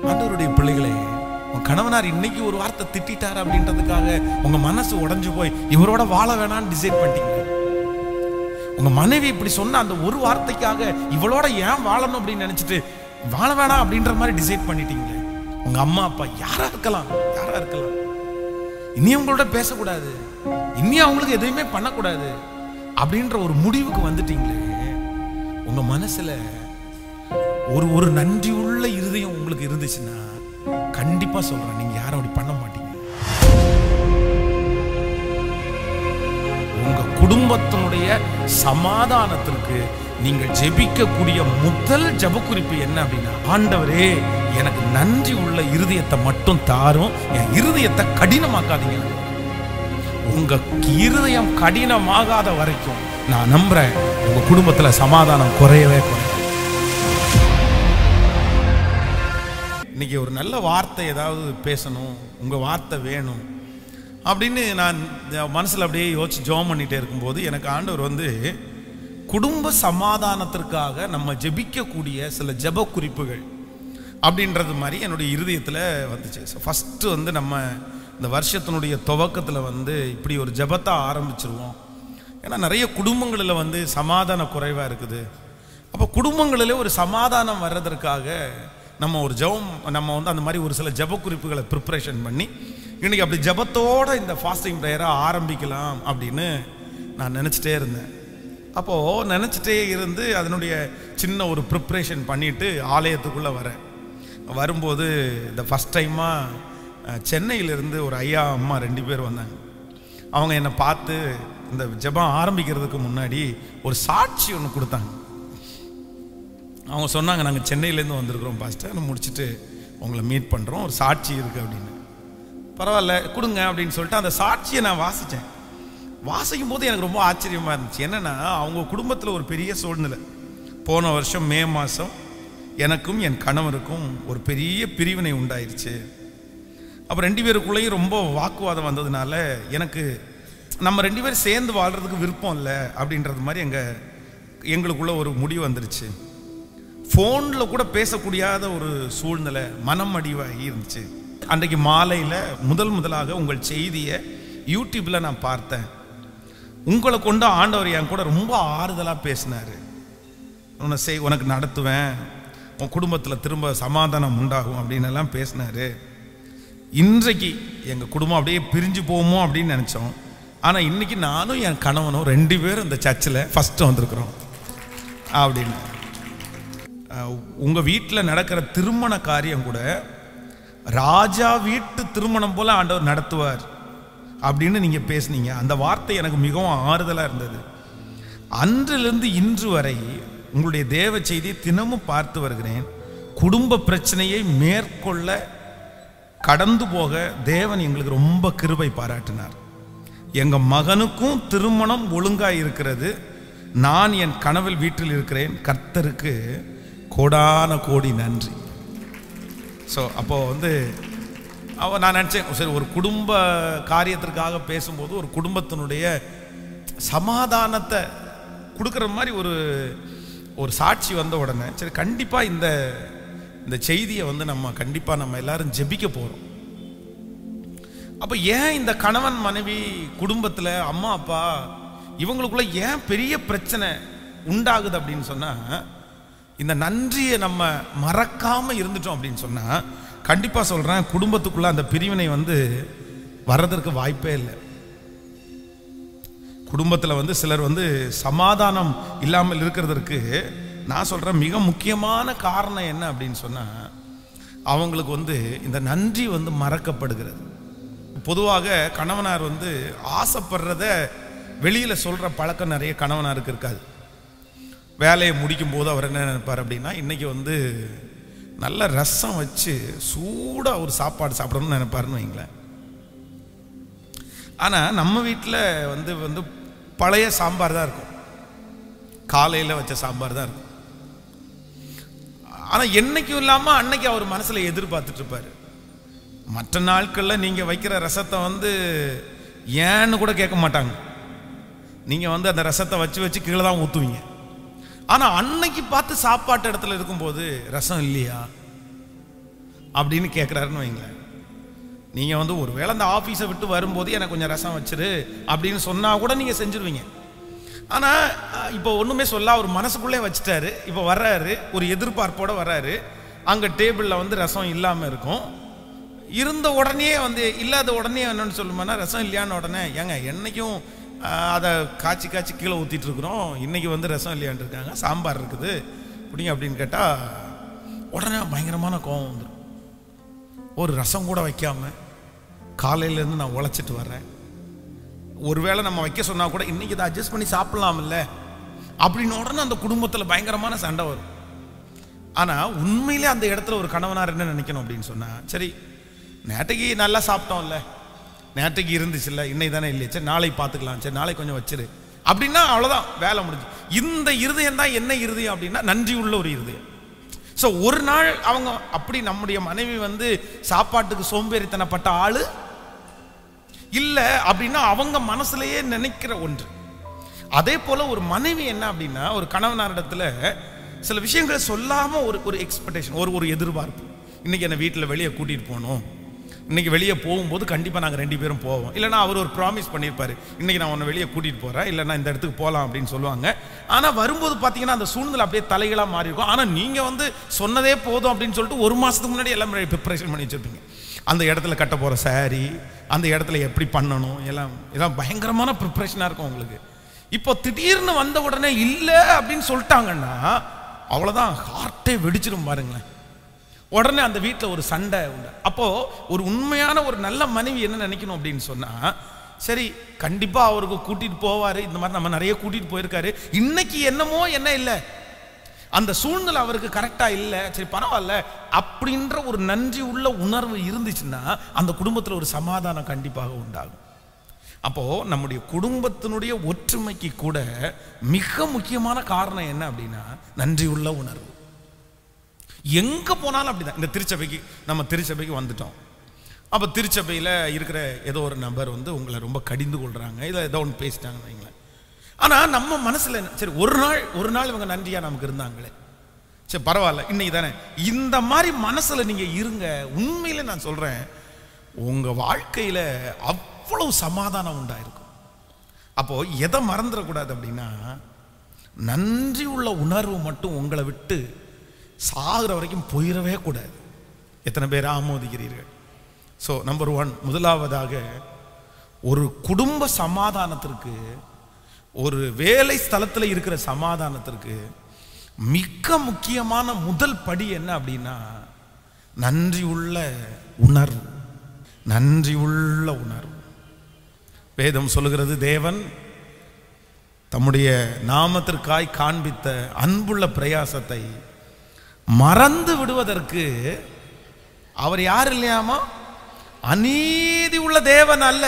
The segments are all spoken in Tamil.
ஆண்டவருடைய பிள்ளைகளே, உங்க கணவனார் இன்னைக்கு ஒரு வார்த்தை திட்டார் அப்படின்றதுக்காக உங்க மனசு உடைஞ்சு போய் இவரோட வாழ வேணாம்னு டிசைட் பண்ணிட்டீங்க. உங்க மனைவி இப்படி சொன்ன அந்த ஒரு வார்த்தைக்காக இவளோட ஏன் வாழணும் அப்படின்னு நினைச்சிட்டு வாழ வேணாம் அப்படின்ற மாதிரி டிசைட் பண்ணிட்டீங்க. உங்க அம்மா அப்பா யாரா இருக்கலாம், இனி அவங்களோட பேசக்கூடாது, இனி அவங்களுக்கு எதுவுமே பண்ணக்கூடாது அப்படின்ற ஒரு முடிவுக்கு வந்துட்டீங்களே. உங்க மனசுல ஒரு நன்றி உள்ள இருதயம் உங்களுக்கு இருந்துச்சுன்னா கண்டிப்பா சொல்றேன், நீங்க யாரும் அப்படி பண்ண மாட்டீங்க. உங்க குடும்பத்தினுடைய சமாதானத்திற்கு நீங்கள் ஜெபிக்கக்கூடிய முதல் ஜெபக்குறிப்பு என்ன அப்படின்னா, ஆண்டவரே எனக்கு நன்றி உள்ள இருதயத்தை மட்டும் தாரும், என் இருதயத்தை கடினமாக்காதீங்க. உங்க இருதயம் கடினமாகாத வரைக்கும் நான் நம்புறேன் உங்க குடும்பத்துல சமாதானம் குறையவே குறையும். இன்னைக்கு ஒரு நல்ல வார்த்தை ஏதாவது பேசணும், உங்க வார்த்தை வேணும் அப்படின்னு நான் மனசுல அப்படியே யோசிச்சு ஜெபம் பண்ணிட்டே இருக்கும்போது எனக்கு ஆண்டவர் குடும்ப சமாதானத்திற்காக நம்ம ஜெபிக்கக்கூடிய சில ஜெப குறிப்புகள் அப்படின்றது மாதிரி என்னுடைய இருதயத்தில் வந்துச்சு. ஸோ ஃபஸ்ட்டு நம்ம இந்த வருஷத்தினுடைய துவக்கத்தில் இப்படி ஒரு ஜெபத்தை ஆரம்பிச்சிருவோம். ஏன்னா நிறைய குடும்பங்களில் சமாதான குறைவாக இருக்குது. அப்போ குடும்பங்களில் ஒரு சமாதானம் வர்றதற்காக நம்ம ஒரு ஜெபம், நம்ம அந்த மாதிரி ஒரு சில ஜெப குறிப்புகளை ப்ரிப்பரேஷன் பண்ணி இன்னைக்கு அப்படி ஜெபத்தோட இந்த ஃபாஸ்டிங் ப்ரேயரை ஆரம்பிக்கலாம் அப்படின்னு நான் நினச்சிட்டே இருந்தேன். அப்போது நினச்சிட்டே இருந்து அதனுடைய சின்ன ஒரு ப்ரிப்ரேஷன் பண்ணிவிட்டு ஆலயத்துக்குள்ளே வரும்போது இந்த ஃபஸ்ட் டைமாக சென்னையிலேருந்து ஒரு ஐயா அம்மா 2 பேர் வந்தாங்க. அவங்க என்னை பார்த்து இந்த ஜெபம் ஆரம்பிக்கிறதுக்கு முன்னாடி ஒரு சாட்சி ஒன்று கொடுத்தாங்க. அவங்க சொன்னாங்க, நாங்கள் சென்னையிலேருந்து வந்திருக்கிறோம் பாஸ்டர், முடிச்சுட்டு உங்களை மீட் பண்ணுறோம், ஒரு சாட்சி இருக்குது அப்படின்னு. பரவாயில்ல கொடுங்க அப்படின்னு சொல்லிட்டு அந்த சாட்சியை நான் வாசித்தேன். வாசிக்கும் போது எனக்கு ரொம்ப ஆச்சரியமாக இருந்துச்சு. என்னென்னா அவங்க குடும்பத்தில் ஒரு பெரிய சூழ்நிலை. போன வருஷம் மே மாதம் எனக்கும் என் கணவருக்கும் ஒரு பெரிய பிரிவினை உண்டாயிருச்சு. அப்போ 2 பேருக்குள்ளேயும் ரொம்ப வாக்குவாதம் வந்ததுனால எனக்கு நம்ம 2 பேரும் சேர்ந்து வாழ்கிறதுக்கு விருப்பம் இல்லை அப்படின்றது மாதிரி எங்களுக்குள்ள ஒரு முடிவு வந்துருச்சு. ஃபோனில் கூட பேசக்கூடியாத ஒரு சூழ்நிலை, மனம் அடிவாகி இருந்துச்சு. அன்றைக்கு மாலையில் முதலாக உங்கள் செய்தியை யூடியூப்பில் நான் பார்த்தேன். உங்களை கொண்டு ஆண்டவர் என் கூட ரொம்ப ஆறுதலாக பேசினார். உனக்கு நடத்துவேன், உன் குடும்பத்தில் திரும்ப சமாதானம் உண்டாகும் அப்படின்னு எல்லாம் பேசினார். இன்றைக்கு எங்கள் குடும்பம் அப்படியே பிரிஞ்சு போவோமோ அப்படின்னு நினச்சோம். ஆனால் இன்றைக்கி நானும் என் கணவனும் 2 பேரும் இந்த சர்ச்சில் ஃபஸ்ட்டு வந்திருக்கிறோம் அப்படின்னு. உங்கள் வீட்டில் நடக்கிற திருமண காரியம் கூட ராஜா வீட்டு திருமணம் போல ஆண்டவர் நடத்துவார் அப்படின்னு நீங்கள் பேசுனீங்க. அந்த வார்த்தை எனக்கு மிகவும் ஆறுதலாக இருந்தது. அன்றிலிருந்து இன்று வரை உங்களுடைய தேவ செய்தியை தினமும் பார்த்து வருகிறேன். குடும்ப பிரச்சனையை மேற்கொள்ள கடந்து போக தேவன் எங்களுக்கு ரொம்ப கிருபை பாராட்டினார். எங்கள் மகனுக்கும் திருமணம் ஒழுங்காக இருக்கிறது. நான் என் கணவன் வீட்டில் இருக்கிறேன். கர்த்தருக்கு கோடான கோடி நன்றி. ஸோ அப்போது நான் நினச்சேன், சரி ஒரு குடும்ப காரியத்திற்காக பேசும்போது ஒரு குடும்பத்தினுடைய சமாதானத்தை கொடுக்குற மாதிரி ஒரு சாட்சி வந்த உடனே சரி கண்டிப்பாக இந்த செய்தியை நம்ம எல்லாரும் ஜெபிக்க போகிறோம். அப்போ ஏன் இந்த கணவன் மனைவி குடும்பத்தில் அம்மா அப்பா இவங்களுக்குள்ள ஏன் பெரிய பிரச்சனை உண்டாகுது அப்படின்னு சொன்னால், இந்த நன்றியை நம்ம மறக்காமல் இருந்துட்டோம் அப்படின்னு சொன்னால் கண்டிப்பாக சொல்கிறேன், குடும்பத்துக்குள்ள அந்த பிரிவினை வர்றதற்கு வாய்ப்பே இல்லை. குடும்பத்தில் சிலர் சமாதானம் இல்லாமல் இருக்கிறதற்கு நான் சொல்கிறேன் மிக முக்கியமான காரணம் என்ன அப்படின்னு சொன்னால், அவங்களுக்கு இந்த நன்றி மறக்கப்படுகிறது. பொதுவாக கணவனார் ஆசைப்படுறத வெளியில் சொல்கிற பழக்கம் நிறைய கணவனாருக்கு இருக்காது. வேலையை முடிக்கும் போது அவர் என்ன நினைப்பார் அப்படின்னா, இன்றைக்கி நல்ல ரசம் வச்சு சூடாக ஒரு சாப்பாடு சாப்பிடணும்னு நினைப்பாருன்னு வைங்களேன். ஆனால் நம்ம வீட்டில் பழைய சாம்பார் தான் இருக்கும், காலையில் வச்ச சாம்பார் தான் இருக்கும். ஆனால் என்னைக்கும் இல்லாமல் அன்னைக்கு அவர் மனசில் எதிர்பார்த்துட்டு இருப்பார். மற்ற நாட்களில் நீங்கள் வைக்கிற ரசத்தை ஏன்னு கூட கேட்க மாட்டாங்க. நீங்கள் அந்த ரசத்தை வச்சு கீழே தான் ஊற்றுவீங்க. ஆனால் அன்னைக்கு பார்த்து சாப்பாட்டு இடத்துல இருக்கும்போது ரசம் இல்லையா, அப்படின்னு கேட்குறாருன்னு வைங்களேன். நீங்கள் வந்து ஒரு வேளை அந்த ஆஃபீஸை விட்டு வரும்போது எனக்கு கொஞ்சம் ரசம் வச்சிரு அப்படின்னு சொன்னால் கூட நீங்கள் செஞ்சுருவீங்க. ஆனால் இப்போ ஒன்றுமே சொல்ல அவர் மனசுக்குள்ளே வச்சுட்டாரு. இப்போ வர்றாரு, ஒரு எதிர்பார்ப்போடு வர்றாரு. அங்கே டேபிளில் வந்து ரசம் இல்லாமல் இருக்கும். இருந்த உடனே வந்து இல்லாத உடனே என்னென்னு சொல்லுமானா, ரசம் இல்லையான்னு உடனே ஏங்க என்னைக்கும் அதை காய்ச்சி காய்ச்சி கீழே ஊற்றிட்டு இருக்கிறோம், இன்றைக்கி வந்து ரசம் இல்லையான்னு இருக்காங்க, சாம்பார் இருக்குது பிடிங்க அப்படின்னு கேட்டால் உடனே பயங்கரமான கோபம் வந்துடும். ஒரு ரசம் கூட வைக்காமல் காலையிலேருந்து நான் உழைச்சிட்டு வர்றேன், ஒருவேளை நம்ம வைக்க சொன்னால் கூட இன்றைக்கி இதை அட்ஜஸ்ட் பண்ணி சாப்பிட்லாமில்ல அப்படின்னு உடனே அந்த குடும்பத்தில் பயங்கரமான சண்டை வரும். ஆனால் உண்மையிலே அந்த இடத்துல ஒரு கணவனார் என்ன நினைக்கணும் அப்படின்னு சொன்னால், சரி நேற்றைக்கு நல்லா சாப்பிட்டோம்ல, நேற்றைக்கு இருந்துச்சுல்ல, இன்னைக்கு தானே இல்லையே, சரி நாளைக்கு பார்த்துக்கலாம், சரி நாளைக்கு கொஞ்சம் வச்சிரு அப்படின்னா அவ்வளோதான், வேலை முடிஞ்சு. இந்த இருதயம் தான் என்ன இருதயம் அப்படின்னா நன்றி உள்ள ஒரு இருதயம். ஸோ ஒரு நாள் அவங்க அப்படி நம்முடைய மனைவி வந்து சாப்பாட்டுக்கு சோம்பேறித்தனப்பட்ட ஆள் இல்லை அப்படின்னா அவங்க மனசுலேயே நினைக்கிற ஒன்று. அதே போல் ஒரு மனைவி என்ன அப்படின்னா ஒரு கணவனாரிடத்துல சில விஷயங்களை சொல்லாமல் ஒரு எக்ஸ்பெக்டேஷன், ஒரு எதிர்பார்ப்பு. இன்றைக்கி என்னை வீட்டில் வெளியே கூட்டிகிட்டு போகணும், இன்றைக்கி வெளியே போகும்போது கண்டிப்பாக நாங்கள் 2 பேரும் போவோம், இல்லைனா அவர் ஒரு ப்ராமிஸ் பண்ணியிருப்பார், இன்றைக்கி நான் உன்னை வெளியே கூட்டிகிட்டு போகிறேன், இல்லைனா இந்த இடத்துக்கு போகலாம் அப்படின்னு சொல்லுவாங்க. ஆனால் வரும்போது பார்த்தீங்கன்னா அந்த சூழ்நிலை அப்படியே தலைகளாக மாறி இருக்கும். ஆனால் நீங்கள் வந்து சொன்னதே போதும் அப்படின்னு சொல்லிட்டு 1 மாதத்துக்கு முன்னாடி எல்லாம் ப்ரிப்பரேஷன் பண்ணி வச்சுருப்பீங்க. அந்த இடத்துல கட்ட போகிற சாரி, அந்த இடத்துல எப்படி பண்ணணும், எல்லாம் பயங்கரமான ப்ரிப்பரேஷனாக இருக்கும் உங்களுக்கு. இப்போ திடீர்னு வந்த உடனே இல்லை அப்படின்னு சொல்லிட்டாங்கன்னா அவ்வளோதான், ஹார்ட்டே வெடிச்சிடும் பாருங்களேன். உடனே அந்த வீட்டில் ஒரு சண்டை உண்டு. அப்போது ஒரு உண்மையான ஒரு நல்ல மனைவி என்ன நினைக்கணும் அப்படின்னு சொன்னால், சரி கண்டிப்பாக அவருக்கு கூட்டிகிட்டு போவார், இந்த மாதிரி நம்ம நிறைய கூட்டிகிட்டு போயிருக்காரு, இன்னைக்கு என்னமோ என்ன இல்லை, அந்த சூழ்நிலை அவருக்கு கரெக்டாக இல்லை, சரி பரவாயில்ல அப்படின்ற ஒரு நன்றி உள்ள உணர்வு இருந்துச்சுன்னா அந்த குடும்பத்தில் ஒரு சமாதானம் கண்டிப்பாக உண்டாகும். அப்போது நம்முடைய குடும்பத்தினுடைய ஒற்றுமைக்கு கூட மிக முக்கியமான காரணம் என்ன அப்படின்னா நன்றி உள்ள உணர்வு. எங்கே போனாலும் அப்படிதான். இந்த திருச்சபைக்கு வந்துட்டோம். அப்போ திருச்சபையில் இருக்கிற ஏதோ ஒரு நபர் வந்து உங்களை ரொம்ப கடிந்து கொள்கிறாங்க, இல்லை ஏதோ ஒன்று பேசிட்டாங்கன்னு வைங்களேன். ஆனால் நம்ம மனசில் சரி ஒரு நாள் இவங்க நன்றியாக நமக்கு இருந்தாங்களே, சரி பரவாயில்ல இன்னைக்கு தானே, இந்த மாதிரி மனசில் நீங்கள் இருங்க. உண்மையில் நான் சொல்கிறேன், உங்கள் வாழ்க்கையில் அவ்வளவு சமாதானம் உண்டாயிருக்கும். அப்போது எதை மறந்துடக்கூடாது அப்படின்னா நன்றி உள்ள உணர்வு மட்டும் உங்களை விட்டு சாகிற வரைக்கும் போயிடவே கூடாது. எத்தனை பேர் ஆமோதிக்கிறீர்கள்? ஸோ நம்பர் 1, முதலாவதாக ஒரு குடும்ப சமாதானத்திற்கு, ஒரு வேலை ஸ்தலத்தில் இருக்கிற சமாதானத்திற்கு மிக முக்கியமான முதல் படி என்ன அப்படின்னா நன்றி உள்ள உணர்வு. நன்றி உள்ள உணர்வு. வேதம் சொல்லுகிறது, தேவன் தம்முடைய நாமத்திற்காய் காண்பித்த அன்புள்ள பிரயாசத்தை மறந்து விடுவதற்கு அவர் யார் இல்லையாமா, அநீதி உள்ள தேவன் அல்ல.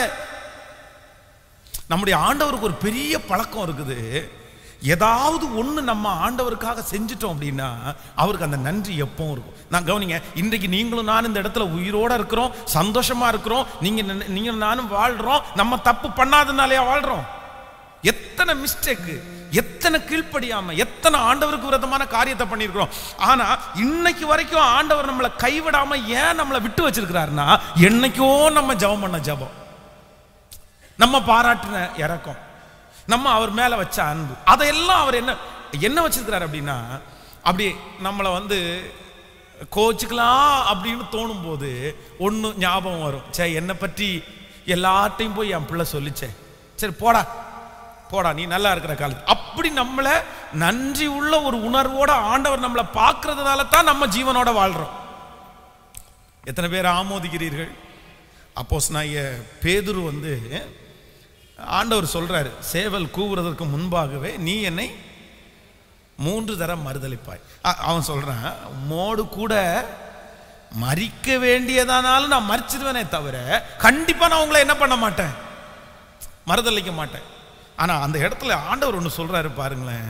நம்முடைய ஆண்டவருக்கு ஒரு பெரிய பழக்கம் இருக்குது. ஏதாவது ஒன்று நம்ம ஆண்டவருக்காக செஞ்சிட்டோம் அப்படின்னா அவருக்கு அந்த நன்றி எப்பவும் இருக்கும். நான் கவனிங்க, இன்றைக்கு நீங்களும் நானும் இந்த இடத்துல உயிரோட இருக்கிறோம், சந்தோஷமா இருக்கிறோம், நீங்க நானும் வாழ்றோம். நம்ம தப்பு பண்ணாதனாலேயே வாழ்றோம். எத்தனை மிஸ்டேக்கு, எத்தனை கீழ்ப்படியாம, எத்தனை ஆண்டவருக்கு விரோதமான காரியத்தை பண்ணியிருக்கிறோம். ஆனா இன்னைக்கு வரைக்கும் ஆண்டவர் நம்மளை கைவிடாம ஏன் நம்மளை விட்டு வச்சிருக்கிறாருன்னா, என்னைக்கோ நம்ம ஜெபம் பண்ண ஜெபம், நம்ம பாராட்டின இரக்கம், நம்ம அவர் மேல வச்ச அன்பு, அதையெல்லாம் அவர் என்ன வச்சிருக்கிறார் அப்படின்னா, அப்படி நம்மளை வந்து கோச்சுக்கலாம் அப்படின்னு தோணும் போது ஒன்று ஞாபகம் வரும், சே என்னை பற்றி எல்லார்ட்டையும் போய் என் பிள்ளை சொல்லிச்சே, சரி போடா நீ நல்லா இருக்கிற காலத்து, அப்படி நம்மளை நன்றி உள்ள ஒரு உணர்வோட ஆண்டவர் நம்மளை பார்க்கறதுனால தான் நம்ம ஜீவனோட வாழ்றோம். எத்தனை பேர் ஆமோதிக்கிறீர்கள்? அப்போஸ்தலனாகிய பேதுரு வந்து ஆண்டவர் சொல்றாரு, சேவல் கூவுறதற்கு முன்பாகவே நீ என்னை 3 தரம் மறுதலிப்பாய். அவன் சொல்றான், மோடு கூட மறிக்க வேண்டியதானாலும் நான் மறிச்சிடுவேனே தவிர கண்டிப்பா நான் உங்களை என்ன பண்ண மாட்டேன், மறுதலிக்க மாட்டேன். ஆனா அந்த இடத்துல ஆண்டவர் ஒன்று சொல்றாரு பாருங்களேன்,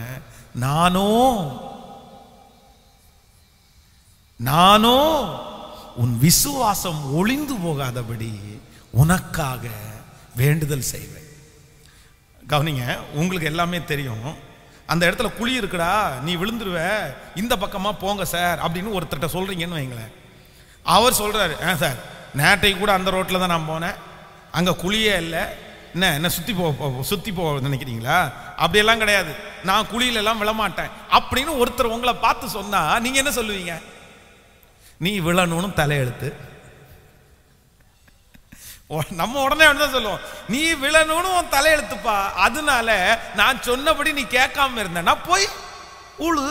நானோ உன் விசுவாசம் ஒளிந்து போகாதபடி உனக்காக வேண்டுதல் செய்வேன். கவனிங்க, உங்களுக்கு எல்லாமே தெரியும், அந்த இடத்துல குழி இருக்குடா, நீ விழுந்துருவ, இந்த பக்கமா போங்க சார் அப்படின்னு ஒருத்தர்கிட்ட சொல்றீங்கன்னு வைங்களேன். அவர் சொல்றாரு, சார் நேற்றைக்கு கூட அந்த ரோட்டில் தான் நான் போனேன், அங்கே குழியே இல்லை, என்ன சுற்றி போ நினைக்கிறீங்களா? அப்படியெல்லாம் கிடையாது, நான் குழியிலெல்லாம் விழமாட்டேன் அப்படின்னு ஒருத்தர் உங்களை பார்த்து சொன்னா நீங்க என்ன சொல்லுவீங்க? நீ விழணும்னு தலையெழுத்து. நம்ம உடனே தான் சொல்லுவோம், நீ விழணும்னு உன் தலையெழுத்துப்பா, அதனால நான் சொன்னபடி நீ கேட்காம இருந்தேன்னா போய் உழு,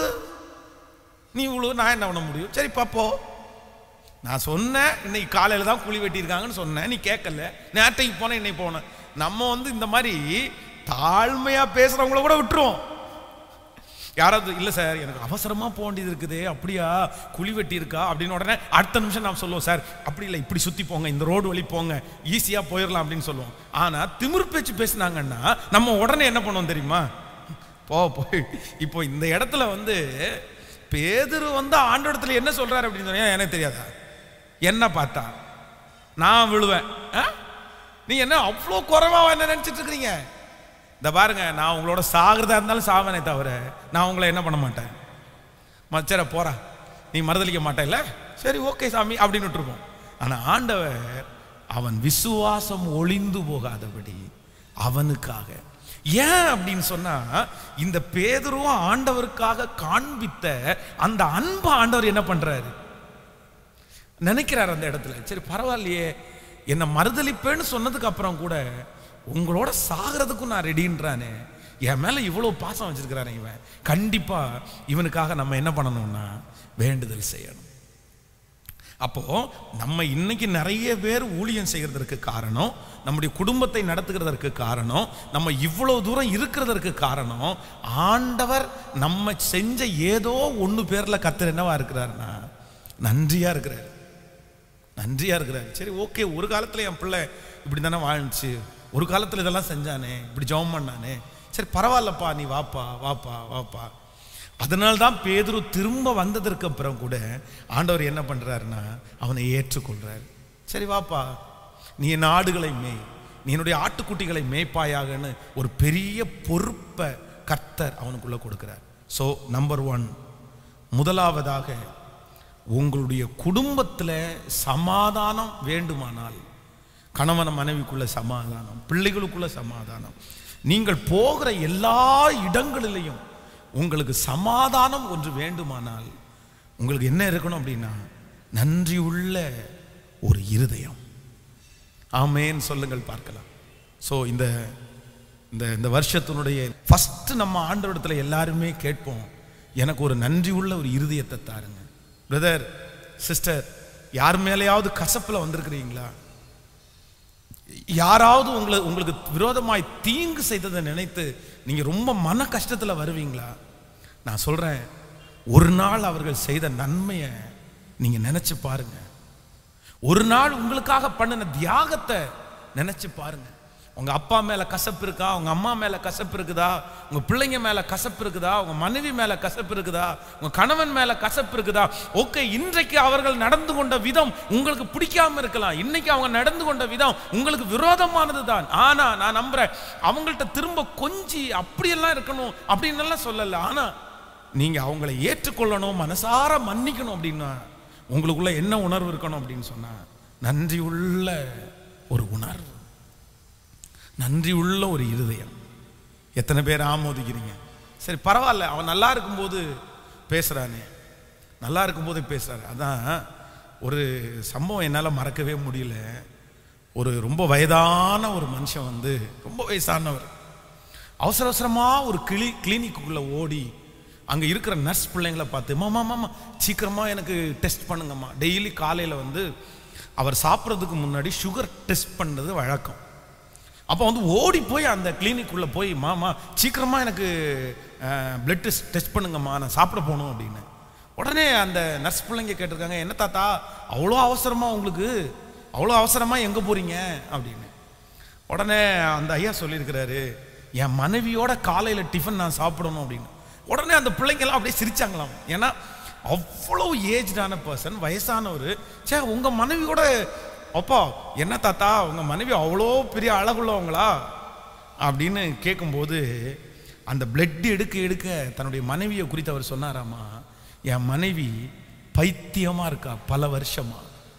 நீ உழு, நான் என்ன பண்ண முடியும்? சரி பாப்போ, நான் சொன்னேன் இன்னைக்கு காலையில் தான் குழி வெட்டியிருக்காங்கன்னு சொன்னேன், நீ கேட்கல, நேற்றைக்கு போனேன் இன்னைக்கு போனேன். நம்ம இந்த மாதிரி தாழ்மையா பேசுறவங்கள கூட விட்டுருவோம். யாராவது இல்லை சார் எனக்கு அவசரமா போக வேண்டியது இருக்குது, அப்படியா குழி வெட்டி இருக்கா அப்படின்னு உடனே அடுத்த நிமிஷம் நாம் சொல்லுவோம், சார் அப்படி இல்லை இப்படி சுற்றி போங்க, இந்த ரோடு வழி போங்க, ஈஸியாக போயிடலாம் அப்படின்னு சொல்லுவோம். ஆனால் திமிர் பேச்சு பேசினாங்கன்னா நம்ம உடனே என்ன பண்ணுவோம் தெரியுமா? போய் இப்போ இந்த இடத்துல பேதுரு ஆண்டவரிடத்துல என்ன சொல்றாரு அப்படின்னு சொன்னா எனக்கு தெரியாதா? என்ன பார்த்தா நான் விழுவேன், நீ என்ன அவ்வளோ குறைவா என்ன நினைச்சிட்டு இருக்கிறீங்க? இந்த பாருங்க, நான் உங்களோட சாகிறதா இருந்தாலும் சாவனே தவிர நான் உங்களை என்ன பண்ண மாட்டேன். மச்சர போறா, நீ மறுதளிக்க மாட்டேல்ல, சரி ஓகே சாமி அப்படின்னு விட்டுருப்போம். ஆனா ஆண்டவர் அவன் விசுவாசம் ஒளிந்து போகாதபடி அவனுக்காக, ஏன் அப்படின்னு சொன்னா இந்த பேதுருவும் ஆண்டவருக்காக காண்பித்த அந்த அன்பை ஆண்டவர் என்ன பண்றாரு நினைக்கிறார் அந்த இடத்துல. சரி பரவாயில்லையே, என்ன மறுதளிப்பேன்னு சொன்னதுக்கு அப்புறம் கூட உங்களோட சாகிறதுக்கும் நான் ரெடின்றானே, என் மேல இவ்வளவு பாசம் வச்சிருக்கிறாரு இவன், கண்டிப்பா இவனுக்காக நம்ம என்ன பண்ணணும்னா வேண்டுதல் செய்யணும். அப்போ நம்ம இன்னைக்கு நிறைய பேர் ஊழியம் செய்கிறதற்கு காரணம், நம்முடைய குடும்பத்தை நடத்துகிறதற்கு காரணம், நம்ம இவ்வளவு தூரம் இருக்கிறதற்கு காரணம் ஆண்டவர் நம்ம செஞ்ச ஏதோ ஒன்று பேர்ல கர்த்தர் என்னவா இருக்கிறாருன்னா நன்றியா இருக்கிறார், நன்றியா இருக்கிறார். சரி ஓகே, ஒரு காலத்துல என் பிள்ளை இப்படி தானே வாழ்ந்துச்சு, ஒரு காலத்துல இதெல்லாம் செஞ்சானே, இப்படி ஜெபம் பண்ணானே, சரி பரவாயில்லப்பா, நீ வாப்பா வாப்பா வாப்பா. அதனால்தான் பேதுரு திரும்ப வந்ததற்கு அப்புறம் கூட ஆண்டவர் என்ன பண்றாருன்னா அவனை ஏற்றுக்கொள்றாரு. சரி வாப்பா, நீ என் ஆடுகளை மேய், நீ என்னுடைய ஆட்டுக்குட்டிகளை மேய்ப்பாயாகன்னு ஒரு பெரிய பொறுப்பை கர்த்தர் அவனுக்குள்ள கொடுக்கிறார். ஸோ நம்பர் 1, முதலாவதாக உங்களுடைய குடும்பத்தில் சமாதானம் வேண்டுமானால், கணவன் மனைவிக்குள்ள சமாதானம், பிள்ளைகளுக்குள்ள சமாதானம், நீங்கள் போகிற எல்லா இடங்களிலையும் உங்களுக்கு சமாதானம் ஒன்று வேண்டுமானால் உங்களுக்கு என்ன இருக்கணும் அப்படின்னா நன்றி உள்ள ஒரு இருதயம். ஆமேன் சொல்லுங்கள் பார்க்கலாம். ஸோ இந்த இந்த வருஷத்தினுடைய ஃபர்ஸ்ட் நம்ம ஆண்டவரிடத்துல எல்லாருமே கேட்போம், எனக்கு ஒரு நன்றி உள்ள ஒரு இருதயத்தை தாருங்க. பிரதர் சிஸ்டர், யார் மேலேயாவது கசப்பில் வந்திருக்கிறீங்களா? யாராவது உங்களுக்கு விரோதமாய் தீங்கு செய்ததை நினைத்து நீங்க ரொம்ப மன கஷ்டத்தில் வருவீங்களா? நான் சொல்றேன், ஒரு நாள் அவர்கள் செய்த நன்மையை நீங்க நினைச்சு பாருங்க, ஒரு நாள் உங்களுக்காக பண்ணின தியாகத்தை நினைச்சு பாருங்க. உங்க அப்பா மேல கசப்பு இருக்கா, உங்க அம்மா மேல கசப்பு இருக்குதா, உங்க பிள்ளைங்க மேல கசப்பு இருக்குதா, உங்க மனைவி மேல கசப்பு இருக்குதா, உங்க கணவன் மேல கசப்பு இருக்குதா? ஓகே, இன்றைக்கு அவர்கள் நடந்து கொண்ட விதம் உங்களுக்கு பிடிக்காம இருக்கலாம், இன்னைக்கு அவங்க நடந்து கொண்ட விதம் உங்களுக்கு விரோதமானது தான். ஆனா நான் நம்புறேன் அவங்கள்ட்ட திரும்ப கொஞ்சி அப்படியெல்லாம் இருக்கணும் அப்படின்னு எல்லாம் சொல்லல. ஆனா நீங்க அவங்களை ஏற்றுக்கொள்ளணும், மனசார மன்னிக்கணும். அப்படின்னா உங்களுக்குள்ள என்ன உணர்வு இருக்கணும் அப்படின்னு சொன்னா நன்றி உள்ள ஒரு உணர்வு, நன்றி உள்ள ஒரு இருதயம். எத்தனை பேர் ஆமோதிக்கிறீங்க? சரி பரவாயில்ல, அவன் நல்லா இருக்கும்போது பேசுறானே, நல்லா இருக்கும்போது பேசுறாரு. அதான் ஒரு சம்பவம் என்னால் மறக்கவே முடியல. ஒரு ரொம்ப வயதான ஒரு மனுஷன் ரொம்ப வயசானவர் அவசர அவசரமா ஒரு கிளினிக்குள்ள ஓடி அங்கே இருக்கிற நர்ஸ் பிள்ளைங்களை பார்த்து, மாமா சீக்கிரமா எனக்கு டெஸ்ட் பண்ணுங்கம்மா. டெய்லி காலையில் அவர் சாப்பிட்றதுக்கு முன்னாடி சுகர் டெஸ்ட் பண்ணுறது வழக்கம். அப்போ ஓடி போய் அந்த கிளினிக்குள்ளே போய், மாமா சீக்கிரமா எனக்கு பிளட் டெஸ்ட் பண்ணுங்கம்மா, நான் சாப்பிட போகணும் அப்படின்னு. உடனே அந்த நர்ஸ் பிள்ளைங்க கேட்டிருக்காங்க, என்ன தாத்தா அவ்வளோ அவசரமா உங்களுக்கு, அவ்வளோ அவசரமா எங்கே போறீங்க அப்படின்னு. உடனே அந்த ஐயா சொல்லியிருக்கிறாரு, என் மனைவியோட காலையில் டிஃபன் நான் சாப்பிடணும் அப்படின்னு. உடனே அந்த பிள்ளைங்கெல்லாம் அப்படியே சிரிச்சாங்களாம். ஏன்னா அவ்வளோ ஏஜ்டான பர்சன், வயசானவர். சே உங்க மனைவியோட, அப்பா என்ன தாத்தா உங்க மனைவி அவ்வளோ பெரிய அழகுள்ளவங்களா அப்படின்னு கேட்கும்போது அந்த பிளட் எடுக்க எடுக்க தன்னுடைய மனைவியை குறித்து அவர் சொன்னாராமா, என் மனைவி பைத்தியமா இருக்கா பல வருஷமா,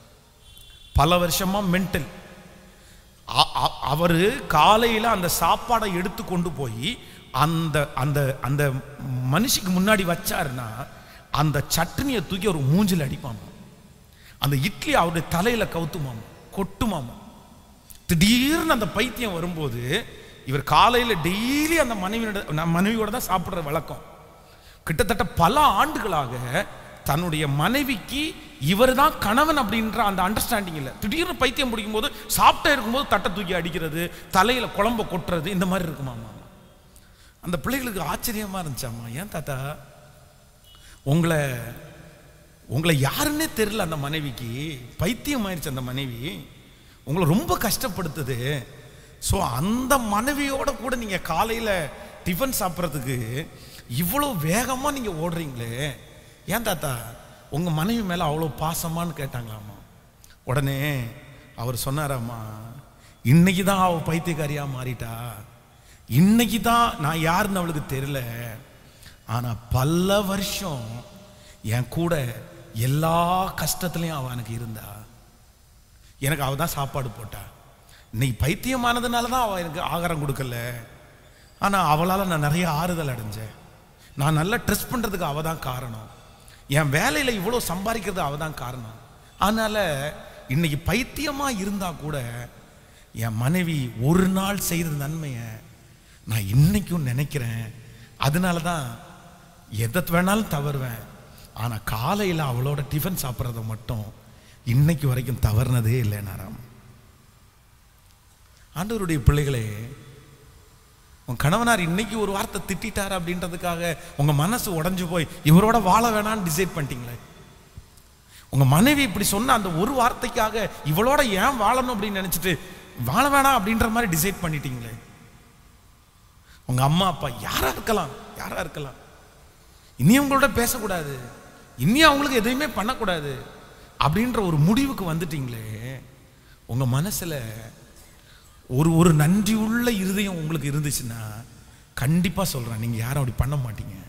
பல வருஷமா மென்டல். அவர் காலையில் அந்த சாப்பாடை எடுத்து கொண்டு போய் அந்த அந்த அந்த மனுஷிக்கு முன்னாடி வச்சாருன்னா அந்த சட்னியை தூக்கி ஒரு மூஞ்சில் அடிப்பாமா, அந்த இட்லி அவருடைய தலையில கவுத்துமாமா, கொட்டுமாமா. திடீர்னு அந்த பைத்தியம் வரும்போது இவர் காலையில் டெய்லி அந்த மனைவியோட தான் சாப்பிட்ற வழக்கம். கிட்டத்தட்ட பல ஆண்டுகளாக தன்னுடைய மனைவிக்கு இவர் தான் கணவன் அப்படின்ற அந்த அண்டர்ஸ்டாண்டிங் இல்லை. திடீர்னு பைத்தியம் பிடிக்கும் போது சாப்பிட்டே இருக்கும்போது தட்டை தூக்கி அடிக்கிறது, தலையில குழம்ப கொட்டுறது, இந்த மாதிரி இருக்குமாமா. அந்த பிள்ளைகளுக்கு ஆச்சரியமா இருந்துச்சாமா. ஏன் தாத்தா உங்களை யாருன்னே தெரியல, அந்த மனைவிக்கு பைத்தியம் ஆயிடுச்சு, அந்த மனைவி உங்களை ரொம்ப கஷ்டப்படுத்துது. ஸோ அந்த மனைவியோட கூட நீங்க காலையில டிஃபன் சாப்பிட்றதுக்கு இவ்வளோ வேகமா நீங்க ஓடுறீங்களே, ஏன் தாத்தா உங்க மனைவி மேல அவ்வளோ பாசமானு கேட்டாங்களாமா. உடனே அவர் சொன்னாராமா, இன்னைக்கு தான் அவள் பைத்தியக்காரியா மாறிட்டா, இன்னைக்கு தான் நான் யாருன்னு அவளுக்கு தெரியல, ஆனா பல வருஷம் என் கூட எல்லா கஷ்டத்துலையும் அவ எனக்கு இருந்தா, எனக்கு அவ தான் சாப்பாடு போட்டா. இன்னைக்கு பைத்தியமானதுனால தான் அவ எனக்கு ஆகாரம் கொடுக்கல, ஆனா அவளால் நான் நிறைய ஆறுதல் அடைஞ்சேன். நான் நல்லா ட்ரெஸ் பண்றதுக்கு அவ தான் காரணம், என் வேலையில இவ்வளோ சம்பாதிக்கிறது அவ தான் காரணம். அதனால இன்னைக்கு பைத்தியமா இருந்தா கூட என் மனைவி ஒரு நாள் செய்த நன்மையை நான் இன்னைக்கும் நினைக்கிறேன். அதனால தான் எதை வேணாலும் தவறுவேன், ஆனா காலையில் அவளோட டிஃபன் சாப்பிட்றத மட்டும் இன்னைக்கு வரைக்கும் தவறுனதே இல்லைனாராம். ஆண்டவருடைய பிள்ளைகளே, உன் கணவனார் இன்னைக்கு ஒரு வார்த்தை திட்டார் அப்படின்றதுக்காக உங்க மனசு உடைஞ்சு போய் இவரோட வாழ வேணான்னு டிசைட் பண்ணிட்டீங்களே. உங்க மனைவி இப்படி சொன்ன அந்த ஒரு வார்த்தைக்காக இவளோட ஏன் வாழணும் அப்படின்னு நினைச்சிட்டு வாழ வேணாம் அப்படின்ற மாதிரி டிசைட் பண்ணிட்டீங்களே. உங்க அம்மா அப்பா யாரா இருக்கலாம், இனி அவங்களோட பேசக்கூடாது, இனி அவங்களுக்கு எதையுமே பண்ணக்கூடாது அப்படின்ற ஒரு முடிவுக்கு வந்துட்டீங்களே. உங்க மனசுல ஒரு நன்றி உள்ள இருதயம் உங்களுக்கு இருந்துச்சுன்னா கண்டிப்பா சொல்றேன், நீங்க யாரும் அப்படி பண்ண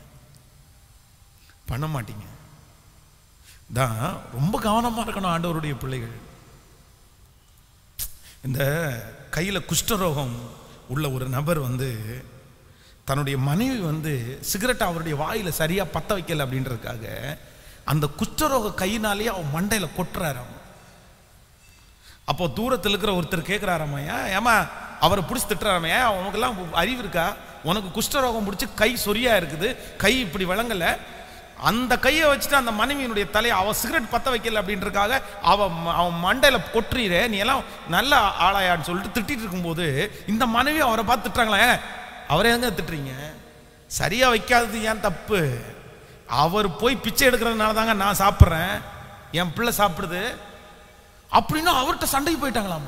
மாட்டீங்க. தான் ரொம்ப கவனமா இருக்கணும் ஆண்டவருடைய பிள்ளைகள். இந்த கையில குஷ்டரோகம் உள்ள ஒரு நபர் தன்னுடைய மனைவி சிகரெட் அவருடைய வாயில சரியா பத்த வைக்கல அப்படின்றதுக்காக அந்த குஷ்டரோக கையினாலேயே அவன் மண்டையில கொட்டுறாரு. அப்போ தூரத்தில் இருக்கிற ஒருத்தர் கேட்கிறாராமா, ஏமா அவரை பிடிச்சி திட்டுறாராமா, அவனுக்கெல்லாம் அறிவு இருக்கா, உனக்கு குஷ்டரோகம் பிடிச்சி கை சொரியா இருக்குது, கை இப்படி விளங்கல, அந்த கையை வச்சுட்டு அந்த மனைவியினுடைய தலையை அவ சிகரெட் பத்த வைக்கல அப்படின்றதுக்காக அவன் மண்டையில கொட்டுறீரே, நீ எல்லாம் நல்ல ஆளாயான்னு சொல்லிட்டு திட்டிட்டு இருக்கும்போது இந்த மனைவி அவரை பார்த்து திட்டுறாங்களே, அவரே எங்க திட்டுறீங்க, சரியா வைக்காதது ஏன் தப்பு, அவர் போய் பிச்சை எடுக்கிறதுனால தாங்க நான் சாப்பிட்றேன், என் பிள்ளை சாப்பிடுது அப்படின்னு அவர்கிட்ட சண்டைக்கு போயிட்டாங்களாமா.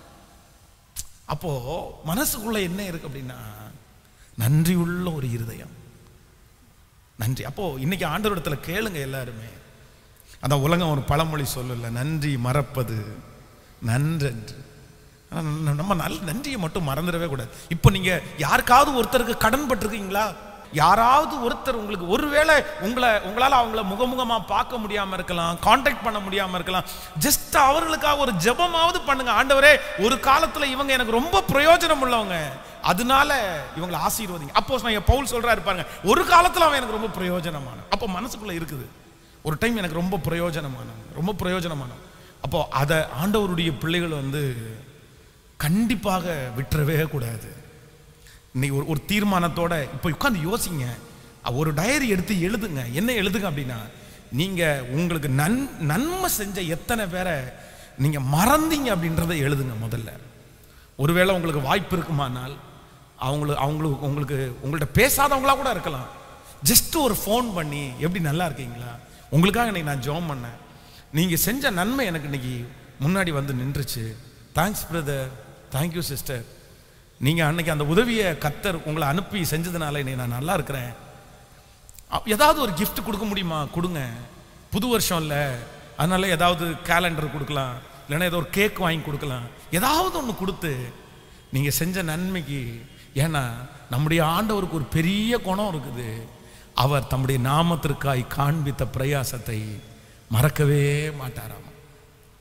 அப்போ மனசுக்குள்ள என்ன இருக்கு அப்படின்னா நன்றி உள்ள ஒரு இருதயம், நன்றி. அப்போ இன்னைக்கு ஆண்டவரிடத்துல கேளுங்க எல்லாருமே. அந்த உலகம் ஒரு பழமொழி சொல்லல, நன்றி மறப்பது நன்றன்று. நம்ம நல்ல நன்றியை மட்டும் மறந்துடவே கூடாது. இப்போ நீங்க யாருக்காவது ஒருத்தருக்கு கடன் பட்டிருக்கீங்களா, யாராவது ஒருத்தர் உங்களுக்கு ஒருவேளை உங்களால் அவங்கள முகமுகமா பார்க்க முடியாம இருக்கலாம், கான்டாக்ட் பண்ண முடியாம இருக்கலாம், ஜஸ்ட் அவர்களுக்காக ஒரு ஜெபமாவது பண்ணுங்க. ஆண்டவரே, ஒரு காலத்துல இவங்க எனக்கு ரொம்ப பிரயோஜனம் உள்ளவங்க, அதனால இவங்களை ஆசீர்வதிங்க. அப்போ பவுல் சொல்றாரு பாருங்க, ஒரு காலத்துல அவன் எனக்கு ரொம்ப பிரயோஜனமான, அப்போ மனசுக்குள்ள இருக்குது ஒரு டைம் எனக்கு ரொம்ப பிரயோஜனமான. அப்போ அதை ஆண்டவருடைய பிள்ளைகள் கண்டிப்பாக விட்டுறவே கூடாது. இன்னைக்கு ஒரு தீர்மானத்தோட இப்போ உட்காந்து யோசிங்க, ஒரு டைரி எடுத்து எழுதுங்க. என்ன எழுதுங்க அப்படின்னா, நீங்க உங்களுக்கு நன்மை செஞ்ச எத்தனை பேரை நீங்க மறந்தீங்க அப்படின்றத எழுதுங்க முதல்ல. ஒருவேளை உங்களுக்கு வாய்ப்பு இருக்குமானால் அவங்களுக்கு உங்கள்கிட்ட பேசாதவங்களா கூட இருக்கலாம், ஜஸ்ட் ஒரு ஃபோன் பண்ணி எப்படி நல்லா இருக்கீங்களா, உங்களுக்காக இன்னைக்கு நான் ஜெபம் பண்ணேன், நீங்க செஞ்ச நன்மை எனக்கு இன்னைக்கு முன்னாடி நின்றுச்சு, தேங்க்ஸ் பிரதர், தேங்க்யூ சிஸ்டர், நீங்க அன்னைக்கு அந்த உதவியை கர்த்தர் உங்களை அனுப்பி செஞ்சதுனால இன்னைக்கு நான் நல்லா இருக்கிறேன். ஏதாவது ஒரு கிஃப்ட் கொடுக்க முடியுமா, கொடுங்க. புது வருஷம் இல்லை, அதனால ஏதாவது கேலண்டர் கொடுக்கலாம், இல்லைன்னா ஏதோ ஒரு கேக் வாங்கி கொடுக்கலாம், ஏதாவது ஒன்று கொடுத்து நீங்க செஞ்ச நன்மைக்கு. ஏன்னா நம்முடைய ஆண்டவருக்கு ஒரு பெரிய குணம் இருக்குது, அவர் தம்முடைய நாமத்திற்காய் காண்பித்த பிரயாசத்தை மறக்கவே மாட்டாராம்.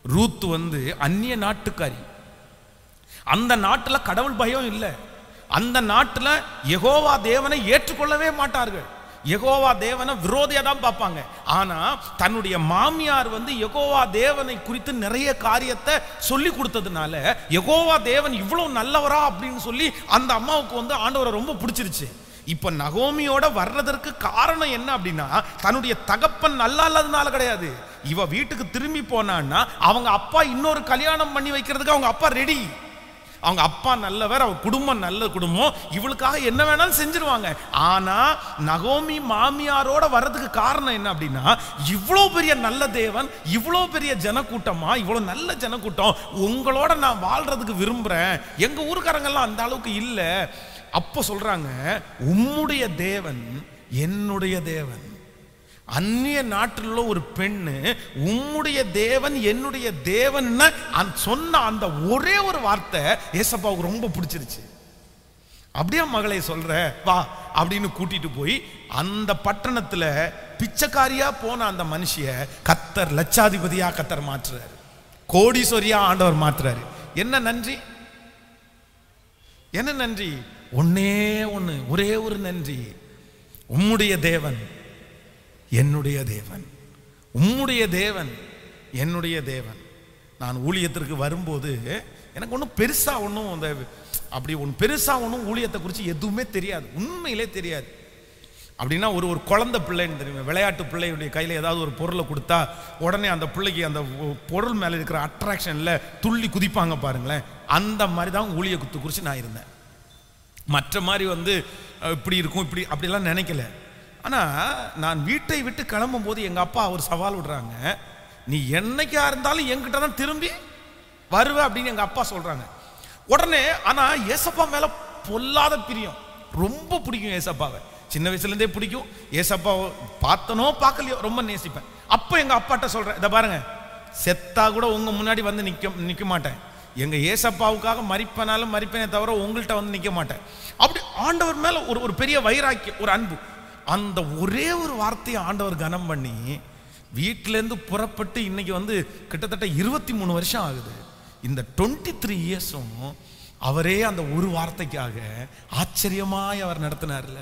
ரூத் வந்து அந்நிய நாட்டுக்காரி. அந்த நாட்டில் கடவுள் பயம் இல்லை. அந்த நாட்டில் யெகோவா தேவனை ஏற்றுக்கொள்ளவே மாட்டார்கள். யெகோவா தேவனை விரோதியா தான் பார்ப்பாங்க. ஆனா தன்னுடைய மாமியார் வந்து யெகோவா தேவனை குறித்து நிறைய காரியத்தை சொல்லி கொடுத்ததுனால யெகோவா தேவன் இவ்வளவு நல்லவரா அப்படின்னு சொல்லி அந்த அம்மாவுக்கு வந்து ஆண்டவரை ரொம்ப பிடிச்சிருச்சு. இப்ப நகோமியோட வர்றதற்கு காரணம் என்ன அப்படின்னா, தன்னுடைய தகப்பன் நல்லா இல்லாதனால கிடையாது. இவ வீட்டுக்கு திரும்பி போனான்னா அவங்க அப்பா இன்னொரு கல்யாணம் பண்ணி வைக்கிறதுக்கு அவங்க அப்பா ரெடி. அவங்க அப்பா நல்லவர், அவர் குடும்பம் நல்ல குடும்பம், இவளுக்காக என்ன வேணாலும் செஞ்சிருவாங்க. ஆனா நகோமி மாமியாரோட வர்றதுக்கு காரணம் என்ன அப்படின்னா, இவ்வளோ பெரிய நல்ல தேவன், இவ்வளோ பெரிய ஜனக்கூட்டமா, இவ்வளோ நல்ல ஜனக்கூட்டம், உங்களோட நான் வாழ்றதுக்கு விரும்புறேன். எங்க ஊருக்காரங்கெல்லாம் அந்த அளவுக்கு இல்லை. அப்போ சொல்றாங்க, உம்முடைய தேவன் என்னுடைய தேவன். அந்நிய நாட்டில் உள்ள ஒரு பெண்ணு உம்முடைய தேவன் என்னுடைய தேவன் சொன்ன அந்த ஒரே ஒரு வார்த்தை ஏசப்பாவுக்கு ரொம்ப பிடிச்சிருச்சு. அப்படியே மகளை சொல்ற வா அப்படின்னு கூட்டிட்டு போய் அந்த பட்டணத்துல பிச்சைக்காரியா போன அந்த மனுஷிய கத்தர் லட்சாதிபதியா கத்தர் மாற்றுறாரு, கோடீஸ்வரியா ஆண்டவர் மாற்றுறாரு. என்ன நன்றி, என்ன நன்றி? ஒன்னே ஒன்று, ஒரே ஒரு நன்றி. உம்முடைய தேவன் என்னுடைய தேவன், உம்முடைய தேவன் என்னுடைய தேவன். நான் ஊழியத்திற்கு வரும்போது எனக்கு ஒன்றும் பெருசாக ஒன்றும் அந்த அப்படி ஒன்று பெருசாக ஒன்றும் ஊழியத்தை குறித்து எதுவுமே தெரியாது, உண்மையிலே தெரியாது. அப்படின்னா ஒரு ஒரு குழந்தை பிள்ளைன்னு தெரியும், விளையாட்டு பிள்ளையுடைய கையில் ஏதாவது ஒரு பொருளை கொடுத்தா உடனே அந்த பிள்ளைக்கு அந்த பொருள் மேலே இருக்கிற அட்ராக்ஷனில் துள்ளி குதிப்பாங்க பாருங்களேன். அந்த மாதிரி தான் ஊழிய குத்து குறித்து நான் இருந்தேன். மற்ற மாதிரி வந்து இப்படி இருக்கும் இப்படி அப்படிலாம் நினைக்கல. ஆனால் நான் வீட்டை விட்டு கிளம்பும் போது எங்கள் அப்பா ஒரு சவால் விடுறாங்க, நீ என்னைக்கா இருந்தாலும் என்கிட்ட தான் திரும்பி வருவ அப்படின்னு எங்கள் அப்பா சொல்கிறாங்க. உடனே ஆனால் ஏசப்பா மேலே பொல்லாத பிரியம், ரொம்ப பிடிக்கும் ஏசப்பாவை. சின்ன வயசுலேருந்தே பிடிக்கும். ஏசப்பாவை பார்த்தனோ பார்க்கலையோ ரொம்ப நேசிப்பேன். அப்போ எங்கள் அப்பாட்ட சொல்கிறேன், இதை பாருங்க, செத்தா கூட உங்கள் முன்னாடி வந்து நிற்க மாட்டேன். எங்கள் ஏசப்பாவுக்காக மறிப்பனாலும் மறிப்பேனே தவிர உங்கள்கிட்ட வந்து நிற்க மாட்டேன். அப்படி ஆண்டவர் மேலே ஒரு பெரிய வைராக்கியம், ஒரு அன்பு. அந்த ஒரே ஒரு வார்த்தையை ஆண்டவர் கனம் பண்ணி வீட்டிலேருந்து புறப்பட்டு இன்னைக்கு வந்து கிட்டத்தட்ட 23 வருஷம் ஆகுது. இந்த 23 இயர்ஸும் அவரே அந்த ஒரு வார்த்தைக்காக ஆச்சரியமாய் அவர் நடத்தினார்ல.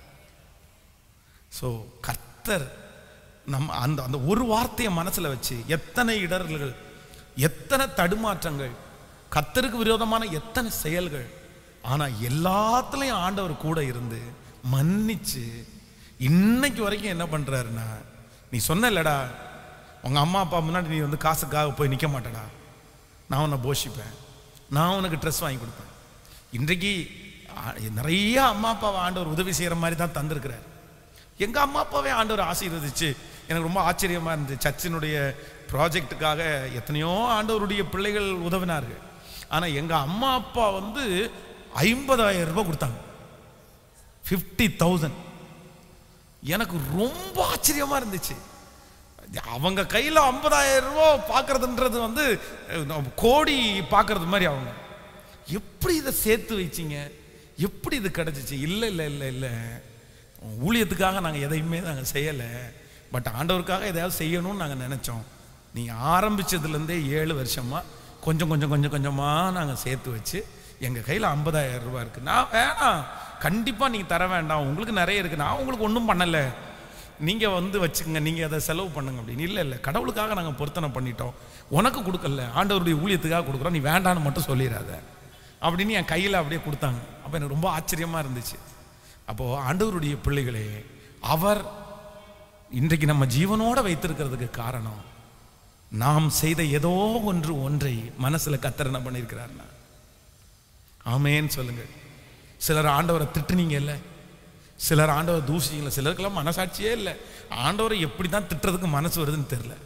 ஸோ கர்த்தர் நம்ம அந்த அந்த ஒரு வார்த்தையை மனசில் வச்சு எத்தனை இடர்கள், எத்தனை தடுமாற்றங்கள், கர்த்தருக்கு விரோதமான எத்தனை செயல்கள், ஆனால் எல்லாத்துலேயும் ஆண்டவர் கூட இருந்து மன்னிச்சு இன்னைக்கு வரைக்கும் என்ன பண்ணுறாருன்னா, நீ சொன்னலடா உங்கள் அம்மா அப்பா முன்னாடி நீ வந்து காசுக்காக போய் நிற்க மாட்டேடா, நான் உன்னை போஷிப்பேன், நான் உனக்கு ட்ரெஸ் வாங்கி கொடுப்பேன். இன்றைக்கு நிறைய அம்மா அப்பாவை ஆண்டவர் உதவி செய்கிற மாதிரி தான் தந்திருக்கிறார். எங்கள் அம்மா அப்பாவே ஆண்டவர் ஆசீர்வதிச்சு எனக்கு ரொம்ப ஆச்சரியமாக இருந்துச்சு. சர்ச்சினுடைய ப்ராஜெக்டுக்காக எத்தனையோ ஆண்டவருடைய பிள்ளைகள் உதவினார்கள். ஆனால் எங்கள் அம்மா அப்பா வந்து 50,000 ரூபாய் கொடுத்தாங்க, 50,000. எனக்கு ரொம்ப ஆச்சரியமாக இருந்துச்சு. அவங்க கையில் 50,000 ரூபா பார்க்கறதுன்றது வந்து கோடி பார்க்கறது மாதிரி. அவங்க எப்படி இதை சேர்த்து வச்சிங்க, எப்படி இது கிடச்சிச்சு? இல்லை இல்லை இல்லை இல்லை, ஊழியத்துக்காக நாங்கள் எதையுமே நாங்கள் செய்யலை, பட் ஆண்டவருக்காக எதையாவது செய்யணும்னு நாங்கள் நினச்சோம். நீங்கள் ஆரம்பித்ததுலேருந்தே 7 வருஷமாக கொஞ்சம் கொஞ்சம் கொஞ்சம் கொஞ்சமாக நாங்கள் சேர்த்து வச்சு எங்கள் கையில் 50,000 ரூபா இருக்குது. நான் வேணாம், கண்டிப்பாக நீங்கள் தர வேண்டாம், உங்களுக்கு நிறைய இருக்குது, நான் உங்களுக்கு ஒன்றும் பண்ணலை, நீங்கள் வந்து வச்சுக்கோங்க, நீங்கள் அதை செலவு பண்ணுங்க அப்படின்னு. இல்லை இல்லை, கடவுளுக்காக நாங்கள் பொருத்தனை பண்ணிட்டோம், உனக்கு கொடுக்கல, ஆண்டவருடைய ஊழியத்துக்காக கொடுக்குறோம், நீ வேண்டான்னு மட்டும் சொல்லிடாத அப்படின்னு என் கையில் அப்படியே கொடுத்தாங்க. அப்போ எனக்கு ரொம்ப ஆச்சரியமாக இருந்துச்சு. அப்போது ஆண்டவருடைய பிள்ளைகளே, அவர் இன்றைக்கு நம்ம ஜீவனோடு வைத்திருக்கிறதுக்கு காரணம் நாம் செய்த ஏதோ ஒன்றை மனசில் கர்த்தர் என்ன பண்ணியிருக்கிறார்னா, ஆமேன்னு சொல்லுங்க. சிலர் ஆண்டவரை திட்டுனீங்க இல்லை, சிலர் ஆண்டவர் தூசிங்கள, சிலருக்கெல்லாம் மனசாட்சியே இல்லை. ஆண்டவரை எப்படி தான் திட்டுறதுக்கு மனசு வருதுன்னு தெரியல.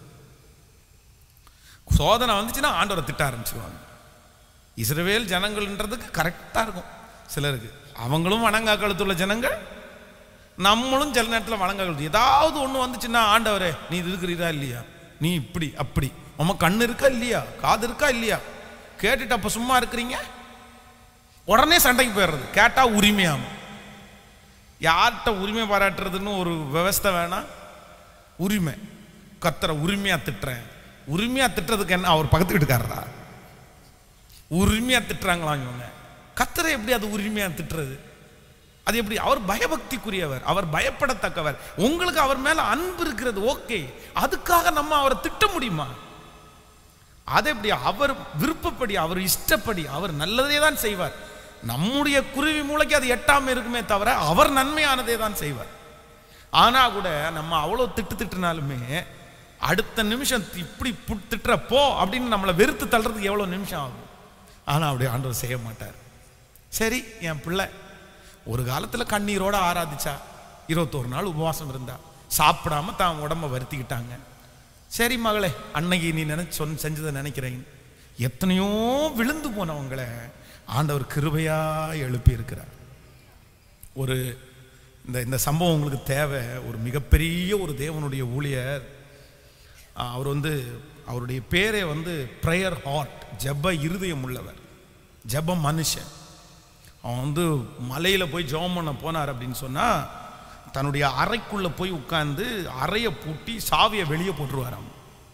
சோதனை வந்துச்சுன்னா ஆண்டவரை திட்ட ஆரம்பிச்சிருவாங்க. இஸ்ரவேல் ஜனங்கள்ன்றதுக்கு கரெக்டாக இருக்கும் சிலருக்கு. அவங்களும் வணங்கா கழுத்துள்ள ஜனங்கள், நம்மளும் சில நேரத்தில் வணங்கா கழுத்து. ஏதாவது ஒன்று வந்துச்சுன்னா, ஆண்டவரே நீ இது இருக்கிறீரா இல்லையா, நீ இப்படி அப்படி, உங்க கண்ணு இருக்கா இல்லையா, காது இருக்கா இல்லையா, கேட்டுட்டு அப்போ சும்மா இருக்கிறீங்க, உடனே சண்டைக்கு போயிடுறது. கேட்டால் உரிமையாகும். யார்கிட்ட உரிமை பாராட்டுறதுன்னு ஒரு விவஸ்தை வேணாம். உரிமை, கர்த்தரை உரிமையாக திட்டுறேன், உரிமையா திட்டுறதுக்கு என்ன, அவர் பக்கத்து வீட்டுக்காரரா? உரிமையா திட்டுறாங்களாம் இவங்க. கர்த்தரை எப்படி அது உரிமையா திட்டுறது? அது எப்படி? அவர் பயபக்திக்குரியவர், அவர் பயப்படத்தக்கவர். உங்களுக்கு அவர் மேல அன்பு இருக்கிறது ஓகே, அதுக்காக நம்ம அவரை திட்ட முடியுமா? அது எப்படி? அவர் விருப்பப்படி, அவர் இஷ்டப்படி, அவர் நல்லதே தான் செய்வார். நம்முடைய குருவி மூளைக்கு அது எட்டாம இருக்குமே தவிர அவர் நன்மையானதே தான் செய்வார். ஆனா கூட நம்ம அவ்வளவு திட்டுனாலுமே அடுத்த நிமிஷம் இப்படி திட்டுறப்போ அப்படின்னு நம்மளை வெறுத்து தள்ளுறதுக்கு எவ்வளவு நிமிஷம் ஆகும். ஆனா அப்படி ஆண்டவர் செய்ய மாட்டார். சரி, என் பிள்ளை ஒரு காலத்துல கண்ணீரோட ஆராதிச்சா, 21 நாள் உபவாசம் இருந்தா, சாப்பிடாம தான் உடம்ப வருத்திக்கிட்டாங்க. சரி மகளே, அன்னைக்கு நீ செஞ்சதை நினைக்கிறேன். எத்தனையோ விழுந்து போனவங்களை ஆண்டவர் கிருபையா எழுப்பி இருக்கிறார். ஒரு இந்த சம்பவம் உங்களுக்கு தேவை. ஒரு மிகப்பெரிய ஒரு தேவனுடைய ஊழியர், அவர் அவருடைய பேரே ப்ரேயர் ஹார்ட், ஜெப இருதயம் உள்ளவர், ஜெப மனுஷன். அவன் மலையில போய் ஜெபம் பண்ண போனார் அப்படின்னு சொன்னா, தன்னுடைய அறைக்குள்ள போய் உட்கார்ந்து அறையை பூட்டி சாவியை வெளியே போட்டுருவாராம்.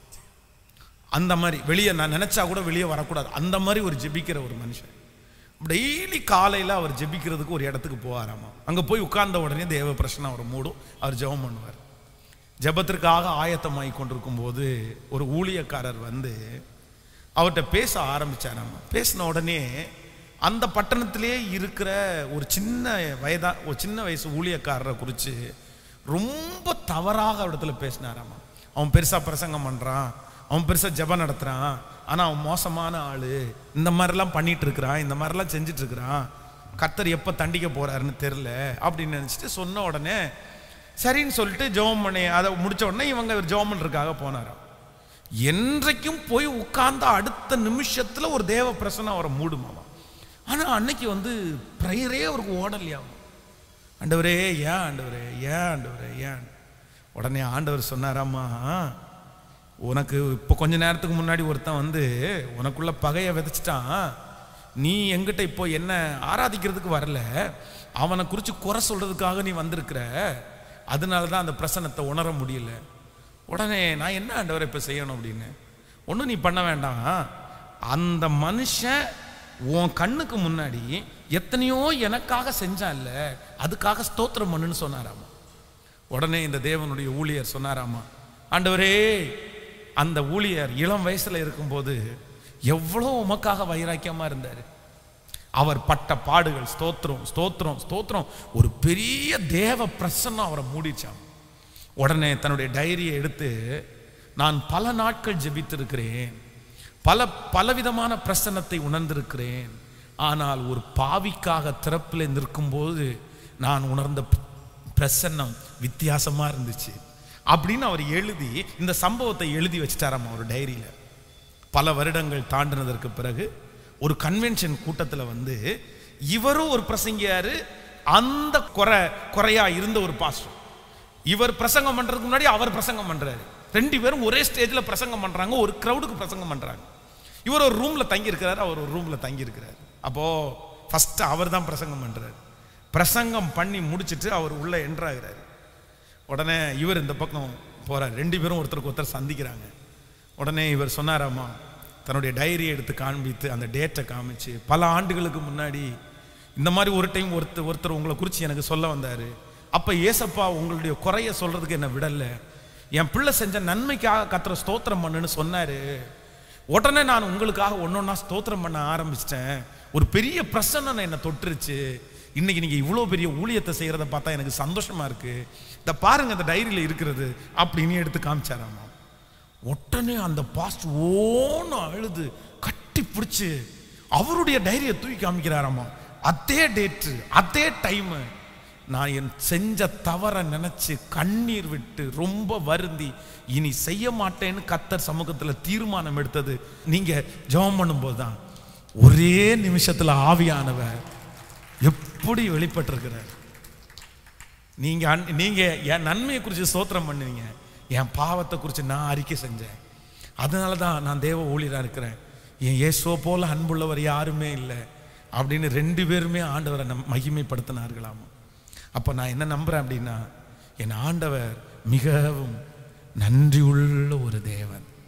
அந்த மாதிரி வெளியே நான் நினைச்சா கூட வெளியே வரக்கூடாது, அந்த மாதிரி ஒரு ஜெபிக்கிற ஒரு மனுஷன். டெய்லி காலையில் அவர் ஜெபிக்கிறதுக்கு ஒரு இடத்துக்கு போவாராமா. அங்கே போய் உட்கார்ந்த உடனே தேவ பிரச்சனை அவரை மூடும், அவர் ஜெபம் பண்ணுவார். ஜெபத்திற்காக ஆயத்தமாகி கொண்டிருக்கும் போது ஒரு ஊழியக்காரர் அவர்கிட்ட பேச ஆரம்பிச்சாராமா. பேசின உடனே அந்த பட்டணத்திலே இருக்கிற ஒரு சின்ன வயசு ஊழியக்காரரை குறித்து ரொம்ப தவறாக இடத்துல பேசினாராமா. அவன் பெருசா பிரசங்கம் பண்றான், அவன் பெருசா ஜெபம் நடத்துறான், ஆனா அவன் மோசமான ஆளு, இந்த மாதிரிலாம் பண்ணிட்டு இருக்கிறான், இந்த மாதிரிலாம் செஞ்சுட்டு இருக்கிறான், கர்த்தர் எப்போ தண்டிக்க போறாருன்னு தெரியல அப்படின்னு நினைச்சிட்டு சொன்ன உடனே சரின்னு சொல்லிட்டு ஜெபம் பண்ணி அதை முடிச்ச உடனே இவங்க ஜெபம் பண்றதுக்காக போனாராம். என்றைக்கும் போய் உட்கார்ந்த அடுத்த நிமிஷத்துல ஒரு தேவ பிரசன்னம் அவரை மூடுமாமா. ஆனா அன்னைக்கு ப்ரேயரே அவருக்கு ஓடலையாம். ஆண்டவரே ஏன் ஆண்டவரே, ஏன் ஆண்டவரே, ஏன்? உடனே ஆண்டவர் சொன்னாராமா, உனக்கு இப்போ கொஞ்ச நேரத்துக்கு முன்னாடி ஒருத்தன் உனக்குள்ள பகையை விதைச்சிட்டான், நீ எங்கிட்ட இப்போ என்ன ஆராதிக்கிறதுக்கு வரல, அவனை குறித்து குறை சொல்றதுக்காக நீ வந்திருக்கிற, அதனால தான் அந்த பிரசன்னத்தை உணர முடியல. உடனே நான் என்ன ஆண்டவரை இப்போ செய்யணும் அப்படின்னு, ஒன்றும் நீ பண்ண வேண்டாம், அந்த மனுஷன் உன் கண்ணுக்கு முன்னாடி எத்தனையோ எனக்காக செஞ்சான்ல, அதுக்காக ஸ்தோத்திரம் பண்ணுன்னு சொன்னாராமா. உடனே இந்த தேவனுடைய ஊழியர் சொன்னாராமா, ஆண்டவரே, அந்த ஊழியர் இளம் வயசுல இருக்கும்போது எவ்வளோ உமக்காக வைராக்கியமா இருந்தாரு. அவர் பட்ட பாடுகள், ஸ்தோத்திரம் ஸ்தோத்திரம் ஸ்தோத்திரம், ஒரு பெரிய தேவ பிரசன்னம் அவரை மூடிச்சான். உடனே தன்னுடைய டைரியை எடுத்து, நான் பல நாட்கள் ஜெபித்திருக்கிறேன், பலவிதமான பிரசன்னத்தை உணர்ந்திருக்கிறேன், ஆனால் ஒரு பாவிக்காக திறப்பில் நிற்கும்போது நான் உணர்ந்த பிரசன்னம் வித்தியாசமா இருந்துச்சு அப்படின்னு அவர் எழுதி இந்த சம்பவத்தை எழுதி வச்சிட்டாராம் ஒரு டைரியில. பல வருடங்கள் தாண்டினதற்கு பிறகு ஒரு கன்வென்ஷன் கூட்டத்தில் இவரும் ஒரு பிரசங்கியாரு, அந்த குறையா இருந்த ஒரு பாஸ்டர். இவர் பிரசங்கம் பண்றதுக்கு முன்னாடி அவர் பிரசங்கம் பண்றாரு. ரெண்டு பேரும் ஒரே ஸ்டேஜ்ல பிரசங்கம் பண்றாங்க, ஒரு கிரௌடுக்கு பிரசங்கம் பண்றாங்க. இவர் ஒரு ரூம்ல தங்கி இருக்கிறாரு, அவர் ஒரு ரூம்ல தங்கி இருக்கிறாரு. அப்போ ஃபர்ஸ்ட் அவர் தான் பிரசங்கம் பண்றாரு. பிரசங்கம் பண்ணி முடிச்சிட்டு அவர் உள்ள என்ட்ராகிறாரு. உடனே இவர் இந்த பக்கம் போறார். ரெண்டு பேரும் ஒருத்தருக்கு ஒருத்தர் சந்திக்கிறாங்க. உடனே இவர் சொன்னாராமா, தன்னுடைய டைரியை எடுத்து காண்பித்து அந்த டேட்டை காமிச்சு, பல ஆண்டுகளுக்கு முன்னாடி இந்த மாதிரி ஒரு டைம் ஒருத்தர் உங்களை குறித்து எனக்கு சொல்ல வந்தாரு, அப்போ ஏசப்பா உங்களுடைய குறைய சொல்றதுக்கு என்ன விடலை, என் பிள்ளை செஞ்ச நன்மைக்காக கர்த்தரை ஸ்தோத்திரம் பண்ணுன்னு சொன்னாரு. உடனே நான் உங்களுக்காக ஒன்னொன்னா ஸ்தோத்திரம் பண்ண ஆரம்பிச்சிட்டேன், ஒரு பெரிய பிரசன்னம் என்னை தொட்டுருச்சு, இன்னைக்கு நீங்க இவ்வளோ பெரிய ஊழியத்தை செய்யறத பார்த்தா எனக்கு சந்தோஷமா இருக்கு, இதை பாருங்க அந்த டைரியில் இருக்கிறது அப்படின்னு எடுத்து காமிச்சாராமா. உடனே அந்த பாஸ்ட் ஓன்னு அழுது கட்டி பிடிச்சு அவருடைய டைரியை தூக்கி காமிக்கிறாராமா. அதே டேட்டு, அதே டைமு, நான் என் செஞ்ச தவற நினைச்சு கண்ணீர் விட்டு ரொம்ப வருந்தி இனி செய்ய மாட்டேன்னு கர்த்தர் சமூகத்தில் தீர்மானம் எடுத்தது நீங்க ஜெபம் பண்ணும்போது தான். ஒரே நிமிஷத்துல ஆவியானவர் எப்படி வெளிப்பட்டிருக்கிறார். நீங்க என் நன்மையை குறித்து ஸ்தோத்திரம் பண்ணுவீங்க, என் பாவத்தை குறித்து நான் அறிக்கை செஞ்சேன், அதனால தான் நான் தேவ ஊழியராக இருக்கிறேன், என் இயேசுவை போல அன்புள்ளவர் யாருமே இல்லை அப்படின்னு ரெண்டு பேருமே ஆண்டவரை மகிமைப்படுத்தினார்களாம். அப்போ நான் என்ன நம்புறேன் அப்படின்னா, என் ஆண்டவர் மிகவும் நன்றி உள்ள ஒரு தேவன்.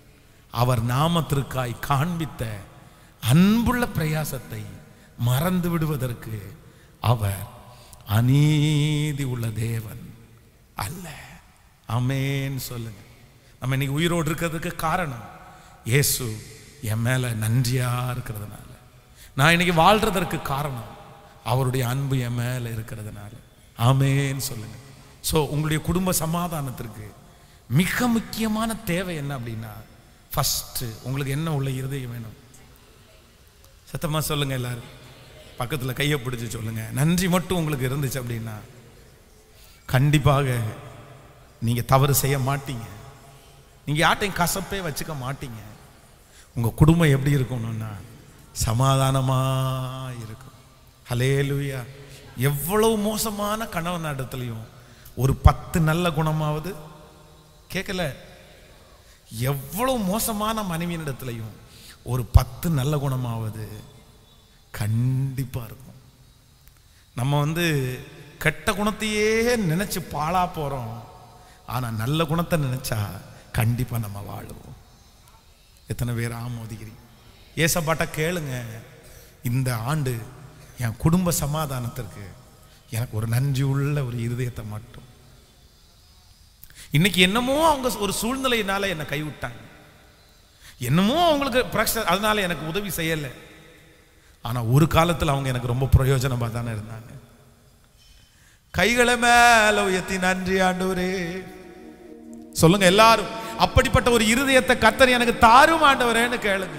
அவர் நாமத்திற்காய் காண்பித்த அன்புள்ள பிரயாசத்தை மறந்து விடுவதற்கு அவர் அநீதி உள்ள தேவன் அல்ல. ஆமென் சொல்லுங்க. நம்ம இன்னைக்கு உயிரோடு இருக்கிறதுக்கு காரணம் இயேசு என் மேல நன்றியா இருக்கிறதுனால. நான் இன்னைக்கு வாழ்றதற்கு காரணம் அவருடைய அன்பு என் மேல இருக்கிறதுனால. ஆமென் சொல்லுங்க. ஸோ உங்களுடைய குடும்ப சமாதானத்திற்கு மிக முக்கியமான தேவை என்ன அப்படின்னா, ஃபர்ஸ்ட் உங்களுக்கு என்ன உள்ள இருதயம் வேணும்? சத்தமா சொல்லுங்க. எல்லாரும் பக்கத்துல கையை பிடிச்சு சொல்லுங்க. நன்றி மட்டும் உங்களுக்கு இருந்துச்சு அப்படின்னா கண்டிப்பாக நீங்க தவறு செய்ய மாட்டீங்க. நீங்க யார்ட்டையும் கசப்பே வச்சுக்க மாட்டீங்க. உங்க குடும்பம் எப்படி இருக்கணும்னா சமாதானமா இருக்கும். ஹல்லேலூயா. எவ்வளவு மோசமான கணவன் இடத்துலையும் ஒரு 10 நல்ல குணமாவது கேட்கல. எவ்வளவு மோசமான மனைவியின் இடத்துலையும் ஒரு 10 நல்ல குணமாவது கண்டிப்பா இருக்கும். நம்ம கெட்ட குணத்தையே நினைச்சு பாழா போறோம். ஆனா நல்ல குணத்தை நினைச்சா கண்டிப்பா நம்ம வாழுவோம். எத்தனை பேர் ஆமோதிக்கிறீங்க? ஏசப்பாட்ட கேளுங்க, இந்த ஆண்டு என் குடும்ப சமாதானத்திற்கு எனக்கு ஒரு நன்றி உள்ள ஒரு இருதயத்தை மட்டும். இன்னைக்கு என்னமோ அவங்க ஒரு சூழ்நிலையினால என்னை கைவிட்டாங்க, என்னமோ அவங்களுக்கு பிரஷர், அதனால எனக்கு உதவி செய்யலை. ஆனா ஒரு காலத்தில் அவங்க எனக்கு ரொம்ப பிரயோஜனமா தானே இருந்தாங்க. கைகளை மேல உயர்த்தி நன்றி ஆண்டவரே சொல்லுங்க எல்லாரும். அப்படிப்பட்ட ஒரு இருதயத்தை கர்த்தர் எனக்கு தாரும் ஆண்டவரேன்னு கேளுங்க.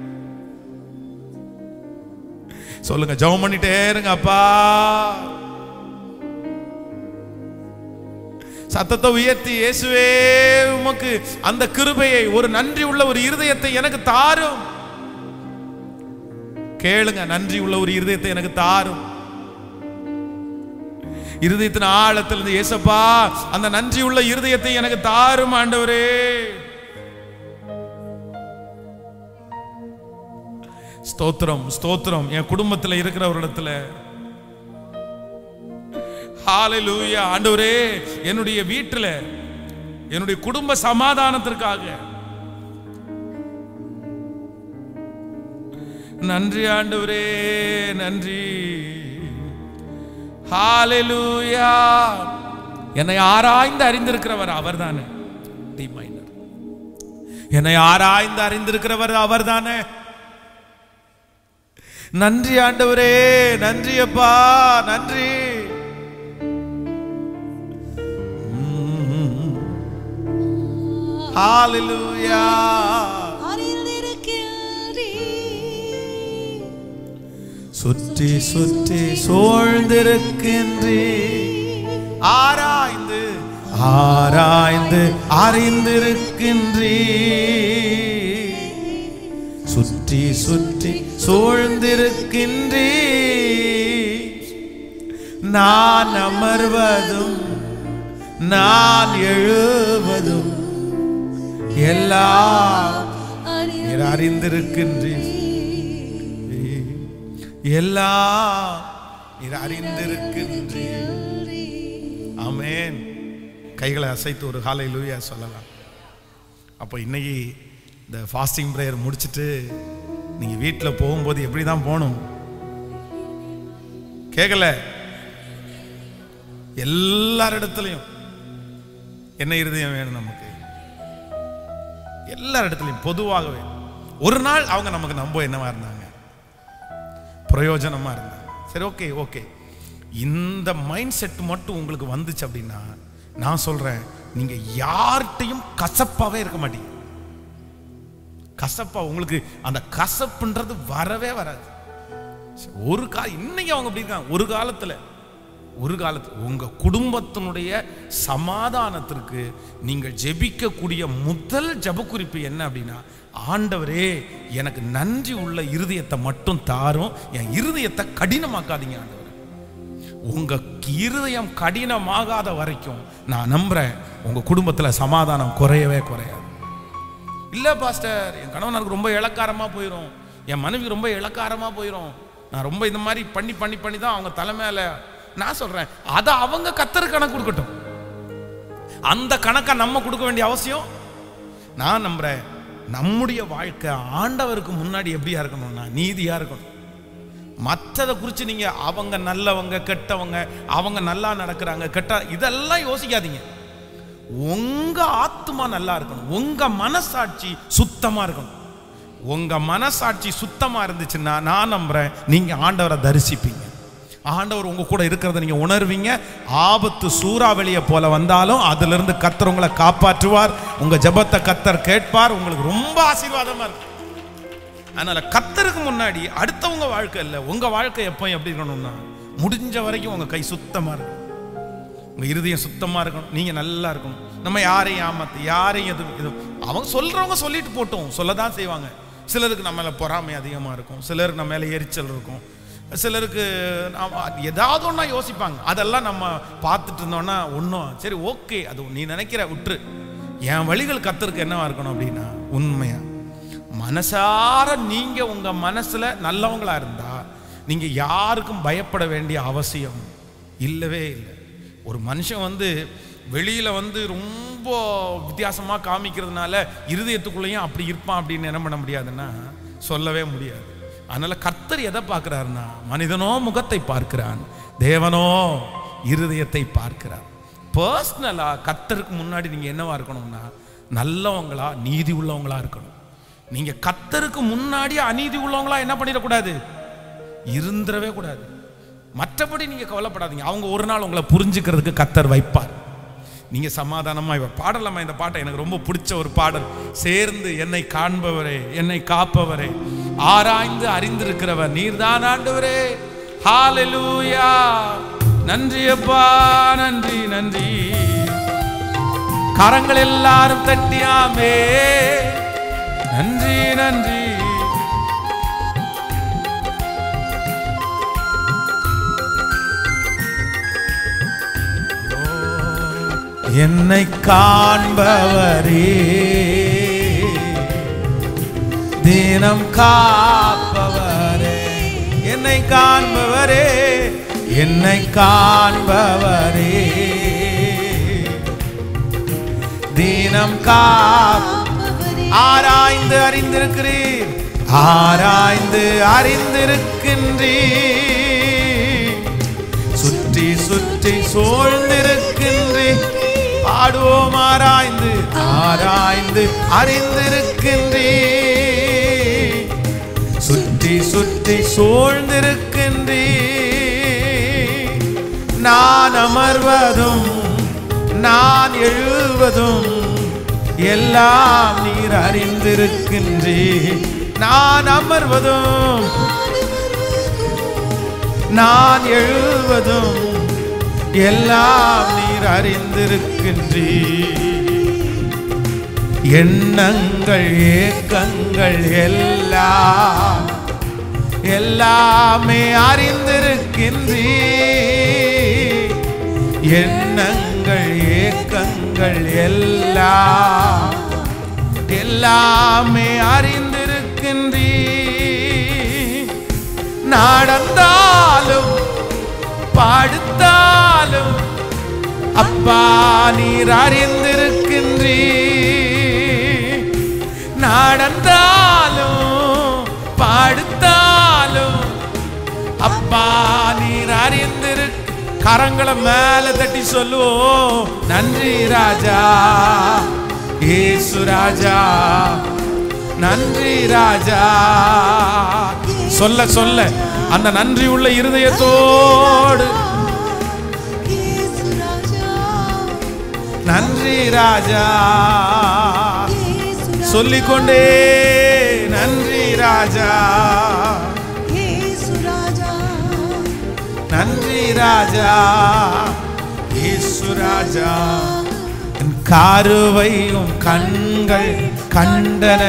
சொல்லுங்க, ஜெபம் பண்ணிட்டே இருங்க. அப்பா சத்தத்தை உயர்த்தி, இயேசுவே உமக்கு அந்த கிருபையை, ஒரு நன்றி உள்ள ஒரு இருதயத்தை எனக்கு தாரும். கேளுங்க, நன்றி உள்ள ஒரு இருதயத்தை எனக்கு தாரும். இருதயத்தின் ஆழத்திலிருந்து இயேசப்பா அந்த நன்றி உள்ள இருதயத்தை எனக்கு தாரும் ஆண்டவரே. ஸ்தோத்திரம் ஸ்தோத்திரம். என் குடும்பத்தில் இருக்கிற ஒரு இடத்துல ஹல்லேலூயா ஆண்டவரே, என்னுடைய வீட்டில் என்னுடைய குடும்ப சமாதானத்திற்காக நன்றி ஆண்டவரே, நன்றி. ஹல்லேலூயா. என்னை ஆராய்ந்து அறிந்திருக்கிறவர் அவர்தானே. ரிமைண்டர், என்னை ஆராய்ந்து அறிந்திருக்கிறவர் அவர்தானே. நன்றி ஆண்டவரே, நன்றி அப்பா, நன்றி. ஹல்லேலூயா. சுற்றி சுற்றி சூழ்ந்திருக்கின்றே, ஆராய்ந்து ஆராய்ந்து அறிந்திருக்கின்றே. சுற்றி சுற்றி சூழ்ந்திருக்கின்றே, நான் அமர்வதும் நான் எழுவதும் எல்லாம் அறிந்திருக்கின்றே, எல்லாம் அறிந்திருக்கின்றே. ஆமென். கைகளை அசைத்து ஒரு ஹல்லேலூயா சொல்லலாம். அப்போ இன்னைக்கு இந்த ஃபாஸ்டிங் பிரேயர் முடிச்சுட்டு நீங்க வீட்டில் போகும்போது எப்படி தான் போகணும்? கேட்கல, எல்லாரிடத்துலையும் என்ன இருதயம் வேணும் நமக்கு? எல்லாரிடத்துலையும் பொதுவாகவே. ஒரு நாள் அவங்க நமக்கு நம்ப என்னவா இருந்தாங்க? பிரயோஜனமா இருந்தாங்க. சரி, ஓகே ஓகே. இந்த மைண்ட் செட் மட்டும் உங்களுக்கு வந்துச்சு அப்படின்னா நான் சொல்றேன், நீங்க யார்கிட்டையும் கசப்பாவே இருக்க மாட்டீங்க. கசப்பா உங்களுக்கு அந்த கசப்புன்றது வரவே வராது. ஒரு இன்னைக்கு அவங்க அப்படி இருக்காங்க. ஒரு காலத்துல உங்க குடும்பத்தினுடைய சமாதானத்திற்கு நீங்கள் ஜெபிக்கக்கூடிய முதல் ஜெபக்குறிப்பு என்ன அப்படின்னா, ஆண்டவரே எனக்கு நன்றி உள்ள இருதயத்தை மட்டும் தாரும், என் இருதயத்தை கடினமாக்காதீங்க ஆண்டவரே. உங்க இருதயம் கடினமாகாத வரைக்கும் நான் நம்புறேன் உங்க குடும்பத்துல சமாதானம் குறையவே குறையாது. இல்ல பாஸ்டர், என் கணவனுக்கு ரொம்ப இளக்காரமா போயிடும், என் மனைவி ரொம்ப இளக்காரமா போயிடும், நான் ரொம்ப இந்த மாதிரி பண்ணி பண்ணி பண்ணி தான் அவங்க தலைமையில. நான் சொல்றேன், அதை அவங்க கர்த்தருக்கு கணக்கு கொடுக்கட்டும். அந்த கணக்கை நம்ம கொடுக்க வேண்டிய அவசியம். நான் நம்புறேன் நம்முடைய வாழ்க்கை ஆண்டவருக்கு முன்னாடி எப்படியா இருக்கணும்னா நீதியா இருக்கணும். மற்றதை குறித்து நீங்க அவங்க நல்லவங்க கெட்டவங்க, அவங்க நல்லா நடக்கிறாங்க கெட்ட, இதெல்லாம் யோசிக்காதீங்க. உங்க ஆத்மா நல்லா இருக்கணும், உங்க மனசாட்சி சுத்தமா இருக்கணும். உங்க மனசாட்சி சுத்தமா இருந்துச்சுன்னா நான் நம்புறேன் நீங்க ஆண்டவரை தரிசிப்பீங்க. ஆண்டவர் உங்க கூட இருக்கிறத நீங்க உணர்வீங்க. ஆபத்து சூறாவளியை போல வந்தாலும் அதுல இருந்து கர்த்தர் உங்களை காப்பாற்றுவார். உங்க ஜெபத்தை கர்த்தர் கேட்பார். உங்களுக்கு ரொம்ப ஆசீர்வாதமா இருக்கும். அதனால கர்த்தருக்கு முன்னாடி அடுத்தவங்க வாழ்க்கை இல்லை, உங்க வாழ்க்கை எப்போ எப்படி இருக்கணும்னா முடிஞ்ச வரைக்கும் உங்க கை சுத்தமா இருக்கணும், உங்க இருதயம் சுத்தமா இருக்கணும், நீங்க நல்லா இருக்கணும். நம்ம யாரையும் ஏமாத்து, யாரையும் இது அவங்க சொல்றவங்க சொல்லிட்டு போட்டோம், சொல்லதான் செய்வாங்க. சிலருக்கு நம்ம மேல பொறாமை அதிகமா இருக்கும், சிலருக்கு நம்ம மேல எரிச்சல் இருக்கும், சிலருக்கு ஏதாவது ஒன்றா யோசிப்பாங்க. அதெல்லாம் நம்ம பார்த்துட்டு இருந்தோம்னா ஒன்றும் சரி ஓகே, அது நீ நினைக்கிற விட்டுரு. என் வழிகள் கர்த்தருக்கு என்னவா இருக்கணும் அப்படின்னா உண்மையா மனசார நீங்க உங்க மனசுல நல்லவங்களா இருந்தா நீங்க யாருக்கும் பயப்பட வேண்டிய அவசியம் இல்லவே இல்லை. ஒரு மனுஷன் வெளியில ரொம்ப வித்தியாசமா காமிக்கிறதுனால இருதயத்துக்குள்ளேயும் அப்படி இருப்பான் அப்படின்னு என்ன பண்ண முடியாதுன்னா சொல்லவே முடியாது. அதனால கர்த்தர் எதை பார்க்கிறாருன்னா மனிதனோ முகத்தை பார்க்கிறான், தேவனோ இருதயத்தை பார்க்கிறார். பர்சனலா கர்த்தருக்கு முன்னாடி நீங்க என்னவா இருக்கணும்னா நல்லவங்களா நீதி உள்ளவங்களா இருக்கணும். நீங்க கர்த்தருக்கு முன்னாடி அநீதி உள்ளவங்களா என்ன பண்ணிடக்கூடாது, இருந்துடவே கூடாது. மற்றபடி நீங்க கவலைப்படாதீங்க, அவங்க ஒரு நாள் உங்களை புரிஞ்சுக்கிறதுக்கு கர்த்தர் வைப்பார். நீங்க சமாதானமா பாடலாமா? இந்த பாட்டை எனக்கு ரொம்ப பிடிச்ச ஒரு பாடல். சேர்ந்து என்னை காண்பவரே, என்னை காப்பவரே, ஆராய்ந்து அறிந்திருக்கிறவர் நீர்தான் ஆண்டவரே. ஹalleluya, நன்றி அப்பா, நன்றி நன்றி. கரங்கள் எல்லாரும் தட்டியாமே நன்றி நன்றி. என்னை காண்பவரே, தினம் காப்பவரே, என்னை காண்பவரே, என்னை காண்பவரே, தினம் ஆராய்ந்து அறிந்திருக்கிறீர், ஆராய்ந்து அறிந்திருக்கின்றீர், சுற்றி சுற்றி சூழ்ந்திருக்கின்றீர். பாடுவோம், ஆராய்ந்து ஆராய்ந்து அறிந்திருக்கின்றீர், சுற்றி சுற்றி சூழ்ந்திருக்கின்றீர். நான் அமர்வதும் நான் எழுவதும் எல்லாம் நீர் அறிந்திருக்கின்றீர். நான் அமர்வதும் நான் எழுவதும் எல்லாம் நீர் அறிந்திருக்கின்றீர். எண்ணங்கள் ஏக்கங்கள் எல்லாம் எல்லாமே அறிந்திருக்கின்றீர். எண்ணங்கள் ஏக்கங்கள் எல்லாம் எல்லாமே அறிந்திருக்கின்றீர். நடந்தாலும் படுத்தாலும் அப்பா நீர் அறிந்திருக்கின்றீர். நடந்தாலும் படுத்தாலும் அப்பா நீர் அறிந்திருக்க. கரங்களை மேல தட்டி சொல்லுவோம், நன்றி ராஜா இயேசு ராஜா, நன்றி ராஜா. சொல்ல சொல்ல அந்த நன்றி உள்ள இருதயத்தோடு நன்றி ராஜா சொல்லிக்கொண்டே, நன்றி ராஜா, நன்றி ராஜா இயேசு ராஜா. என் கருவையும் கண்கள் கண்டன,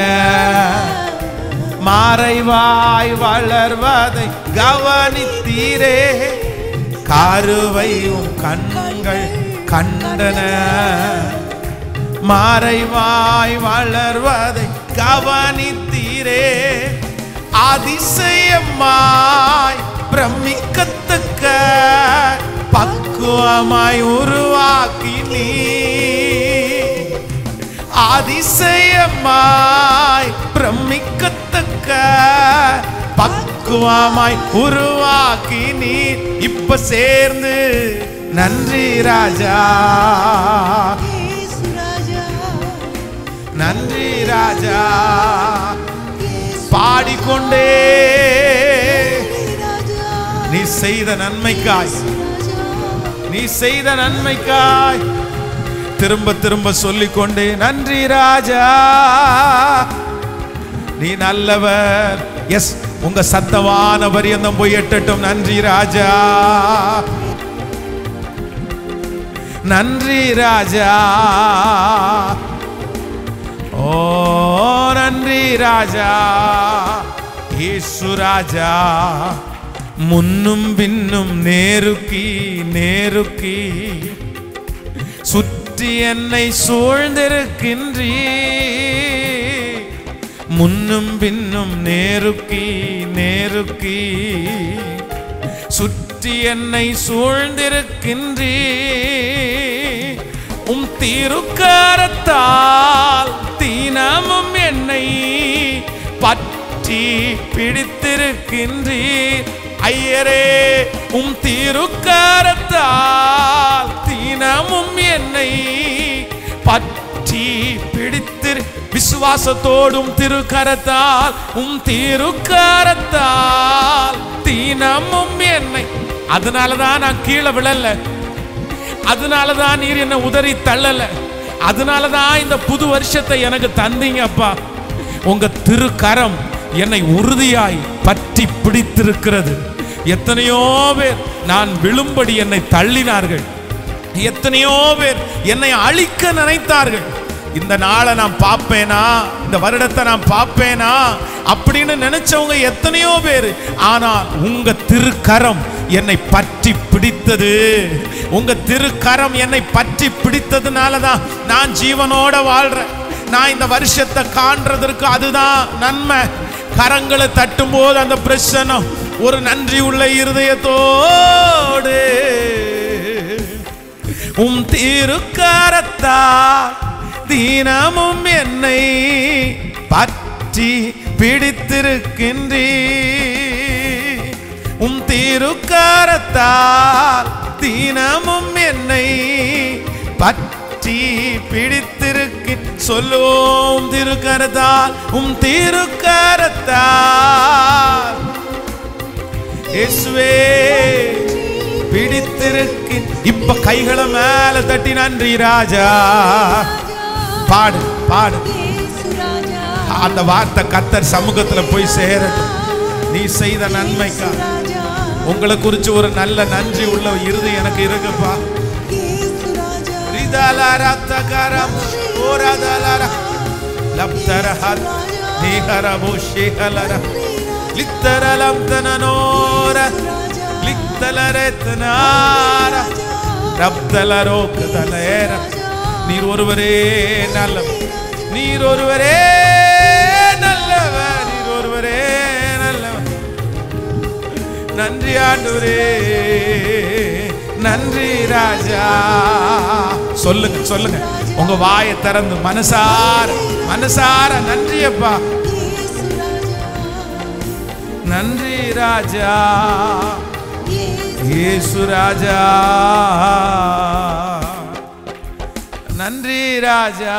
மறைவாய் வளர்வதை கவனித்தீரே. கருவையும் கண்கள் கண்டன, மறைவாய் வளர்வதை கவனித்தீரே. அதிசயமாய் பிரமிக்கத்தக்க பக்குவமாய் உருவாக்கி நீ அதிசயமாய் பிரமிக்கத்தக்க பக்குவமாய் உருவாக்கி நீ இப்ப சேர்ந்து நன்றி ராஜா, நன்றி ராஜா. பாடிக்கொண்டே நீ செய்த நன்மைக்காய், நீ செய்த நன்மைக்காய் திரும்ப திரும்ப சொல்லிக்கொண்டே நன்றி ராஜா, நீ நல்லவர். எஸ், உங்க சத்தமான பரியந்தம் போய் எட்டட்டும். நன்றி ராஜா, நன்றி ராஜா, ஓ நன்றி ராஜா. இயேசு ராஜா, முன்னும் பின்னும் நேருக்கி நேருக்கி சுற்றி என்னை சூழ்ந்திருக்கின்றீ, முன்னும் பின்னும் நேருக்கி நேருக்கி சுற்றி என்னை சூழ்ந்திருக்கின்றீ. உம் திருக்கரத்தால் தினமும் என்னை பற்றி பிடித்திருக்கின்றீர். ஐயரே, உம் திருக்கரத்தால் தினமும் என்னை பற்றி பிடித்திரு. விசுவாசத்தோடும் திருக்கரத்தால், உம் திருக்கரத்தால் தினமும் என்னை. அதனாலதான் நான் கீழே விழல, அதனாலதான் நீர் என்னை உதறி தள்ளல, அதனாலதான் இந்த புது வருஷத்தை எனக்கு தந்தீங்க அப்பா. உங்க திருக்கரம் என்னை உறுதியாய் பற்றி பிடித்திருக்கிறது. எத்தனையோ பேர் நான் விழும்படி என்னை தள்ளினார்கள், எத்தனையோ பேர் என்னை அழிக்க நினைத்தார்கள். இந்த நாளை நான் பார்ப்பேனா, இந்த வருடத்தை நான் பார்ப்பேனா அப்படின்னு நினைச்சவங்க எத்தனையோ பேர். ஆனால் உங்க திருக்கரம் என்னை பற்றி பிடித்தது, உங்க திருக்கரம் என்னை பற்றி பிடித்ததுனாலதான் நான் ஜீவனோட வாழ்றேன். நான் இந்த வருஷத்தை காண்றதற்கு அதுதான் நன்மை. கரங்களை தட்டும் போது அந்த பிரச்சனம் ஒரு நன்றி உள்ள இருதயத்தோடு உம் திருக்கரத்தால் தினமும் என்னை பற்றி பிடித்திருக்கின்றீ. உம் திருக்கரத்தால் தினமும் என்னை பற்றி பிடித்திருக்கு. சொல்லுவோம் திருக்கரத்தால், உம் திருக்கரத்தால் இயேசுவே பிடித்திருக்கு. இப்ப கைகளை மேல தட்டி நன்றி ராஜா பாடு பாடு. அந்த வார்த்தை கர்த்தர் சமூகத்துல போய் சேரட்டும். நீ செய்த நன்மைக்கா உங்களை குறிச்சு ஒரு நல்ல நன்றி உள்ள இறுதி எனக்கு இருக்குப்பா. நீர் ஒருவரே நல்லவர், நீர் ஒருவரே நல்லவர், நீர் ஒருவரே நல்லவர். நன்றி ஆண்டவரே, நன்றி ராஜா. சொல்லுங்க சொல்லுங்க, உங்க வாயை திறந்து மனசார மனசார நன்றி அப்பா, நன்றி ராஜா, இயேசு ராஜா, நன்றி ராஜா,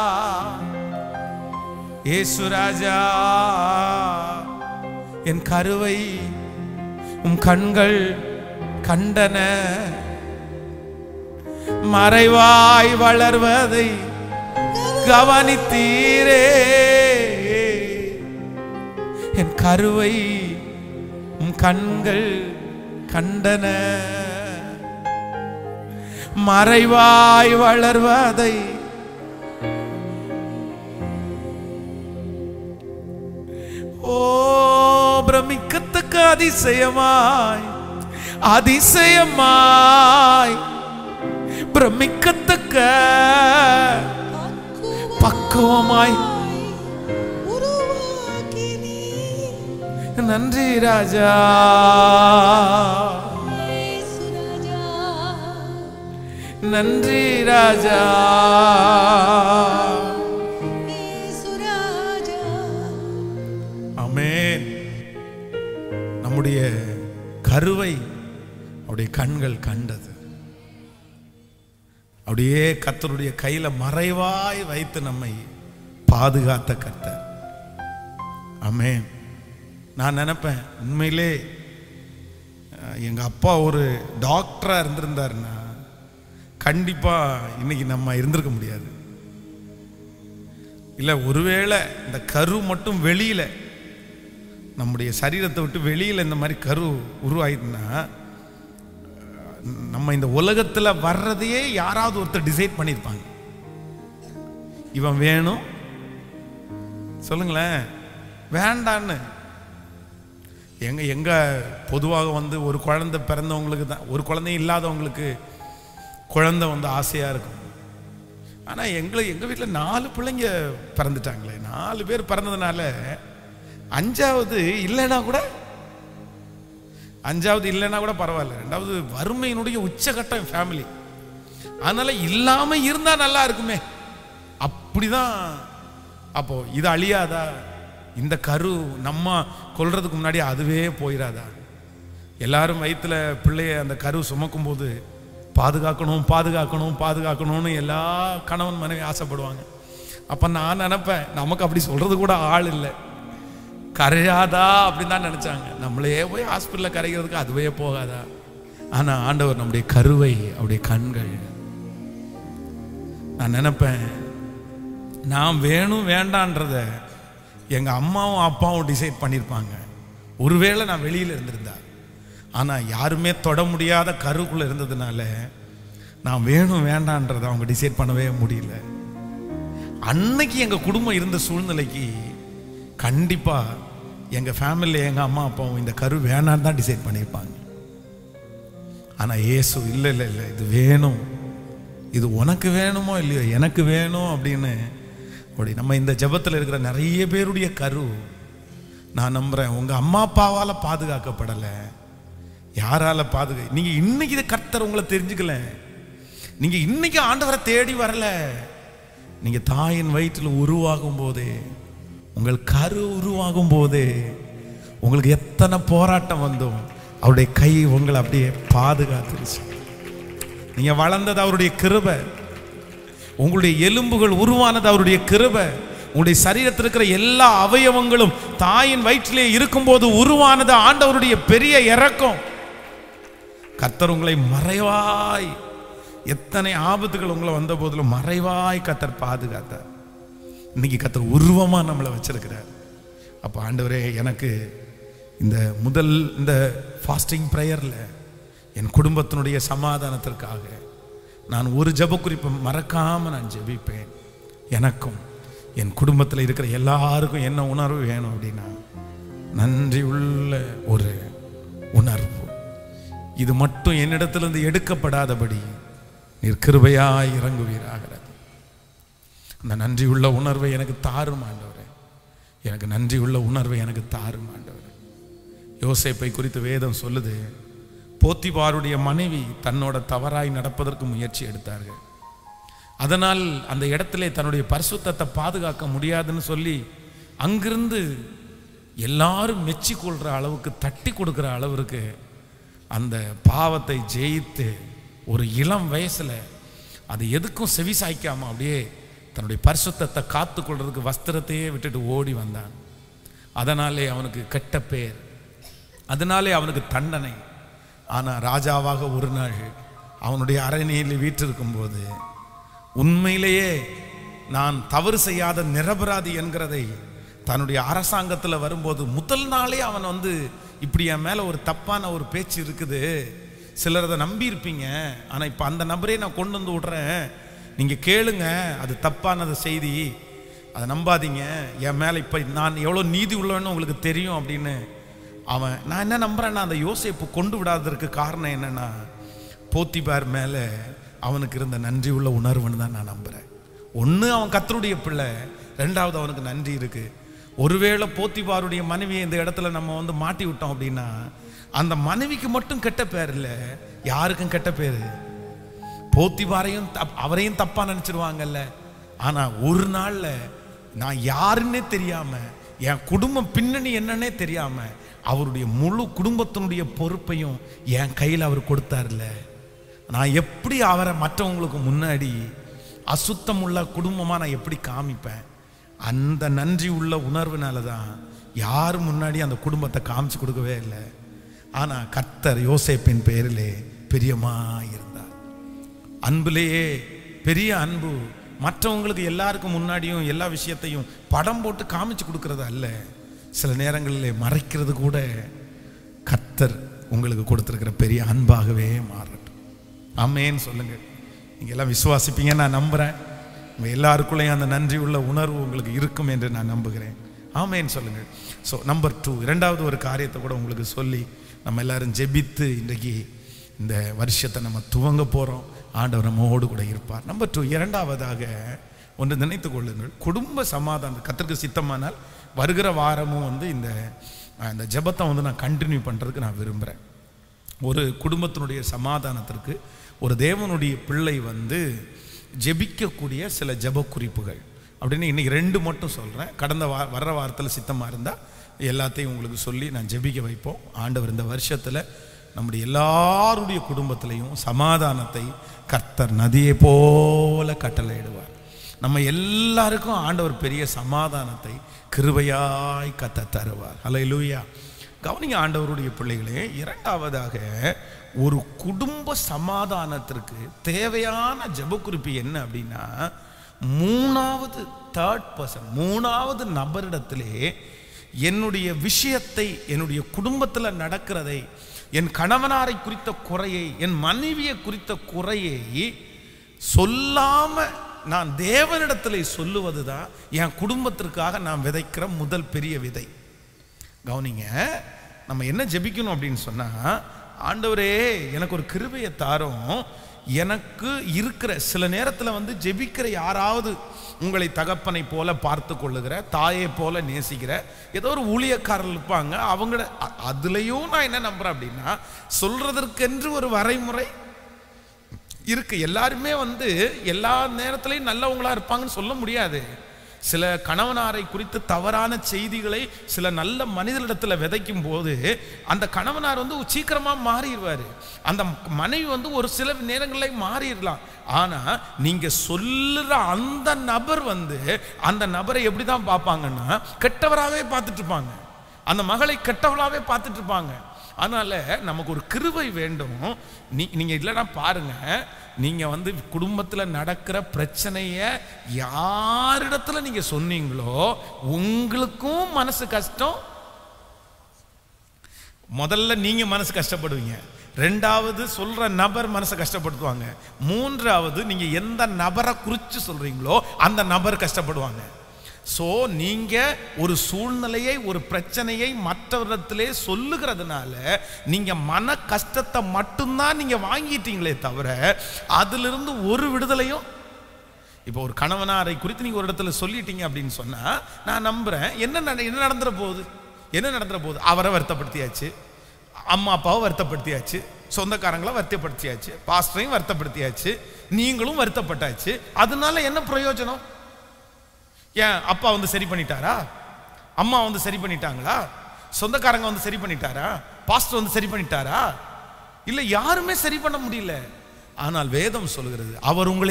இயேசு ராஜா. என் கருவை உம் கண்கள் கண்டன, மறைவாய் வளர்வதை கவனித்தீரே. என் கருவை உம் கண்கள் கண்டன, மறைவாய் வளர்வதை. ஓ பிரமிக்கத்தக்க அதிசயமாய், அதிசயமாய் பிரமிக்கத்தக்க பக்குவமாய். நன்றி ராஜா, நன்றி ராஜா, அவருடைய கருவை அவருடைய கண்கள் கண்டது. அப்படியே கர்த்தருடைய கையில மறைவாய் வைத்து நம்மை பாதுகாத்த கர்த்தர். ஆமென். நான் நினைப்பேன், உண்மையிலே எங்க அப்பா ஒரு டாக்டரா இருந்திருந்தாருன்னா கண்டிப்பா இன்னைக்கு நம்ம இருந்திருக்க முடியாது. இல்ல ஒருவேளை இந்த கரு மட்டும் வெளியில, நம்முடைய சரீரத்தை விட்டு வெளியில இந்த மாதிரி கரு உருவாயிடுனா, நம்ம இந்த உலகத்துல வர்றதையே யாராவது ஒருத்தர் டிசைட் பண்ணிருப்பாங்க. இவன் வேணும் சொல்லுங்களேன், வேண்டான்னு. எங்க பொதுவாக வந்து ஒரு குழந்தை பிறந்தவங்களுக்கு தான், ஒரு குழந்தையும் இல்லாதவங்களுக்கு குழந்தை வந்து ஆசையா இருக்கும். ஆனா எங்க வீட்டில் 4 பிள்ளைங்க பிறந்துட்டாங்களே. 4 பேர் பிறந்ததுனால 5வது இல்லைன்னா கூட பரவாயில்ல. 2வது வறுமையினுடைய உச்சகட்டம் ஃபேமிலி. அதனால இல்லாம இருந்தா நல்லா இருக்குமே, அப்படிதான். அப்போ இது அழியாதா? இந்த கரு நம்ம கொல்றதுக்கு முன்னாடி அதுவே போயிடாதா? எல்லாரும் வயிற்றுல பிள்ளைய அந்த கரு சுமக்கும் போது பாதுகாக்கணும்னு எல்லா கணவன் மனைவி ஆசைப்படுவாங்க. அப்ப நான் நினைப்பேன், நமக்கு அப்படி சொல்றது கூட ஆள் இல்லை. கரையாதா அப்படின்னு தான் நினைச்சாங்க. நம்மளே போய் ஹாஸ்பிட்டலில் கரைக்கிறதுக்கு அதுவே போகாதா? ஆனா ஆண்டவர் நம்முடைய கருவை, அவருடைய கண்கள். நான் நினைப்பேன், நான் வேணும் வேண்டான்றத எங்க அம்மாவும் அப்பாவும் டிசைட் பண்ணியிருப்பாங்க. ஒருவேளை நான் வெளியில இருந்திருந்தா. ஆனா யாருமே தொட முடியாத கருக்குள்ள இருந்ததுனால நான் வேணும் வேண்டான்றதை அவங்க டிசைட் பண்ணவே முடியல. அன்னைக்கு எங்க குடும்பம் இருந்த சூழ்நிலைக்கு கண்டிப்பா எங்க ஃபேமிலியில எங்க அம்மா அப்பாவும் இந்த கரு வேணான்னு தான் டிசைட் பண்ணியிருப்பாங்க. ஆனா இயேசு இல்லை இல்லை இல்லை, இது வேணும், இது உனக்கு வேணுமோ இல்லையோ எனக்கு வேணும் அப்படின்னு. அப்படி நம்ம இந்த ஜெபத்தில் இருக்கிற நிறைய பேருடைய கரு, நான் நம்புறேன், உங்க அம்மா அப்பாவால பாதுகாக்கப்படலை. யாரால நீங்க இன்னைக்கு இதை கர்த்தர் உங்களை தெரிஞ்சுக்கல, நீங்க இன்னைக்கு ஆண்டவரை தேடி வரல. நீங்க தாயின் வயிற்றில் உருவாகும் போதே, உங்கள் கரு உருவாகும் போதே உங்களுக்கு எத்தனை போராட்டம் வந்தோம், அவருடைய கை உங்களை அப்படியே பாதுகாத்துருச்சு. நீங்க வளர்ந்தது அவருடைய கிருபை, உங்களுடைய எலும்புகள் உருவானது அவருடைய கிருபை, உங்களுடைய சரீரத்தில் இருக்கிற எல்லா அவயவங்களும் தாயின் வயிற்றிலே இருக்கும்போது உருவானது ஆண்டவருடைய பெரிய இரக்கம். கர்த்தர் உங்களை மறைவாய், எத்தனை ஆபத்துகள் உங்களை வந்த போதிலும் மறைவாய் கர்த்தர் பாதுகாத்தார். இன்னைக்கு கர்த்தர் உருவமா நம்மளை வச்சிருக்கிறார். அப்ப ஆண்டவரே, எனக்கு இந்த ஃபாஸ்டிங் பிரேயர்ல என் குடும்பத்தினுடைய சமாதானத்திற்காக நான் ஒரு ஜெப குறிப்பை மறக்காம நான் ஜெபிப்பேன். எனக்கும் என் குடும்பத்தில் இருக்கிற எல்லாருக்கும் என்ன உணர்வு வேணும் அப்படின்னா, நன்றி உள்ள ஒரு உணர்வு. இது மட்டும் என்னிடத்திலிருந்து எடுக்கப்படாதபடி நீர் கிருபையாய் இறங்குவீராகிறது. அந்த நன்றி உள்ள உணர்வை எனக்கு தாரும் ஆண்டவரே, எனக்கு நன்றி உள்ள உணர்வை எனக்கு தாரும் ஆண்டவரே. யோசேப்பை குறித்து வேதம் சொல்லுது, போத்திபாருடைய மனைவி தன்னோட தவறாய் நடப்பதற்கு முயற்சி எடுத்தார்கள். அதனால் அந்த இடத்திலே தன்னுடைய பரிசுத்தத்தை பாதுகாக்க முடியாதுன்னு சொல்லி அங்கிருந்து எல்லாரும் மெச்சி கொள்கிற அளவுக்கு, தட்டி கொடுக்குற அளவுக்கு அந்த பாவத்தை ஜெயித்து ஒரு இளம் வயசுல அது எதுக்கும் செவி சாய்க்காம அப்படியே தன்னுடைய பரிசுத்தத்தை காத்து கொள்றதுக்கு வஸ்திரத்தையே விட்டுட்டு ஓடி வந்தான். அதனாலே அவனுக்கு கெட்ட பேர், அதனாலே அவனுக்கு தண்டனை. ஆனால் ராஜாவாக ஒரு நாள் அவனுடைய அரண்மனையில் வீற்றிருக்கும் போது உண்மையிலேயே நான் தவறு செய்யாத நிரபராதி என்கிறதை தன்னுடைய அரசாங்கத்தில் வரும்போது முதல் நாளே அவன் வந்து, இப்படி என் மேலே ஒரு தப்பான ஒரு பேச்சு இருக்குது, சிலர் அதை நம்பி இருப்பீங்க, ஆனால் இப்போ அந்த நபரே நான் கொண்டு வந்து விட்றேன், நீங்கள் கேளுங்க, அது தப்பானது செய்தி, அதை நம்பாதீங்க, என் மேலே இப்போ நான் எவ்வளோ நீதி உள்ளவன்னு உங்களுக்கு தெரியும் அப்படின்னு அவன். நான் என்ன நம்புறேன்னா, அந்த யோசேப்பு கொண்டு விடாததற்கு காரணம் என்னன்னா, போத்திபார் மேலே அவனுக்கு இருந்த நன்றி உள்ள உணர்வுன்னு தான் நான் நம்புகிறேன். ஒன்று, அவன் கர்த்தருடைய பிள்ளை, ரெண்டாவது அவனுக்கு நன்றி இருக்கு. ஒருவேளை போத்திபாருடைய மனைவியை இந்த இடத்துல நம்ம வந்து மாட்டி விட்டோம் அப்படின்னா, அந்த மனைவிக்கு மட்டும் கெட்ட பேர் இல்லை, யாருக்கும் கெட்ட பேர். போத்திபாரையும் அவரையும் தப்பா நினைச்சிருவாங்கல்ல. ஆனா ஒரு நாள்ல நான் யாருன்னே தெரியாம, என் குடும்பம் பின்னணி என்னன்னே தெரியாம அவருடைய முழு குடும்பத்தினுடைய பொறுப்பையும் என் கையில் அவர் கொடுத்தார்ல, நான் எப்படி அவரை மற்றவங்களுக்கு முன்னாடி அசுத்தம் உள்ள குடும்பமாக நான் எப்படி காமிப்பேன்? அந்த நன்றி உள்ள உணர்வுனால தான் யார் முன்னாடி அந்த குடும்பத்தை காமிச்சு கொடுக்கவே இல்லை. ஆனால் கர்த்தர் யோசேப்பின் பேரிலே பிரியமாக இருந்தார். அன்புலேயே பெரிய அன்பு. மற்றவங்களுக்கு எல்லாருக்கும் முன்னாடியும் எல்லா விஷயத்தையும் படம் போட்டு காமிச்சு கொடுக்கறது அல்ல, சில நேரங்களில் மறைக்கிறது கூட கர்த்தர் உங்களுக்கு கொடுத்துருக்கிற பெரிய அன்பாகவே மாறட்டும். ஆமேன்னு சொல்லுங்க. நீங்கள் எல்லாம் விசுவாசிப்பீங்க நான் நம்புகிறேன். உங்கள் எல்லாருக்குள்ளேயும் அந்த நன்றி உள்ள உணர்வு உங்களுக்கு இருக்கும் என்று நான் நம்புகிறேன். ஆமேன்னு சொல்லுங்கள். ஸோ நம்பர் 2, இரண்டாவது ஒரு காரியத்தை கூட உங்களுக்கு சொல்லி நம்ம எல்லாரும் ஜெபித்து இன்றைக்கு இந்த வருஷத்தை நம்ம துவங்க போகிறோம். ஆண்டவர் நம்மோடு கூட இருப்பார். நம்பர் 2, இரண்டாவதாக ஒன்று நினைத்து கொள்ளுங்கள். குடும்ப சமாதானம் கர்த்தருக்கு சித்தமானால் வருகிற வாரமும் இந்த ஜெபத்தை நான் கண்டினியூ பண்ணுறதுக்கு நான் விரும்புகிறேன். ஒரு குடும்பத்தினுடைய சமாதானத்திற்கு ஒரு தேவனுடைய பிள்ளை ஜெபிக்கக்கூடிய சில ஜெப குறிப்புகள் அப்படின்னு இன்றைக்கி 2 மட்டும் சொல்கிறேன். கடந்த வர்ற வாரத்தில் சித்தமாக இருந்தால் எல்லாத்தையும் உங்களுக்கு சொல்லி நான் ஜெபிக்க வைப்போம். ஆண்டவர் இந்த வருஷத்தில் நம்முடைய எல்லாருடைய குடும்பத்திலையும் சமாதானத்தை கர்த்தர் நதியை போல கட்டளையிடுவார். நம்ம எல்லாருக்கும் ஆண்டவர் பெரிய சமாதானத்தை கிருபையாய் கத்த தருவார். ஹல்லேலூயா. கவனிங்க ஆண்டவருடைய பிள்ளைகளே, இரண்டாவதாக ஒரு குடும்ப சமாதானத்திற்கு தேவையான ஜெப குறிப்பு என்ன அப்படின்னா, மூணாவது நபரிடத்திலே என்னுடைய விஷயத்தை, என்னுடைய குடும்பத்தில் நடக்கிறதை, என் கணவனாரை குறித்த குறையை, என் மனைவியை குறித்த குறையை சொல்லாம நான் தேவனிடத்தில் சொல்லுவது தான் என் குடும்பத்திற்காக நான் விதைக்கிற முதல் பெரிய விதை. கவனிங்க, நம்ம என்ன ஜெபிக்கணும் அப்படின்னு சொன்னா, ஆண்டவரே எனக்கு ஒரு கிருபையை தாரும், எனக்கு இருக்கிற சில நேரத்தில் ஜெபிக்கிற யாராவது உங்களை தகப்பனை போல பார்த்து கொள்ளுகிற, தாயை போல நேசிக்கிற ஏதோ ஒரு ஊழியக்காரர்கள் இருப்பாங்க. அவங்கள அதுலேயும் நான் என்ன நம்புறேன் அப்படின்னா, சொல்றதற்கென்று ஒரு வரைமுறை இருக்கு. எல்லாருமே எல்லா நேரத்திலையும் நல்லவங்களா இருப்பாங்கன்னு சொல்ல முடியாது. சில கணவனாரை குறித்து தவறான செய்திகளை சில நல்ல மனிதனிடத்தில் விதைக்கும் போது அந்த கணவனார் சீக்கிரமா மாறிடுவார். அந்த மனைவி ஒரு சில நேரங்களில் மாறிடலாம். ஆனா நீங்க சொல்லுற அந்த நபர் அந்த நபரை எப்படிதான் பார்ப்பாங்கன்னா, கெட்டவராகவே பார்த்துட்டு இருப்பாங்க. அந்த மகளை கெட்டவளாவே பார்த்துட்டு இருப்பாங்க. அதனால நமக்கு ஒரு கிருபை வேண்டும். நீங்க இல்லைன்னா பாருங்க, நீங்க குடும்பத்தில் நடக்கிற பிரச்சனைய யாரிடத்துல நீங்க சொன்னீங்களோ உங்களுக்கும் மனசு கஷ்டம். முதல்ல நீங்க மனசு கஷ்டப்படுவீங்க, ரெண்டாவது சொல்ற நபர் மனசை கஷ்டப்படுத்துவாங்க, மூன்றாவது நீங்க எந்த நபரை குறித்து சொல்றீங்களோ அந்த நபர் கஷ்டப்படுவாங்க. ஸோ நீங்க ஒரு சூழ்நிலையை, ஒரு பிரச்சனையை மற்றவரிடத்திலே சொல்லுகிறதுனால நீங்க மன கஷ்டத்தை மட்டும்தான் நீங்க வாங்கிட்டீங்களே தவிர அதிலிருந்து ஒரு விடுதலையும். இப்போ ஒரு கணவனாரை குறித்து நீங்க ஒரு இடத்துல சொல்லிட்டீங்க அப்படின்னு சொன்னா நான் நம்புறேன் என்ன நடந்துற போகுது. அவரை வருத்தப்படுத்தியாச்சு, அம்மா அப்பாவை வருத்தப்படுத்தியாச்சு, சொந்தக்காரங்களை வருத்தப்படுத்தியாச்சு, பாஸ்டரையும் வருத்தப்படுத்தியாச்சு, நீங்களும் வருத்தப்பட்டாச்சு. அதனால என்ன பிரயோஜனம்? ஏன் அப்பா சரி பண்ணிட்டாரா? அம்மா சரி பண்ணிட்டாங்களா? சொந்தக்காரங்க சரி பண்ணிட்டாரா? பாஸ்டர் சரி பண்ணிட்டாரா? இல்ல, யாருமே சரி பண்ண முடியல. ஆனால் வேதம் சொல்கிறது, அவர் உங்களை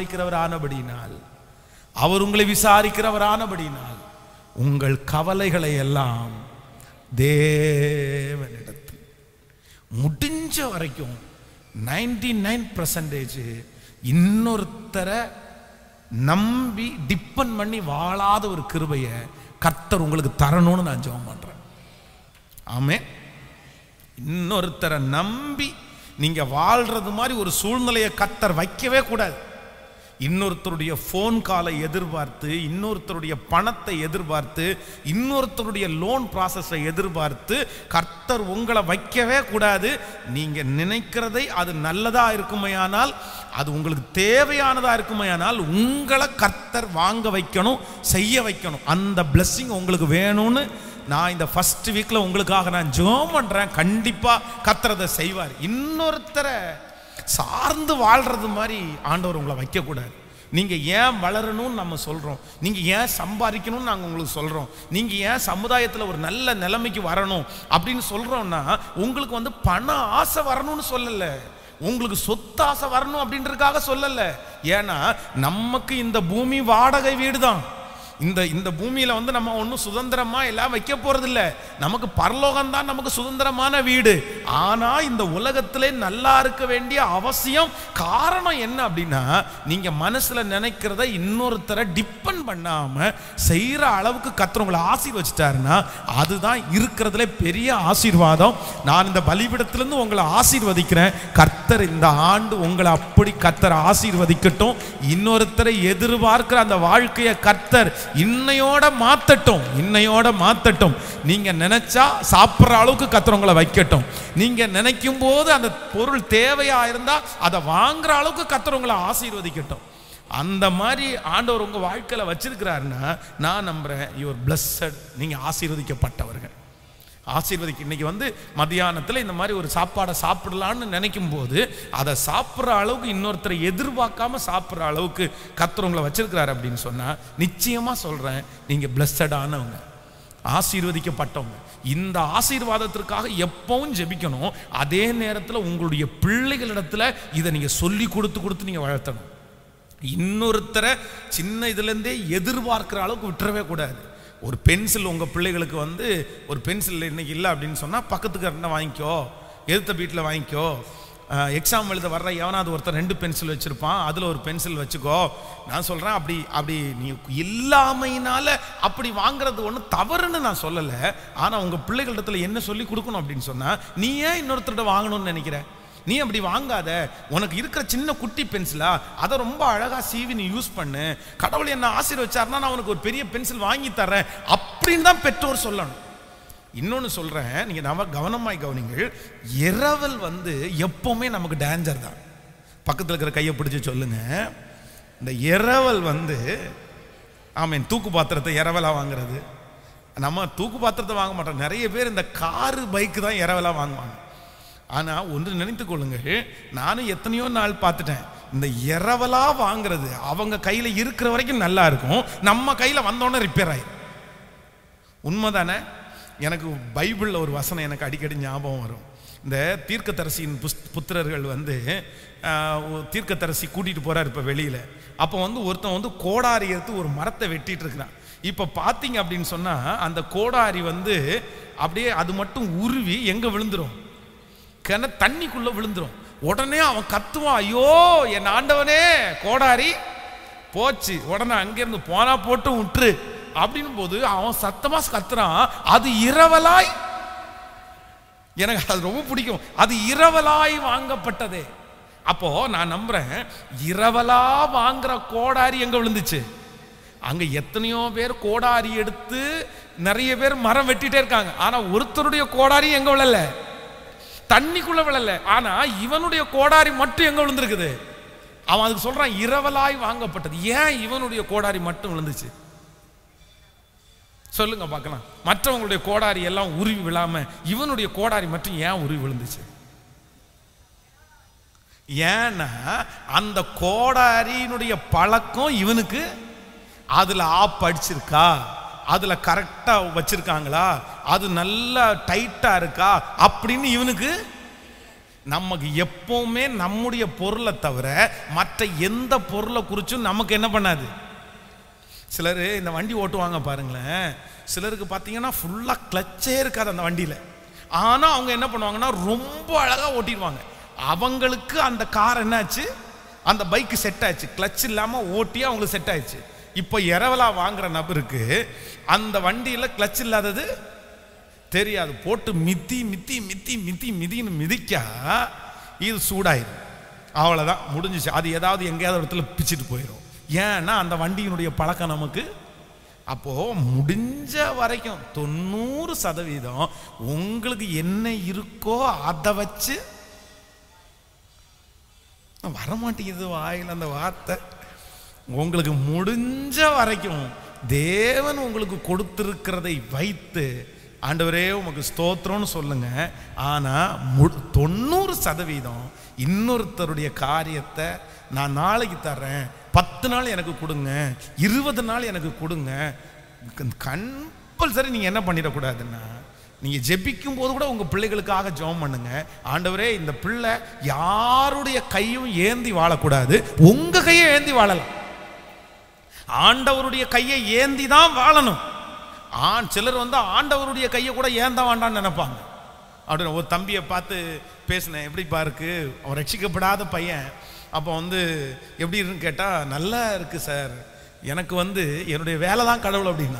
விசாரிக்கிறவரானபடியினால் உங்கள் கவலைகளை எல்லாம் தேவனிடத்தில் முடிஞ்ச வரைக்கும் 99% இன்னொருத்தரை நம்பி டிபெண்ட் பண்ணி வாழாத ஒரு கிருபையை கர்த்தர் உங்களுக்கு தரணும்னு நான் ஜெபம் பண்றேன். ஆமென். இன்னொருத்தரை நம்பி நீங்க வாழ்றது மாதிரி ஒரு சூழ்நிலையை கர்த்தர் வைக்கவே கூடாது. இன்னொருத்தருடைய ஃபோன் காலை எதிர்பார்த்து, இன்னொருத்தருடைய பணத்தை எதிர்பார்த்து, இன்னொருத்தருடைய லோன் ப்ராசஸை எதிர்பார்த்து கர்த்தர் உங்களை வைக்கவே கூடாது. நீங்க நினைக்கிறதை அது நல்லதா இருக்குமையானால், அது உங்களுக்கு தேவையானதா இருக்குமையானால் உங்களை கர்த்தர் வாங்க வைக்கணும், செய்ய வைக்கணும். அந்த பிளெஸிங் உங்களுக்கு வேணும்னு நான் இந்த ஃபர்ஸ்ட் வீக்ல உங்களுக்காக நான் ஜெபம் பண்றேன். கண்டிப்பா கர்த்தர் அதை செய்வார். இன்னொருத்தரை சார்ந்து வாழ்றது மாதிரி ஆண்டவர் உங்களை வைக்க கூடாது. நீங்கள் ஏன் வளரணும்னு நம்ம சொல்கிறோம், நீங்கள் ஏன் சம்பாதிக்கணும்னு நாங்கள் உங்களுக்கு சொல்கிறோம், நீங்கள் ஏன் சமுதாயத்தில் ஒரு நல்ல நிலைமைக்கு வரணும் அப்படின்னு சொல்கிறோம்னா உங்களுக்கு வந்து பண ஆசை வரணும்னு சொல்லலை, உங்களுக்கு சொத்து ஆசை வரணும் அப்படின்றதுக்காக சொல்லலை. ஏன்னா நமக்கு இந்த பூமி வாடகை வீடு தான். இந்த பூமியில வந்து நம்ம ஒன்றும் சுதந்திரமா எல்லாம் வைக்க போறது இல்லை. நமக்கு பரலோகம் தான் நமக்கு சுதந்திரமான வீடு. ஆனா இந்த உலகத்திலே நல்லா இருக்க வேண்டிய அவசியம் காரணம் என்ன அப்படின்னா, நீங்க மனசுல நினைக்கிறத இன்னொருத்தரை டிபெண்ட் பண்ணாம செய்யற அளவுக்கு கர்த்தர் உங்களை ஆசீர்வதிச்சிட்டாருன்னா அதுதான் இருக்கிறதுல பெரிய ஆசீர்வாதம். நான் இந்த பலிபீடத்திலிருந்து உங்களை ஆசீர்வதிக்கிறேன். கர்த்தர் இந்த ஆண்டு உங்களை அப்படி கர்த்தர் ஆசீர்வதிக்கட்டும். இன்னொருத்தரை எதிர்பார்க்கிற அந்த வாழ்க்கையை கர்த்தர் இன்னையோட மாத்தட்டும். நீங்க நினைச்சா சாப்பிட்ற அளவுக்கு கர்த்தர் உங்களை வைக்கட்டும். நீங்க நினைக்கும் போது அந்த பொருள் தேவையா இருந்தா அதை வாங்குற அளவுக்கு கர்த்தர் உங்களை ஆசீர்வதிக்கட்டும். அந்த மாதிரி ஆண்டவர் உங்க வாழ்க்கையில வச்சிருக்கிறாருன்னா நான் நம்புறேன் யூஆர் பிளஸ்ஸட். நீங்க ஆசீர்வதிக்கப்பட்டவர்கள். இன்னைக்கு வந்து மத்தியானத்தில் இந்த மாதிரி ஒரு சாப்பாடை சாப்பிடலான்னு நினைக்கும் போது அதை சாப்பிட்ற அளவுக்கு இன்னொருத்தரை எதிர்பார்க்காம சாப்பிட்ற அளவுக்கு கர்த்தர் உங்களை வச்சிருக்கிறாரு அப்படின்னு சொன்னா நிச்சயமா சொல்றேன் நீங்க பிளஸ்ஸடானவங்க, ஆசீர்வதிக்கப்பட்டவங்க. இந்த ஆசீர்வாதத்திற்காக எப்பவும் ஜெபிக்கணும். அதே நேரத்தில் உங்களுடைய பிள்ளைகளிடத்துல இதை நீங்க சொல்லி கொடுத்து நீங்க வளர்த்தணும். இன்னொருத்தரை சின்ன இதுலேருந்தே எதிர்பார்க்கிற அளவுக்கு விட்டுறவே கூடாது. ஒரு பென்சில் உங்கள் பிள்ளைகளுக்கு வந்து ஒரு பென்சில் இன்னைக்கு இல்லை அப்படின்னு சொன்னால் பக்கத்துக்கு வாங்கிக்கோ, எதிர்த்த வீட்டில் வாங்கிக்கோ. எக்ஸாம் எழுத வர்ற எவனாவது ஒருத்தர் 2 பென்சில் வச்சுருப்பான், அதில் ஒரு பென்சில் வச்சுக்கோ. நான் சொல்கிறேன் அப்படி நீ இல்லாமையினால அப்படி வாங்குறது ஒன்றும் தவறுன்னு நான் சொல்லலை. ஆனால் உங்கள் பிள்ளைகளிடத்தில் என்ன சொல்லி கொடுக்கணும் அப்படின்னு சொன்னால், நீ ஏன் இன்னொருத்தர்கிட்ட வாங்கணும்னு நினைக்கிற? நீ அப்படி வாங்காத. உனக்கு இருக்கிற சின்ன குட்டி பென்சிலா அதை ரொம்ப அழகா சீவி நீ யூஸ் பண்ணு. கடவுள் என்ன ஆசீர்வதிச்சார்னா நான் உனக்கு ஒரு பெரிய பென்சில் வாங்கி தரேன் அப்படின்னு தான் பெற்றோர் சொல்லணும். இன்னொன்று சொல்றேன், நீங்க கவனமாய் கவனிங்கள். இரவல் வந்து எப்பவுமே நமக்கு டேஞ்சர் தான். பக்கத்தில் இருக்கிற கையை பிடிச்சி சொல்லுங்க, இந்த இரவல் வந்து ஆமீன். தூக்கு பாத்திரத்தை இரவலா வாங்குறது. நம்ம தூக்கு பாத்திரத்தை வாங்க மாட்டோம். நிறைய பேர் இந்த காரு பைக்கு தான் இரவலா வாங்குவாங்க. ஆனால் ஒன்று நினைத்து கொள்ளுங்கள், நானும் எத்தனையோ நாள் பார்த்துட்டேன், இந்த இரவலா வாங்குறது அவங்க கையில் இருக்கிற வரைக்கும் நல்லா இருக்கும், நம்ம கையில் வந்தோடனே ரிப்பேர் ஆயிடும். உண்மைதானே? எனக்கு பைபிளில் ஒரு வசனம் எனக்கு அடிக்கடி ஞாபகம் வரும். இந்த தீர்க்கதரிசியின் புத்திரர்கள் வந்து தீர்க்கதரிசி கூட்டிகிட்டு போகிறார் இப்போ வெளியில். அப்போ வந்து ஒருத்தன் வந்து கோடாரி எடுத்து ஒரு மரத்தை வெட்டிட்டு இருக்கிறான். இப்போ பார்த்தீங்க அப்படின்னு சொன்னால் அந்த கோடாரி வந்து அப்படியே அது மட்டும் உருவி எங்கே விழுந்துடும், தண்ணிக்குள்ள விழுந்துரும். உடனே அவன் கத்துவான், ஐயோ என் ஆண்டவனே கோடாரி போச்சு. உடனே அங்கிருந்து போனா போட்டு விட்டுரு அப்படின்னு போது அவன் சத்தமா கத்துறான், அது இரவலாய். எனக்கு அது ரொம்ப பிடிக்கும், அது இரவலாய் வாங்கப்பட்டதே. அப்போ நான் நம்புறேன் இரவலா வாங்குற கோடாரி எங்க விழுந்துச்சு? அங்க எத்தனையோ பேர் கோடாரி எடுத்து நிறைய பேர் மரம் வெட்டிட்டே இருக்காங்க. ஆனா ஒருத்தருடைய கோடாரி எங்க விழல, தண்ணிக்குள்ள விழல. ஆனா இவனுடைய கோடாரி மட்டும் எங்க விழுந்திருக்குது? அவன் அதுக்கு சொல்றான் இரவலாய் வாங்கப்பட்டது. ஏன் இவனுடைய கோடாரி மட்டும் விழுந்துச்சு சொல்லுங்க பார்க்கலாம். மற்றவங்களுடைய கோடாரி எல்லாம் உருவி விழாம இவனுடைய கோடாரி மட்டும் ஏன் உருவி விழுந்துச்சு? ஏன்னா அந்த கோடாரியினுடைய பழக்கம் இவனுக்கு அதுல ஆப் அடிச்சிருக்கா, அதுல கரெக்டா வச்சிருக்காங்களா, அது நல்லா டைட்டா இருக்கா அப்படின்னு இவனுக்கு. நமக்கு எப்பவுமே நம்முடைய பொருளை தவிர மற்ற எந்த பொருளை குறிச்சும் நமக்கு என்ன பண்ணாது. சிலர் இந்த வண்டி ஓட்டுவாங்க பாருங்களேன், சிலருக்கு பார்த்தீங்கன்னா ஃபுல்லாக கிளச்சே இருக்காது அந்த வண்டியில். ஆனால் அவங்க என்ன பண்ணுவாங்கன்னா ரொம்ப அழகாக ஓட்டிடுவாங்க. அவங்களுக்கு அந்த கார் என்னாச்சு, அந்த பைக்கு செட் ஆயிடுச்சு, கிளச் இல்லாமல் ஓட்டி அவங்களுக்கு செட் ஆயிடுச்சு. இப்போ இரவலா வாங்குற நபருக்கு அந்த வண்டியில் கிளச் இல்லாதது தெரியாது. போட்டு மித்தி மித்தி மித்தி மித்தி மிதின்னு மிதிக்கா இது சூடாயிடும், அவ்வளோதான் முடிஞ்சிச்சு. அது ஏதாவது எங்கேயாவது இடத்துல பிச்சுட்டு போயிடும். ஏன்னா அந்த வண்டியினுடைய பழக்கம் நமக்கு. அப்போ முடிஞ்ச வரைக்கும் 90% உங்களுக்கு என்ன இருக்கோ அதை வச்சு. வரமாட்டேங்குது வாயில் அந்த வார்த்தை. உங்களுக்கு முடிஞ்ச வரைக்கும் தேவன் உங்களுக்கு கொடுத்திருக்கிறதை வைத்து ஆண்டவரே உமக்கு ஸ்தோத்திரம்னு சொல்லுங்க. ஆனால் 90% இன்னொருத்தருடைய காரியத்தை நான் நாளைக்கு தர்றேன், 10 நாள் எனக்கு கொடுங்க, 20 நாள் எனக்கு கொடுங்க. கம்பல்சரி நீங்கள் என்ன பண்ணிடக்கூடாதுன்னா, நீங்கள் ஜெபிக்கும் போது கூட உங்கள் பிள்ளைகளுக்காக ஜெபம் பண்ணுங்க. ஆண்டவரே இந்த பிள்ளை யாருடைய கையும் ஏந்தி வாழக்கூடாது, உங்கள் கையை ஏந்தி வாழலாம். ஆண்டவருடைய கையை ஏந்தி தான் வாழணும். சிலர் ஆண்டவருடைய கையை கூட ஏந்த வேண்டான்னு நினைப்பாங்க. அப்படின்னு ஒரு தம்பியை பார்த்து பேசினேன், எப்படிப்பா இருக்கு, அவன் ரட்சிக்கப்படாத பையன். அப்போ எப்படி இருக்குன்னு கேட்டால், நல்லா இருக்கு சார், எனக்கு என்னுடைய வேலை தான் கடவுள் அப்படின்னா.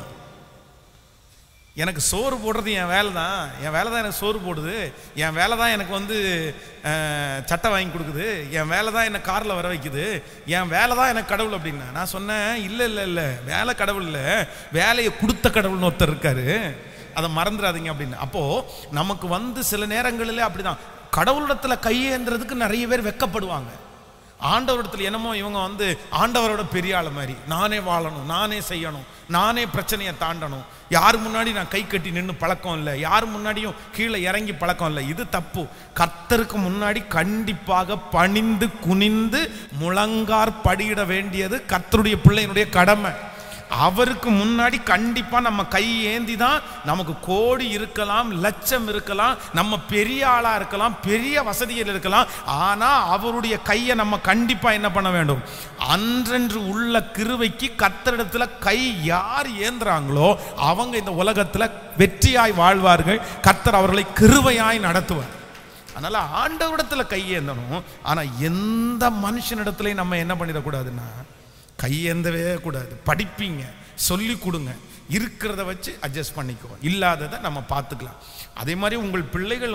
எனக்கு சோறு போடுறது என் வேலை தான், என் வேலை தான் எனக்கு சோறு போடுது, என் வேலை தான் எனக்கு சட்டை வாங்கி கொடுக்குது, என் வேலை தான் என்னை காரில் வர வைக்குது, என் வேலை தான் எனக்கு கடவுள் அப்படின்னா. நான் சொன்னேன், இல்லை இல்லை இல்லை, வேலை கடவுள் இல்லை, வேலையை கொடுத்த கடவுள்னு ஒருத்தர் இருக்காரு, அதை மறந்துடாதீங்க அப்படின்னு. அப்போது நமக்கு சில நேரங்களில் அப்படிதான் கடவுளிடத்தில் கையேந்துறதுக்கு நிறைய பேர் வெட்கப்படுவாங்க. ஆண்டவரிடத்தில் என்னமோ இவங்க ஆண்டவரோட பெரிய ஆள் மாதிரி, நானே வாழணும், நானே செய்யணும், நானே பிரச்சனையை தாண்டணும், யார் முன்னாடி நான் கை கட்டி நின்று பழக்கம் இல்லை, யார் முன்னாடியும் கீழே இறங்கி பழக்கம் இல்லை. இது தப்பு. கர்த்தருக்கு முன்னாடி கண்டிப்பாக பணிந்து குனிந்து முழங்கார் படியிட வேண்டியது கர்த்தருடைய பிள்ளையினுடைய கடமை. அவருக்கு முன்னாடி கண்டிப்பா நம்ம கை ஏந்தி தான். நமக்கு கோடி இருக்கலாம், லட்சம் இருக்கலாம், நம்ம பெரிய ஆளா இருக்கலாம், பெரிய வசதிகள் இருக்கலாம், ஆனா அவருடைய கையை நம்ம கண்டிப்பா என்ன பண்ண வேண்டும், அன்றென்று உள்ள கிருபைக்கு கர்த்தரிடத்துல கை யார் ஏந்துறாங்களோ அவங்க இந்த உலகத்துல வெற்றியாய் வாழ்வார்கள். கர்த்தர் அவர்களை கிருபையாய் நடத்துவார். அதனால ஆண்டவரிடத்துல கை ஏந்தணும். ஆனா எந்த மனுஷனிடத்துலயும் நம்ம என்ன பண்ணிடக்கூடாதுன்னா, கையேந்தவே கூடாது. படிப்பீங்க, சொல்லி கொடுங்க, இருக்கிறத வச்சு அட்ஜஸ்ட் பண்ணிக்குவோம், இல்லாததை நம்ம பார்த்துக்கலாம். அதே மாதிரி உங்கள் பிள்ளைகள்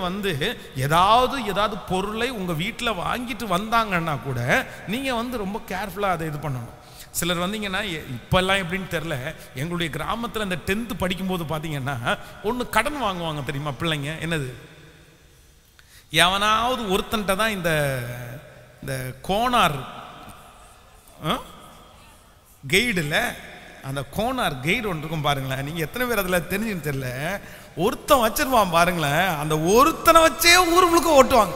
ஏதாவது பொருளை உங்கள் வீட்டில் வாங்கிட்டு வந்தாங்கன்னா கூட நீங்கள் ரொம்ப கேர்ஃபுல்லாக அதை இது பண்ணணும். சிலர் வந்தீங்கன்னா, இப்போல்லாம் எப்படின்னு தெரில, எங்களுடைய கிராமத்தில் இந்த 10th படிக்கும்போது பார்த்தீங்கன்னா ஒன்று கடன் வாங்குவாங்க தெரியுமா பிள்ளைங்க. என்னது, எவனாவது ஒருத்தன்ட்ட தான் இந்த கோனார் கைடில் அந்த கோனார் கைடு ஒன்று இருக்கும் பாருங்களேன். நீங்கள் எத்தனை பேர் அதில் தெரிஞ்சுன்னு தெரியல, ஒருத்தன் வச்சிருவான் பாருங்களேன், அந்த ஒருத்தனை வச்சே ஊர் முழுக்க ஓட்டுவாங்க.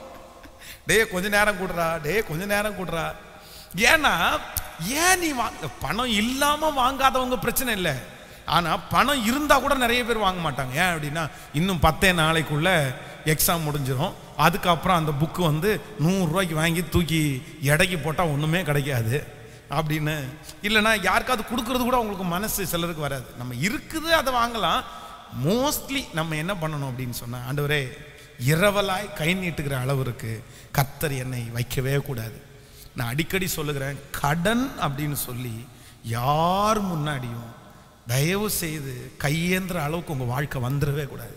டே கொஞ்ச நேரம் கூடுறா, டே கொஞ்ச நேரம் கூடுறா. ஏன்னா ஏன் நீ பணம் இல்லாமல் வாங்காதவங்க பிரச்சனை இல்லை, ஆனால் பணம் இருந்தால் கூட நிறைய பேர் வாங்க மாட்டாங்க. ஏன் அப்படின்னா, இன்னும் 10 நாளைக்குள்ள எக்ஸாம் முடிஞ்சிடும், அதுக்கப்புறம் அந்த புக்கு 100 ரூபாய்க்கு வாங்கி தூக்கி எடைக்கு போட்டால் ஒன்றுமே கிடைக்காது அப்படின்னு. இல்லைன்னா யாருக்காவது கொடுக்கறது கூட உங்களுக்கு மனசு சிலருக்கு வராது. நம்ம இருக்குது அதை வாங்கலாம். மோஸ்ட்லி நம்ம என்ன பண்ணணும் அப்படின்னு சொன்னால், ஆண்டவரே இரவலாய் கை நீட்டுகிற அளவிற்கு கர்த்தர் என்னை வைக்கவே கூடாது. நான் அடிக்கடி சொல்லுகிறேன், கடன் அப்படின்னு சொல்லி யார் முன்னாடியும் தயவு செய்து கையேந்திர அளவுக்கு உங்கள் வாழ்க்கை வந்துடவே கூடாது.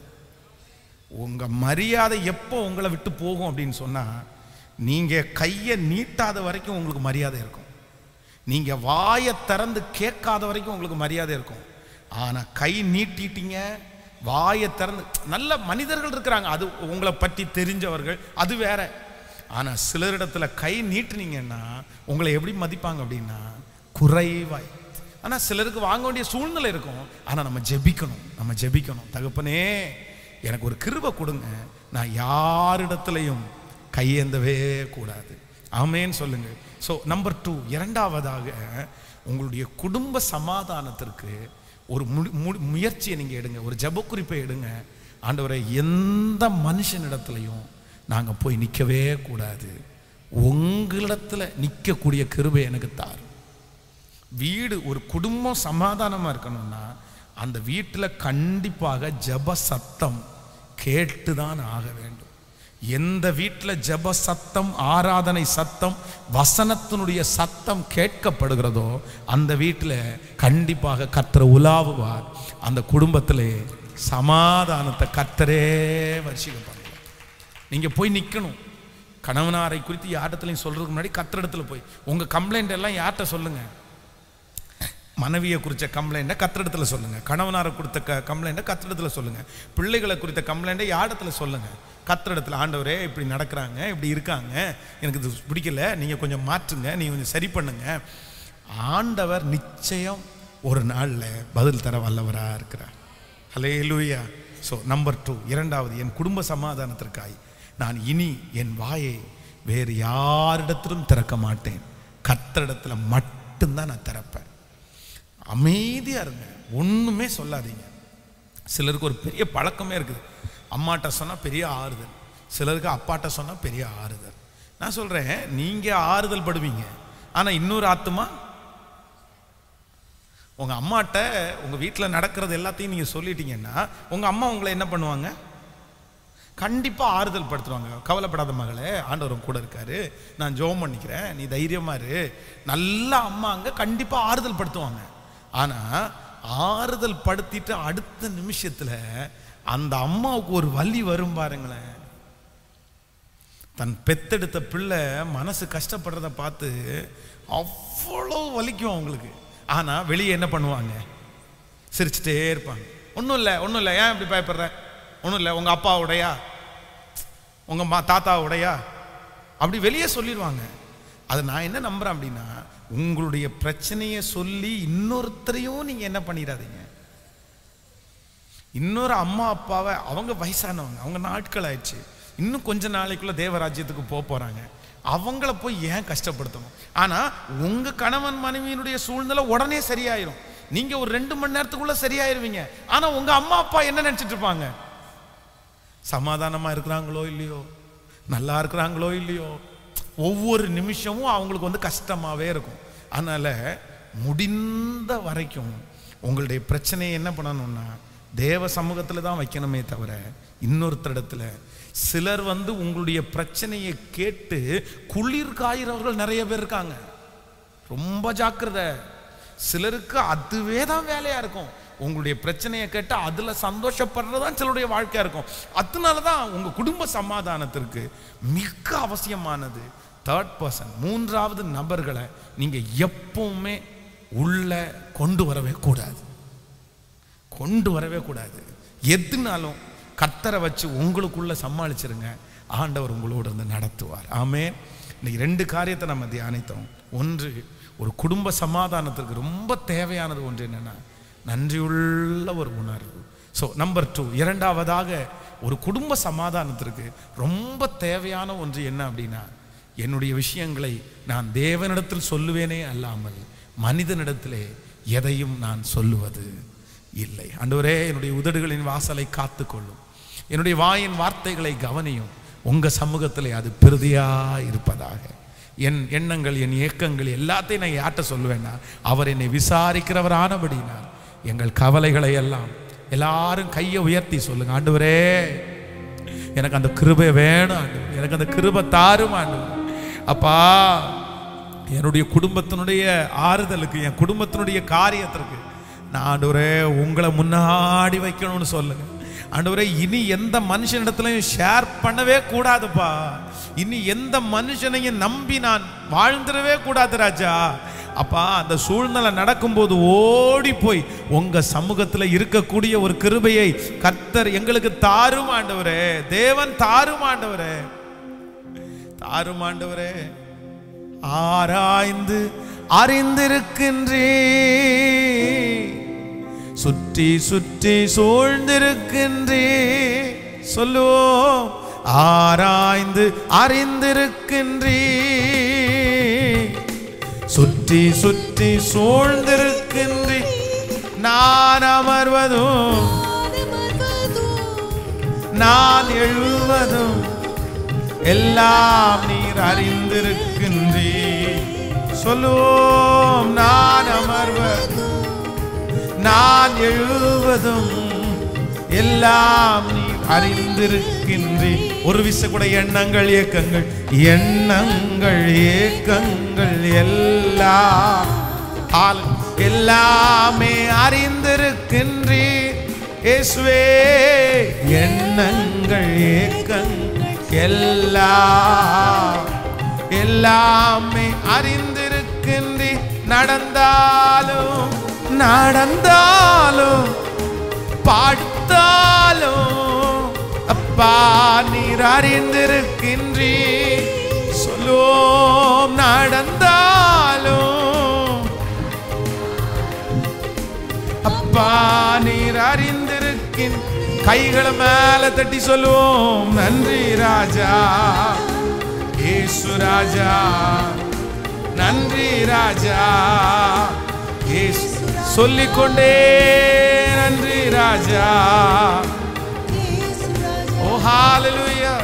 உங்கள் மரியாதை எப்போ உங்களை விட்டு போகும் அப்படின்னு சொன்னால், நீங்கள் கையை நீட்டாத வரைக்கும் உங்களுக்கு மரியாதை இருக்கும், நீங்கள் வாயை திறந்து கேட்காத வரைக்கும் உங்களுக்கு மரியாதை இருக்கும். ஆனால் கை நீட்டிட்டீங்க, வாயை திறந்து, நல்ல மனிதர்கள் இருக்கிறாங்க, அது உங்களை பற்றி தெரிஞ்சவர்கள், அது வேற. ஆனால் சிலரிடத்துல கை நீட்டினீங்கன்னா உங்களை எப்படி மதிப்பாங்க அப்படின்னா குறைவாய். ஆனால் சிலருக்கு வாங்க வேண்டிய சூழ்நிலை இருக்கும். ஆனால் நம்ம ஜெபிக்கணும், தகப்பனே எனக்கு ஒரு கிருபை கொடுங்க, நான் யாரிடத்துலையும் கையேந்தவே கூடாது. ஆமேன்னு சொல்லுங்க. ஸோ நம்பர் 2, இரண்டாவதாக உங்களுடைய குடும்ப சமாதானத்திற்கு ஒரு முயற்சியை நீங்கள் எடுங்க, ஒரு ஜெபக்குறிப்பை எடுங்க. ஆண்டவரை, எந்த மனுஷனிடத்துலையும் நாங்கள் போய் நிற்கவே கூடாது, உங்களிடத்துல நிற்கக்கூடிய கிருபை எனக்கு தார். வீடு, ஒரு குடும்பம் சமாதானமாக இருக்கணும்னா அந்த வீட்டில் கண்டிப்பாக ஜெப சத்தம் கேட்டுதான் ஆக வேண்டும். எந்த வீட்டில் ஜெப சத்தம், ஆராதனை சத்தம், வசனத்தினுடைய சத்தம் கேட்கப்படுகிறதோ அந்த வீட்டில் கண்டிப்பாக கர்த்தர் உலாவுவார். அந்த குடும்பத்திலே சமாதானத்தை கர்த்தரே வர்ஷிக்கப்படுவார். நீங்கள் போய் நிற்கணும். கணவனாரை குறித்து யார்கிட்டலையும் சொல்கிறதுக்கு முன்னாடி கர்த்தரிடத்தில் போய் உங்கள் கம்ப்ளைண்ட் எல்லாம் யார்கிட்ட சொல்லுங்கள். மனைவியை குறித்த கம்ப்ளைண்ட்டை கர்த்தரிடத்தில் சொல்லுங்கள், கணவனாரை கொடுத்த கம்ப்ளைண்ட்டை கர்த்தரிடத்தில் சொல்லுங்கள், பிள்ளைகளை குறித்த கம்ப்ளைண்ட்டை யாரிடத்துல சொல்லுங்கள், கர்த்தரிடத்தில். ஆண்டவரே இப்படி நடக்கிறாங்க, இப்படி இருக்காங்க, எனக்கு இது பிடிக்கல, நீங்கள் கொஞ்சம் மாற்றுங்க, நீங்கள் கொஞ்சம் சரி பண்ணுங்க. ஆண்டவர் நிச்சயம் ஒரு நாளில் பதில் தர வல்லவராக இருக்கிறார். ஹல்லேலூயா. ஸோ நம்பர் 2, இரண்டாவது, என் குடும்ப சமாதானத்திற்காய் நான் இனி என் வாயை வேறு யாரிடத்திலும் திறக்க மாட்டேன். கர்த்தரிடத்தில் மட்டும்தான் நான் திறப்பேன். அமைதியாக இருங்க, ஒன்றுமே சொல்லாதீங்க. சிலருக்கு ஒரு பெரிய பழக்கமே இருக்குது. அம்மாட்ட சொன்னால் பெரிய ஆறுதல், சிலருக்கு அப்பாட்ட சொன்னால் பெரிய ஆறுதல். நான் சொல்கிறேன், நீங்கள் ஆறுதல் படுவீங்க, ஆனால் இன்னொரு ஆத்துமா உங்கள் அம்மாட்ட உங்கள் வீட்டில் நடக்கிறது எல்லாத்தையும் நீங்கள் சொல்லிட்டீங்கன்னா உங்கள் அம்மா உங்களை என்ன பண்ணுவாங்க? கண்டிப்பாக ஆறுதல் படுத்துவாங்க. கவலைப்படாத மகளே, ஆண்டவர் கூட இருக்காரு, நான் ஜெபம் பண்ணிக்கிறேன், நீ தைரியமாக இரு. நல்ல அம்மாங்க கண்டிப்பாக ஆறுதல் படுத்துவாங்க. ஆனால் ஆறுதல் படுத்திட்டு அடுத்த நிமிஷத்தில் அந்த அம்மாவுக்கு ஒரு வலி வரும் பாருங்களேன். தன் பெத்தெடுத்த பிள்ளை மனசு கஷ்டப்படுறத பார்த்து அவ்வளோ வலிக்கும் அவங்களுக்கு. ஆனால் வெளியே என்ன பண்ணுவாங்க? சிரிச்சுட்டே இருப்பாங்க. ஒன்றும் இல்லை, ஒன்றும் இல்லை, ஏன் இப்படி பயப்படுற, ஒன்றும் இல்லை, உங்கள் அப்பாவுடையா, உங்கள் தாத்தாவுடையா, அப்படி வெளியே சொல்லிடுவாங்க. அதை நான் என்ன நம்புகிறேன் அப்படின்னா, உங்களுடைய பிரச்சனையை சொல்லி இன்னொருத்தரையும் நீங்கள் என்ன பண்ணிடாதீங்க. இன்னொரு அம்மா அப்பாவை, அவங்க வயசானவங்க, அவங்க நாட்கள் ஆயிடுச்சு, இன்னும் கொஞ்ச நாளைக்குள்ள தேவராஜ்யத்துக்கு போகிறாங்க, அவங்கள போய் ஏன் கஷ்டப்படுத்தணும்? ஆனால் உங்கள் கணவன் மனைவியினுடைய சூழ்நிலை உடனே சரியாயிரும். நீங்கள் ஒரு 2 மணி நேரத்துக்குள்ள சரியாயிருவீங்க. ஆனால் உங்கள் அம்மா அப்பா என்ன நினச்சிட்டு இருப்பாங்க? சமாதானமாக இருக்கிறாங்களோ இல்லையோ, நல்லா இருக்கிறாங்களோ இல்லையோ, ஒவ்வொரு நிமிஷமும் அவங்களுக்கு வந்து கஷ்டமாகவே இருக்கும். அதனால் முடிந்த வரைக்கும் உங்களுடைய பிரச்சனையை என்ன பண்ணணும்னா தேவ சமூகத்தில் தான் வைக்கணுமே தவிர இன்னொருத்தரிடத்துல. சிலர் வந்து உங்களுடைய பிரச்சனையை கேட்டு குளிர் காய்கிறவர்கள் நிறைய பேர் இருக்காங்க. ரொம்ப ஜாக்கிரதை. சிலருக்கு அதுவே தான் வேலையா இருக்கும். உங்களுடைய பிரச்சனையை கேட்டு அதுல சந்தோஷப்படுறதுதான் சிலருடைய வாழ்க்கையா இருக்கும். அதனால தான் உங்க குடும்ப சமாதானத்திற்கு மிக அவசியமானது தேர்ட் பர்சன், மூன்றாவது நபர்களை நீங்க எப்பவுமே உள்ள கொண்டு வரவே கூடாது. கொண்டு வரவே கூடாது. எதுனாலும் கர்த்தரை வச்சு உங்களுக்குள்ள சமாளிச்சிருங்க. ஆண்டவர் உங்களோடு இருந்து நடத்துவார். ஆமென். இன்னைக்கு 2 காரியத்தை நம்ம தியானித்தோம். ஒன்று, ஒரு குடும்ப சமாதானத்திற்கு ரொம்ப தேவையானது ஒன்று என்னன்னா நன்றியுள்ள ஒரு உணர்வு. ஸோ நம்பர் 2, இரண்டாவதாக ஒரு குடும்ப சமாதானத்திற்கு ரொம்ப தேவையான ஒன்று என்ன அப்படின்னா, என்னுடைய விஷயங்களை நான் தேவனிடத்தில் சொல்லுவேனே அல்லாமல் மனிதனிடத்திலே எதையும் நான் சொல்லுவது இல்லை. ஆண்டவரே, என்னுடைய உதடுகளின் வாசலை காத்துக்கொள்ளும், என்னுடைய வாயின் வார்த்தைகளை கவனியும், உங்க சமூகத்திலே அது பிரதியா இருப்பதாக. என் எண்ணங்கள், என் ஏக்கங்கள் எல்லாத்தையும் நான் யார்கிட்ட சொல்லுவேன்னா, அவர் என்னை விசாரிக்கிறவரானபடினார் எங்கள் கவலைகளை எல்லாம் எல்லாரும் கையை உயர்த்தி சொல்லுங்க. ஆண்டவரே, எனக்கு அந்த கிருபை வேணும் ஆண்டவர், எனக்கு அந்த கிருபை தாரும் ஆண்டவர். அப்பா, என்னுடைய குடும்பத்தினுடைய ஆறுதலுக்கு, என் குடும்பத்தினுடைய காரியத்திற்கு நான் ஆண்டவரே உங்களை முன்னாடி வைக்கணும்னு சொல்லுங்க. ஆண்டவரே, இனி எந்த மனுஷனிடத்துலையும் ஷேர் பண்ணவே கூடாதுப்பா. இனி எந்த மனுஷனையும் நம்பி நான் வாழ்ந்துடவே கூடாது ராஜா. அப்பா, அந்த சூழ்நிலை நடக்கும்போது ஓடி போய் உங்க சமூகத்தில் இருக்கக்கூடிய ஒரு கிருபையை கர்த்தர் எங்களுக்கு தாரும் ஆண்டவரே. தேவன் தாரும் ஆண்டவரே, தாரும் ஆண்டவரே. ஆராய்ந்து அறிந்திருக்கின்றே, சுற்றி சுற்றி சூழ்ந்திருக்கின்றே. சொல்லுவோம், ஆராய்ந்து அறிந்திருக்கின்றே, சுற்றி சுற்றி சூழ்ந்திருக்கின்றே. நான் அமர்வதும் நான் எழுவதும் எல்லாம் நீர் அறிந்திருக்கின்றே. சொல்லுவோம், நான் அமர்வதும் நான் எழுவதும் எல்லாம் நீ அறிந்திருக்கின்றே. ஒரு விச கூட எண்ணங்கள் ஏக்கங்கள், எண்ணங்கள் ஏக்கங்கள் எல்லாம் எல்லாமே அறிந்திருக்கின்றே. இயேசுவே, எண்ணங்கள் ஏக்கங்கள் எல்லாம் எல்லாமே அறிந்திருக்கின்றே. நடந்தாலும் நடந்தாலும் பாடுத்தாலும் அப்பா நீர் அறிந்திருக்கின்றே. சொல்லுவோம், நடந்தாலும் அப்பா நீர் அறிந்திருக்கின். கைகளை மேல தட்டி சொல்லுவோம், நன்றி ராஜா இயேசு ராஜா, நன்றி ராஜா இயேசு. சொல்லிக்கொண்டே நன்றி ராஜா. ஓ ஹalleluya.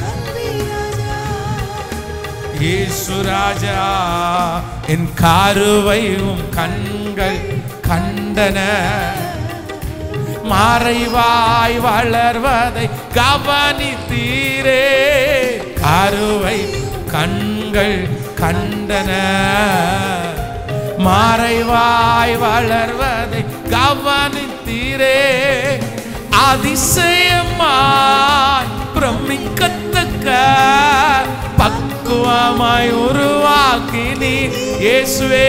இயேசு ராஜா என் கருவையும் கண்கள் கண்டன, மறைவாய் வளர்வதை கவனித்தீரே. கருவை கண்கள் கண்டன, மறைவாய் வளர்வதை கவனித்தீரே. அதிசயமாய் பிரமிக்கத்தக்க பக்குவமாய் உருவாக்கினீ இயேசுவே.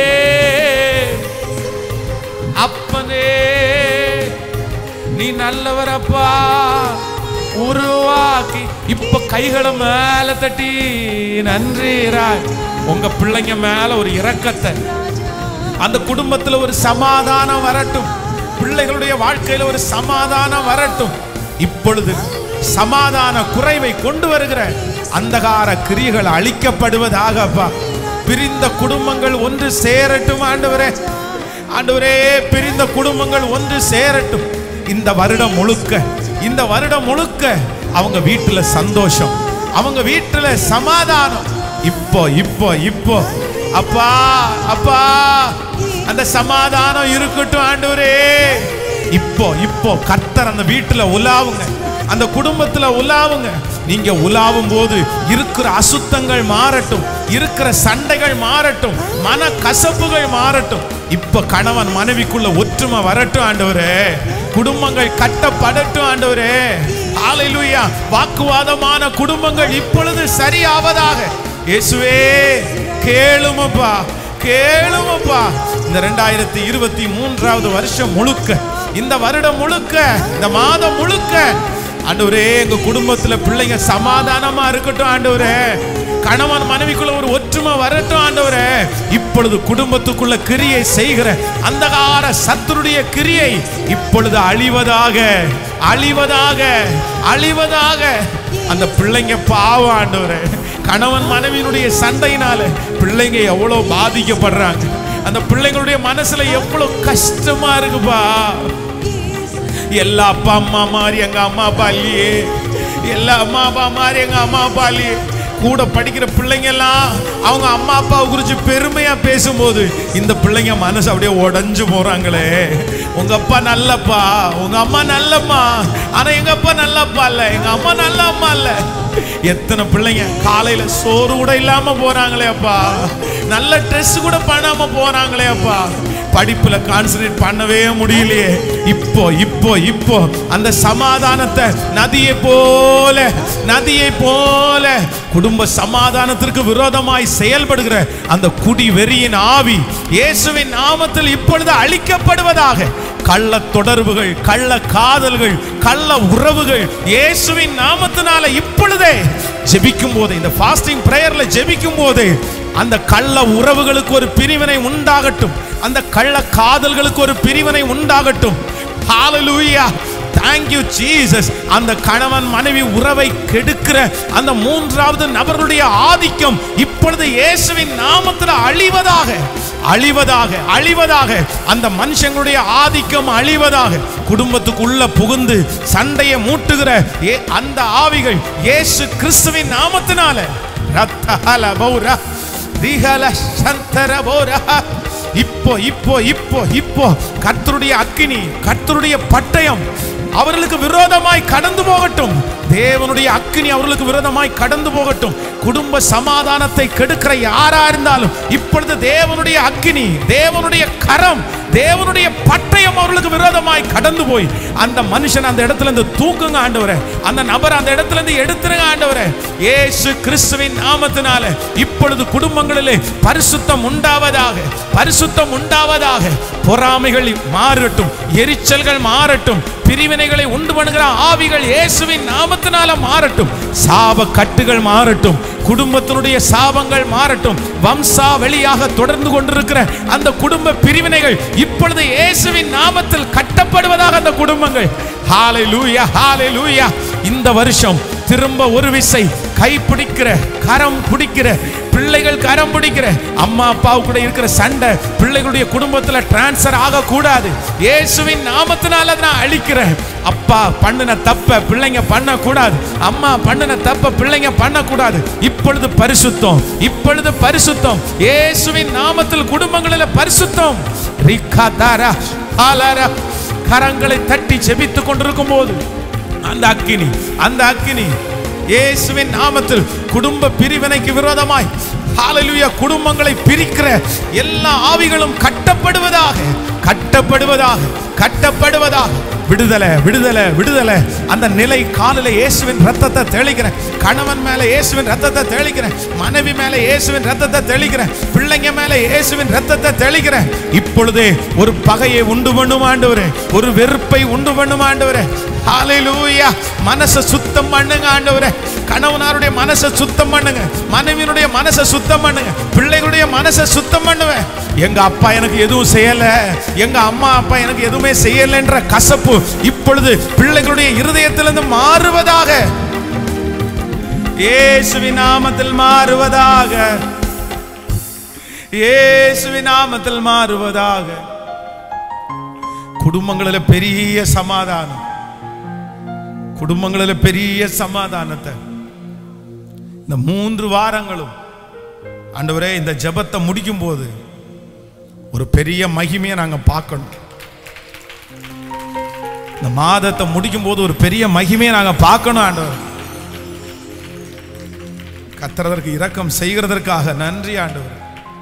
அப்பனே நீ நல்லவரப்பா, உருவாக்கி. இப்ப கைகளை மேல தட்டி நன்றி ராஜ். உங்க பிள்ளைங்க மேல ஒரு இரக்கத்தை, அந்த குடும்பத்துல ஒரு சமாதானம் வரட்டும், பிள்ளைகளுடைய வாழ்க்கையில ஒரு சமாதானம் வரட்டும். இப்பொழுது சமாதான குறைவை கொண்டு வருகிற அந்தகார கிரியைகள் அழிக்கப்படுவதாக. பிரிந்த குடும்பங்கள் ஒன்று சேரட்டும் ஆண்டவரே. ஆண்டவரே பிரிந்த குடும்பங்கள் ஒன்று சேரட்டும். இந்த வருடம் முழுக்க, இந்த வருடம் முழுக்க அவங்க வீட்டுல சந்தோஷம், அவங்க வீட்டுல சமாதானம். இப்போ இப்போ இப்போ அப்பா அப்பா அந்த சமாதானம் இருக்கட்டும் ஆண்டவரே. இப்போ இப்போ கர்த்தர் அந்த வீட்டுல உலாவுங்க, அந்த குடும்பத்துல உலாவுங்க. நீங்க உலாவும் போது இருக்கிற அசுத்தங்கள் மாறட்டும், இருக்கிற சண்டைகள் மாறட்டும், மன கசப்புகள் மாறட்டும். இப்ப கணவன் மனைவிக்குள்ள ஒற்றுமை வரட்டும் ஆண்டவரே. குடும்பங்கள் கட்டப்படட்டும் ஆண்டவரே. ஹalleluya. வாக்குவாதமான குடும்பங்கள் இப்பொழுது சரியாவதாக இயேசுவே. கேளுமப்பா, கேளுமப்பா. இந்த 2023வது வருஷம் முழுக்க, இந்த வருடம் முழுக்க, இந்த மாதம் முழுக்க ஆண்டவரே எங்க குடும்பத்துல பிள்ளைங்க சமாதானமா இருக்கட்டும் ஆண்டவரே. கணவன் மனைவிக்குள்ள ஒரு ஒற்றுமை வரட்டும் ஆண்டவரே. இப்பொழுது குடும்பத்துக்குள்ள கிரியை செய்கிற அந்தகார சத்துருடைய கிரியை இப்பொழுது அழிவதாக, அழிவதாக, அழிவதாக. அந்த பிள்ளைங்க பாவம் ஆண்டவரே. கணவன் மனைவியினுடைய சண்டையினால பிள்ளைங்க எவ்வளவு பாதிக்கப்படுறாங்க. அந்த பிள்ளைங்களுடைய மனசுல எவ்வளவு கஷ்டமா இருக்குப்பா. எல்லா அப்பா அம்மா மாதிரி எங்க அம்மா அப்பா இல்லையே, எல்லா அம்மா அப்பா மாதிரி எங்க அம்மா அப்பா இல்லையே. கூட படிக்கிற பிள்ளைங்க எல்லாம் அவங்க அம்மா அப்பாவை குறித்து பெருமையா பேசும்போது இந்த பிள்ளைங்க மனசு அப்படியே உடஞ்சு போறாங்களே. உங்க அப்பா நல்லப்பா, உங்க அம்மா நல்லம்மா, ஆனா எங்க அப்பா நல்லப்பா இல்ல, எங்க அம்மா நல்ல அம்மா இல்ல. எத்தனை பிள்ளைங்க காலையில சோறு கூட இல்லாம போறாங்களே அப்பா, நல்ல ட்ரெஸ் கூட பண்ணாம போறாங்களே அப்பா. படிப்புல கான்சன்ட்ரேட் பண்ணவே முடியலையே. இப்போ இப்போ இப்போ அந்த சமாதானத்தை நதியை போல, நதியை போல குடும்ப சமாதானத்திற்கு விரோதமாய் செயல்படுகிற அந்த குடி வெறியின் ஆவி இயேசுவின் நாமத்தில் இப்பொழுது அழிக்கப்படுவதாக. கள்ள தொடர்புகள், கள்ள காதல்கள், கள்ள உறவுகள் இயேசுவின் நாமத்தினால இப்பொழுதே ஜெபிக்கும் போது, இந்த ஃபாஸ்டிங் பிரேயர்ல ஜெபிக்கும் போது அந்த கள்ள உறவுகளுக்கு ஒரு பிரிவினை உண்டாகட்டும், அந்த கள்ள காதல்களுக்கு ஒரு பிரிவினை உண்டாகட்டும். ஹalleluya. Thank you Jesus. அந்த கணவன் மனைவி உறவை கெடுக்கிற அந்த மூன்றாவது நபருடைய ஆதிக்கம் இப்பொழுது இயேசுவின் நாமத்தில் அழிவதாக, அழிவதாக, அழிவதாக. அந்த மனுஷங்களுடைய ஆதிக்கம் அழிவதாக. குடும்பத்துக்குள்ள புகுந்து சண்டையை மூட்டுகிற அந்த ஆவிகள் இயேசு கிறிஸ்துவின் நாமத்தினால ரத்தஹல பௌரா திஹல சந்தர பௌரா. இப்போ இப்போ இப்போ இப்போ கர்த்தருடைய அக்கினி, கர்த்தருடைய பட்டயம் அவர்களுக்கு விரோதமாய் கடந்து போகட்டும். தேவனுடைய அக்கினி அவர்களுக்கு விரோதமாய் கடந்து போகட்டும். குடும்ப சமாதானத்தை கெடுக்கிற யாரா இருந்தாலும் இப்பொழுது தேவனுடைய அக்கினி, தேவனுடைய கரம், தேவனுடைய பட்டயம் அவர்களுக்கு விரோதமாய் கடந்து போய் அந்த மனுஷன் அந்த இடத்துல இருந்து தூக்குங்க ஆண்டவரே. அந்த நபர் அந்த இடத்துல இருந்து எடுத்துருங்க ஆண்டவரே. இயேசு கிறிஸ்துவின் நாமத்தினால இப்பொழுது குடும்பங்களிலே பரிசுத்தம் உண்டாவதாக, பரிசுத்தம் உண்டாவதாக. பொறாமைகள் மாறட்டும், எரிச்சல்கள் மாறட்டும், பிரிவினைகளை உண்டு பண்ணுகிற ஆவிகள் இயேசுவின் நாமத்தினால மாறட்டும். சாப கட்டுகள் மாறட்டும், குடும்பத்தினுடைய சாபங்கள் மாறட்டும். வம்சாவளியாக தொடர்ந்து கொண்டிருக்கிற அந்த குடும்ப பிரிவினைகள் இப்பொழுது இயேசுவின் நாமத்தில் கட்டப்படுவதாக அந்த குடும்பங்கள். ஹalleluya ஹalleluya. இந்த வருஷம் திரும்ப ஒரு விசை கை பிடிக்கிற, கரம் பிடிக்கிற பிள்ளைகள், கரம் பிடிக்கிற அம்மா அப்பாவு கூட இருக்கிற சண்டை பிள்ளைகளுடைய குடும்பத்தில் டிரான்ஸ்ஃபர் ஆகக்கூடாது. இயேசுவின் நாமத்தினால நான் அழிக்கிறேன். அப்பா பண்ணின தப்ப பிள்ளைங்க பண்ணக்கூடாது, அம்மா பண்ணின தப்ப பிள்ளைங்க பண்ணக்கூடாது. இப்பொழுது பரிசுத்தம், இப்பொழுது பரிசுத்தம். இயேசுவின் நாமத்தில் குடும்பங்களில் பரிசுத்தம். ரிகாதாரா ஆலாரா. கரங்களை தட்டி ஜெபித்துக் கொண்டிருக்கும் போது அந்த அக்கினி, அந்த அக்கினி இயேசுவின் நாமத்தில் குடும்ப பிரிவினைக்கு விரோதமாய் ஹalleluya குடும்பங்களை பிரிக்கிற எல்லா ஆவிகளும் கட்டப்படுவதாக, கட்டப்படுவதாக, கட்டப்படுவதாக. விடுதலை விடுதலை விடுதலை. அந்த நிலை காலில் இயேசுவின் ரத்தத்தை தெளிக்கிறேன். கணவன் மேல இயேசுவின் ரத்தத்தை தெளிக்கிறேன். மனைவி மேல இயேசுவின் ரத்தத்தை தெளிக்கிறேன். பிள்ளைங்க மேல இயேசுவின் ரத்தத்தை தெளிக்கிறேன். இப்பொழுதே ஒரு பகையை உண்டு பண்ணும் ஆண்டவரே, ஒரு வெறுப்பை உண்டு பண்ணும் ஆண்டவரே. ஹalleluya. மனசை சுத்தம் பண்ணுங்க ஆண்டவரே. கணவனாருடைய மனசை சுத்தம் பண்ணுங்க, மனைவியினுடைய மனசை சுத்தம் பண்ணுங்க, பிள்ளைகளுடைய மனசை சுத்தம் பண்ணுவேன். எங்க அப்பா எனக்கு எதுவும் செய்யல, எங்க அம்மா அப்பா எனக்கு எதுவுமே செய்யல என்ற கசப்பு இப்பொழுது பிள்ளைகளுடைய இருதயத்திலிருந்து மாறுவதாக, இயேசுவின் நாமத்தில் மாறுவதாக, இயேசுவின் நாமத்தில் மாறுவதாக. குடும்பங்களில் பெரிய சமாதானம், குடும்பங்களில் பெரிய சமாதானத்தை இந்த 3 வாரங்களும் ஆண்டவரே இந்த ஜெபத்தை முடிக்கும் போது ஒரு பெரிய மகிமையை நாங்க பார்க்கணும். இந்த மாதத்தை முடிக்கும் போது ஒரு பெரிய மகிமையை நாங்க பார்க்கணும் ஆண்டவர். கர்த்தருக்கு இரக்கம் செய்கிறதற்காக நன்றி ஆண்டவர்.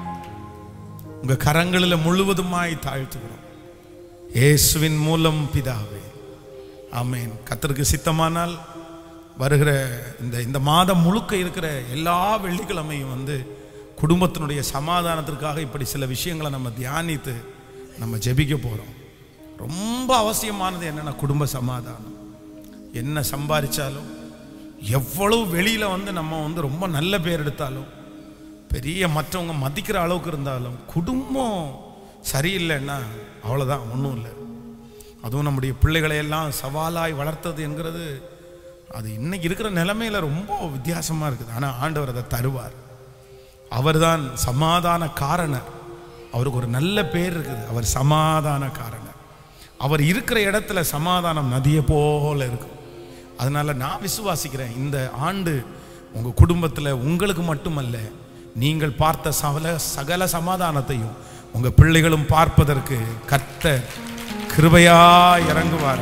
உங்க கரங்களில் முழுவதுமாய் தாழ்த்துகிறோம் இயேசுவின் மூலம் பிதாவே, ஆமென். கர்த்தருக்கு சித்தமானால் வருகிற இந்த மாதம் முழுக்க இருக்கிற எல்லா வெள்ளிக்கிழமையும் வந்து குடும்பத்தினுடைய சமாதானத்திற்காக இப்படி சில விஷயங்களை நம்ம தியானித்து நம்ம ஜெபிக்க போகிறோம். ரொம்ப அவசியமானது என்னென்னா குடும்ப சமாதானம். என்ன சம்பாதிச்சாலும், எவ்வளவு வெளியில் வந்து நம்ம வந்து ரொம்ப நல்ல பேர் எடுத்தாலும், பெரிய மற்றவங்க மதிக்கிற அளவுக்கு இருந்தாலும், குடும்பம் சரியில்லைன்னா அவ்வளோதான், ஒன்றும் இல்லை. அதுவும் நம்முடைய பிள்ளைகளை எல்லாம் சவாலாய் வளர்த்தது என்கிறது அது இன்னைக்கு இருக்கிற நிலைமையில் ரொம்ப வித்தியாசமாக இருக்குது. ஆனால் ஆண்டவர் அதை தருவார். அவர்தான் சமாதான காரணர். அவருக்கு ஒரு நல்ல பேர் இருக்குது, அவர் சமாதான காரணர். அவர் இருக்கிற இடத்துல சமாதானம் நதியை போல இருக்கும். அதனால நான் விசுவாசிக்கிறேன், இந்த ஆண்டு உங்க குடும்பத்தில் உங்களுக்கு மட்டுமல்ல, நீங்கள் பார்த்த சகல சமாதானத்தையும் உங்க பிள்ளைகளும் பார்ப்பதற்கு கர்த்தர் கிருபையா இறங்குவார்.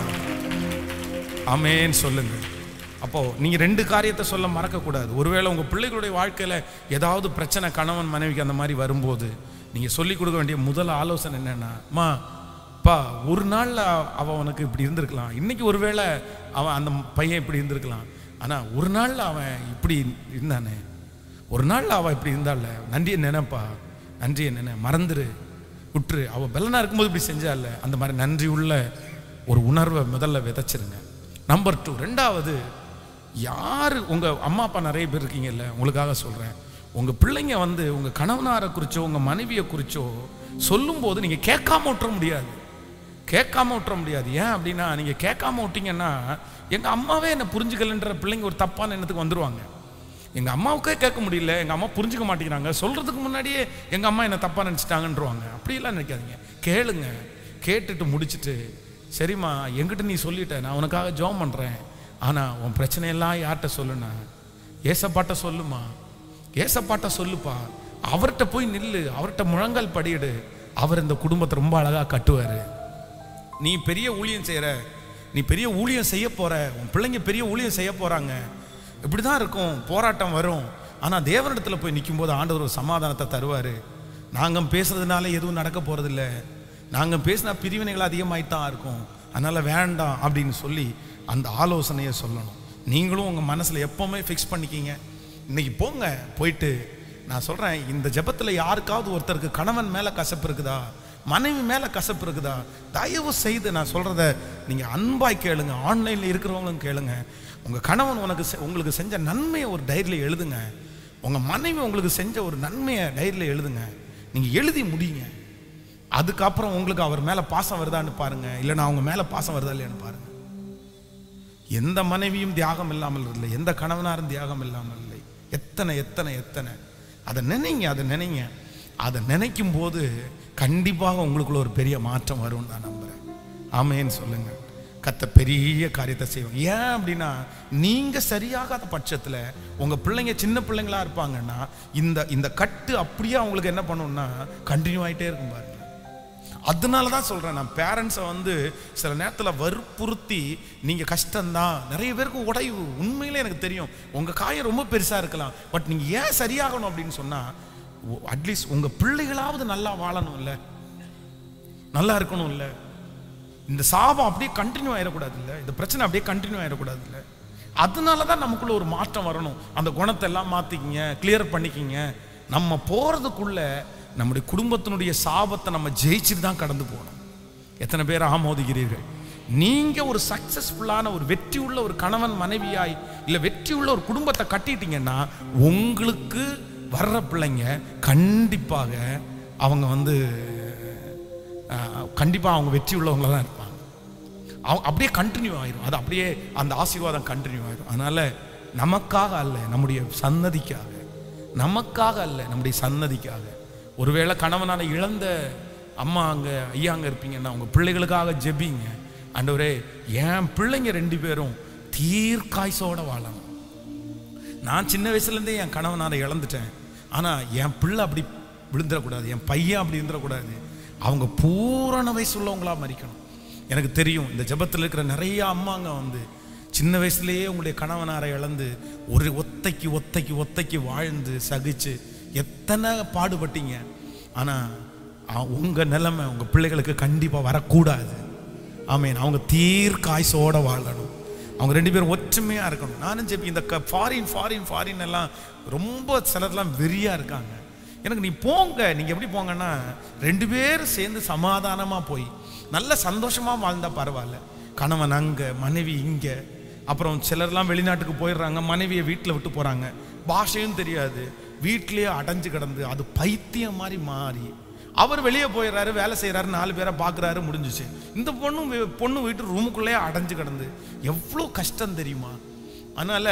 ஆமென் சொல்லுங்க. அப்போ நீங்க 2 காரியத்தை சொல்ல மறக்கக்கூடாது. ஒருவேளை உங்க பிள்ளைகளுடைய வாழ்க்கையில ஏதாவது பிரச்சனை, கணவன் மனைவிக்கு அந்த மாதிரி வரும்போது நீங்க சொல்லிக் கொடுக்க வேண்டிய முதல் ஆலோசனை என்னன்னா, அம்மா அப்பா ஒரு நாள்ல அவனுக்கு இப்படி இருந்திருக்கலாம், இன்னைக்கு ஒருவேளை அவன் அந்த பையன் இப்படி இருந்திருக்கலாம், ஆனா ஒரு நாள்ல அவன் இப்படி இருந்தானே, ஒரு நாள்ல அவன் இப்படி இருந்தால, நன்றியை நினைப்பா, நன்றியை நினை, மறந்துரு, விட்டுரு. அவள் பெலனா இருக்கும்போது இப்படி செஞ்சால, அந்த மாதிரி நன்றி உள்ள ஒரு உணர்வை முதல்ல விதைச்சிருங்க. நம்பர் 2. 2வது, யார் உங்க அம்மா அப்பா நிறைய பேர் இருக்கீங்கல்ல, உங்களுக்காக சொல்றேன், உங்க பிள்ளைங்க வந்து உங்க கணவனாரை குறிச்சோ உங்க மனைவியை குறிச்சோ சொல்லும் போது நீங்க கேட்காம விட்டுற முடியாது, கேட்காம விட்டுற முடியாது. ஏன் அப்படின்னா, நீங்க கேட்காம விட்டீங்கன்னா எங்க அம்மாவே என்ன புரிஞ்சுக்கலன்ற பிள்ளைங்க ஒரு தப்பான எண்ணத்துக்கு வந்துருவாங்க. எங்க அம்மாவுக்கே கேட்க முடியல, எங்க அம்மா புரிஞ்சுக்க மாட்டேங்கிறாங்க, சொல்றதுக்கு முன்னாடியே எங்க அம்மா என்ன தப்பா நினைச்சிட்டாங்கன்றவாங்க. அப்படியெல்லாம் நினைக்காதீங்க, கேளுங்க. கேட்டுட்டு முடிச்சுட்டு, சரிம்மா என்கிட்ட நீ சொல்லிட்ட, நான் உனக்காக ஜெபம் பண்றேன், ஆனா உன் பிரச்சனையெல்லாம் யார்கிட்ட சொல்லுனா, ஏசப்பாட்ட சொல்லுமா, ஏசப்பாட்ட சொல்லுப்பா, அவர்கிட்ட போய் நில்லு, அவர்கிட்ட முழங்கால் படியிடு, அவர் இந்த குடும்பத்தை ரொம்ப அழகா கட்டுவாரு. நீ பெரிய ஊழியம் செய்யற, நீ பெரிய ஊழியம் செய்ய போற, உன் பிள்ளைங்க பெரிய ஊழியம் செய்ய போறாங்க, இப்படிதான் இருக்கும், போராட்டம் வரும். ஆனா தேவனிடத்துல போய் நிற்கும் போது ஆண்டவர் ஒரு சமாதானத்தை தருவாரு. நாங்க பேசுறதுனால எதுவும் நடக்க போறதில்ல, நாங்க பேசினா பிரிவினைகள் அதிகமாயிட்டான் இருக்கும், அதனால வேண்டாம் அப்படின்னு சொல்லி அந்த ஆலோசனையை சொல்லணும். நீங்களும் உங்க மனசுல எப்பவுமே ஃபிக்ஸ் பண்ணிக்கிங்க. இன்னைக்கு போங்க, போயிட்டு நான் சொல்றேன், இந்த ஜெபத்துல யாருக்காவது ஒருத்தருக்கு கணவன் மேல கசப்பு இருக்குதா, மனைவி மேலே கசப்பு இருக்குதா, தயவு செய்து நான் சொல்கிறத நீங்கள் அன்பாய் கேளுங்க. ஆன்லைனில் இருக்கிறவங்களும் கேளுங்க. உங்கள் கணவன் உங்களுக்கு செஞ்ச நன்மையை ஒரு டைரியில் எழுதுங்க. உங்கள் மனைவி உங்களுக்கு செஞ்ச ஒரு நன்மையை டைரியில் எழுதுங்க. நீங்கள் எழுதி முடியுங்க. அதுக்கப்புறம் உங்களுக்கு அவர் மேலே பாசம் வருதான்னு பாருங்கள், இல்லைன்னா அவங்க மேலே பாசம் வருதா இல்லையான்னு பாருங்கள். எந்த மனைவியும் தியாகம் இல்லாமல் இல்லை, எந்த கணவனாரும் தியாகம் இல்லாமல் இல்லை. எத்தனை எத்தனை எத்தனை அதை நினைங்க. அதை நினைக்கும் போது கண்டிப்பாக உங்களுக்குள்ள ஒரு பெரிய மாற்றம் வரும்னு நான் நம்புகிறேன். ஆமேன்னு சொல்லுங்க. கர்த்தர் பெரிய காரியத்தை செய்வாங்க. ஏன் அப்படின்னா, நீங்க சரியாகாத பட்சத்தில் உங்க பிள்ளைங்க சின்ன பிள்ளைங்களா இருப்பாங்கன்னா இந்த கட்டு அப்படியே அவங்களுக்கு என்ன பண்ணும்னா கண்டினியூ ஆகிட்டே இருக்கும் பாருங்க. அதனால தான் சொல்கிறேன், நான் பேரண்ட்ஸை சில நேரத்தில் வற்புறுத்தி நீங்கள் கஷ்டம்தான், நிறைய பேருக்கு உடைவு உண்மையிலே எனக்கு தெரியும், உங்கள் காயம் ரொம்ப பெருசாக இருக்கலாம், பட் நீங்கள் ஏன் சரியாகணும் அப்படின்னு சொன்னால், அட்லீஸ்ட் உங்கள் பிள்ளைகளாவது நல்லா வாழணும் இல்லை, நல்லா இருக்கணும் இல்லை, இந்த சாபம் அப்படியே கண்டினியூ ஆகிடக்கூடாது இல்லை, இந்த பிரச்சனை அப்படியே கண்டினியூ ஆகிடக்கூடாது இல்லை. அதனால தான் நமக்குள்ள ஒரு மாற்றம் வரணும். அந்த குணத்தை எல்லாம் மாற்றிக்கிங்க, கிளியர் பண்ணிக்கிங்க. நம்ம போகிறதுக்குள்ள நம்முடைய குடும்பத்தினுடைய சாபத்தை நம்ம ஜெயிச்சுட்டு தான் கடந்து போகணும். எத்தனை பேர் ஆமோதிக்கிறீர்கள்? நீங்க ஒரு சக்சஸ்ஃபுல்லான ஒரு வெற்றி உள்ள ஒரு கணவன் மனைவியாய் இல்லை வெற்றி உள்ள ஒரு குடும்பத்தை கட்டிட்டீங்கன்னா உங்களுக்கு வர்ற பிள்ளைங்க கண்டிப்பாக அவங்க கண்டிப்பாக அவங்க வெற்றி உள்ளவங்கள தான் இருப்பாங்க. அப்படியே கண்டினியூ ஆயிரும். அது அப்படியே அந்த ஆசீர்வாதம் கண்டினியூ ஆயிரும். அதனால நமக்காக அல்ல, நம்முடைய சன்னதிக்காக, நமக்காக அல்ல, நம்முடைய சன்னதிக்காக. ஒருவேளை கணவனால இழந்த அம்மா அங்கே ஐயா அங்கே இருப்பீங்கன்னா உங்கள் பிள்ளைகளுக்காக ஜெபிங்க. ஆண்டவரே, என் பிள்ளைங்க 2 பேரும் தீர்க்காய்சோட வாழணும். நான் சின்ன வயசுலேருந்தே என் கணவனால இழந்துட்டேன், ஆனால் என் பிள்ளை அப்படி விழுந்துடக்கூடாது, என் பையன் அப்படி இருந்துடக்கூடாது. அவங்க பூரண வயசு உள்ளவங்களா மறிக்கணும். எனக்கு தெரியும், இந்த ஜெபத்தில் இருக்கிற நிறைய அம்மாங்க சின்ன வயசுலேயே உங்களுடைய கணவனாரை இழந்து ஒரு ஒத்தைக்கு வாழ்ந்து சகிச்சு எத்தனை பாடுபட்டீங்க. ஆனால் உங்கள் நிலைமை உங்கள் பிள்ளைகளுக்கு கண்டிப்பாக வரக்கூடாது. ஆமேன். அவங்க தீர்க்காய்சோட வாழணும். அவங்க 2 பேரும் ஒற்றுமையாக இருக்கணும். நானும் ஜெபி, இந்த ஃபாரின் எல்லாம் ரொம்ப சிலர்லாம் வெறியாக இருக்காங்க. எனக்கு நீ போங்க, நீங்கள் எப்படி போங்கன்னா 2 பேரும் சேர்ந்து சமாதானமாக போய் நல்ல சந்தோஷமாக வாழ்ந்தால் பரவாயில்ல. கணவன் அங்கே, மனைவி இங்கே. அப்புறம் சிலர்லாம் வெளிநாட்டுக்கு போயிடுறாங்க, மனைவியை வீட்டில் விட்டு போகிறாங்க, பாஷையும் தெரியாது, வீட்டிலேயே அடைஞ்சு கிடந்து அது பைத்தியம் மாதிரி மாறி அவர் வெளியே போயிடுறாரு, வேலை செய்கிறாரு, 4 பேரை பார்க்குறாரு, முடிஞ்சிச்சு. இந்த பொண்ணு வீட்டு ரூமுக்குள்ளேயே அடைஞ்சு கிடந்து எவ்வளோ கஷ்டம் தெரியுமா? அதனால்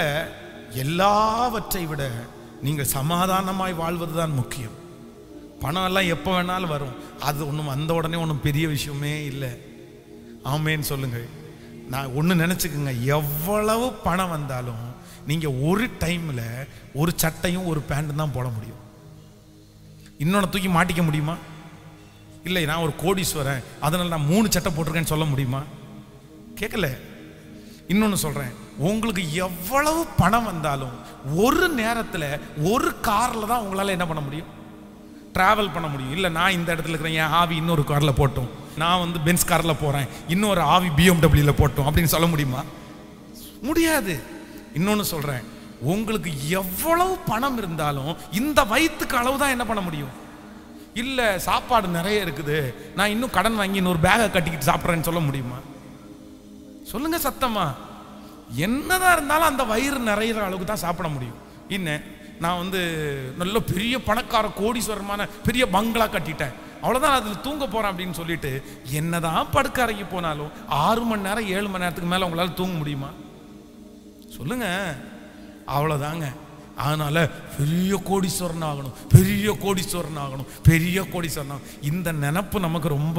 எல்லாவற்றை விட நீங்கள் சமாதானமாய் வாழ்வது தான் முக்கியம். பணம் எல்லாம் எப்போ வேணாலும் வரும், அது ஒன்றும் அந்த உடனே ஒன்றும் பெரிய விஷயமே இல்லை. ஆமேன்னு சொல்லுங்கள். நான் ஒன்று நினச்சிக்கோங்க, எவ்வளவு பணம் வந்தாலும் நீங்கள் ஒரு டைமில் ஒரு சட்டையும் ஒரு பேண்ட்டும் தான் போட முடியும். இன்னொன்று தூக்கி மாட்டிக்க முடியுமா? இல்லை, நான் ஒரு கோடீஸ்வரன் அதனால் நான் 3 சட்டை போட்டிருக்கேன்னு சொல்ல முடியுமா? கேட்கல. இன்னொன்று சொல்கிறேன், உங்களுக்கு எவ்வளவு பணம் வந்தாலும் ஒரு நேரத்தில் ஒரு காரில் தான் உங்களால் என்ன பண்ண முடியும்? ட்ராவல் பண்ண முடியும். இல்லை, நான் இந்த இடத்துல இருக்கிறேன், என் ஆவி இன்னொரு காரில் போட்டோம், நான் பென்ஸ் காரில் போகிறேன், இன்னொரு ஆவி BMW போட்டோம் அப்படின்னு சொல்ல முடியுமா? முடியாது. இன்னொன்று சொல்கிறேன், உங்களுக்கு எவ்வளவு பணம் இருந்தாலும் இந்த வயிற்றுக்கு அளவு தான் என்ன பண்ண முடியும். இல்லை, சாப்பாடு நிறைய இருக்குது, நான் இன்னும் கடன் வாங்கி இன்னொரு பேகை கட்டிக்கிட்டு சாப்பிட்றேன்னு சொல்ல முடியுமா? சொல்லுங்க சத்தமா. என்னதான் இருந்தாலும் அந்த வயிறு நிறையிற அளவுக்கு தான் சாப்பிட முடியும். இன்னும் நான் நல்ல பெரிய பணக்கார கோடீஸ்வரமான பெரிய பங்களா கட்டிட்டேன், அவ்வளோதான், அதில் தூங்க போகிறேன் அப்படின்னு சொல்லிட்டு என்னதான் படுக்க அறைக்கு போனாலும் 6 மணி நேரம் 7 மணி நேரத்துக்கு மேலே உங்களால் தூங்க முடியுமா? சொல்லுங்க. அவ்வளோதாங்க. அதனால பெரிய கோடீஸ்வரன் ஆகணும், பெரிய கோடீஸ்வரன் ஆகணும், பெரிய கோடீஸ்வரன் ஆகணும். இந்த நினப்பு நமக்கு ரொம்ப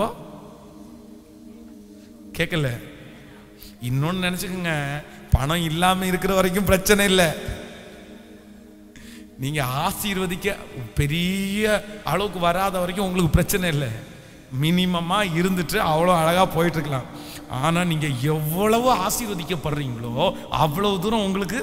கேட்கல. இன்னொன்று நினச்சிக்கோங்க, பணம் இல்லாமல் இருக்கிற வரைக்கும் பிரச்சனை இல்லை. நீங்கள் ஆசீர்வதிக்க பெரிய அளவுக்கு வராத வரைக்கும் உங்களுக்கு பிரச்சனை இல்லை. மினிமமாக இருந்துட்டு அவ்வளோ அழகாக போயிட்டு இருக்கலாம். ஆனால் நீங்கள் எவ்வளவு ஆசீர்வதிக்கப்படுறீங்களோ அவ்வளவு தூரம் உங்களுக்கு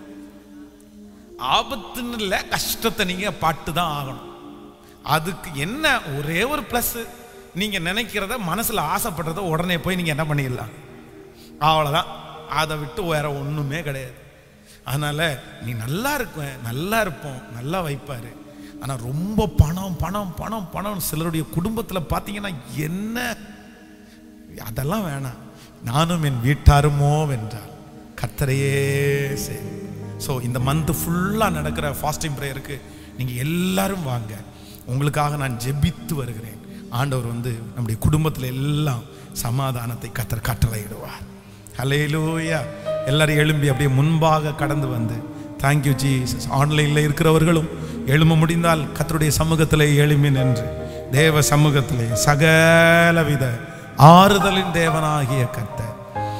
ஆபத்துன்னு இல்லை, கஷ்டத்தை நீங்கள் பட்டு தான் ஆகணும். அதுக்கு என்ன ஒரே ஒரு ப்ளஸ், நீங்கள் நினைக்கிறத மனசில் ஆசைப்படுறத உடனே போய் நீங்கள் என்ன பண்ணிடலாம், அவ்வளோதான். அதை விட்டு வேற ஒன்றுமே கிடையாது. அதனால் நீ நல்லா இருப்பேன், நல்லா இருப்போம், நல்லா வைப்பார். ஆனால் ரொம்ப பணம் பணம் பணம் பணம். சிலருடைய குடும்பத்தில் பார்த்தீங்கன்னா என்ன, அதெல்லாம் வேணாம், நானும் என் வீட்டாருமோ வென்றால் கர்த்தரையே செய். ஸோ இந்த மந்த் ஃபுல்லாக நடக்கிற ஃபாஸ்டிங் ப்ரேயருக்கு நீங்கள் எல்லாரும் வாங்க. உங்களுக்காக நான் ஜெபித்து வருகிறேன். ஆண்டவர் வந்து நம்முடைய குடும்பத்தில் எல்லாம் சமாதானத்தை கர்த்தர் கட்டளையிடுவார். ஹல்லேலூயா. எல்லாரும் எழும்பி அப்படியே முன்பாக கடந்து வந்து தேங்க்யூ ஜீசஸ். ஆன்லைனில் இருக்கிறவர்களும் எழும்ப முடிந்தால் கர்த்தருடைய சமூகத்திலே எழும்பி நின்று தேவ சமூகத்திலே சகலவித ஆறுதலின் தேவனாகிய கர்த்தர்,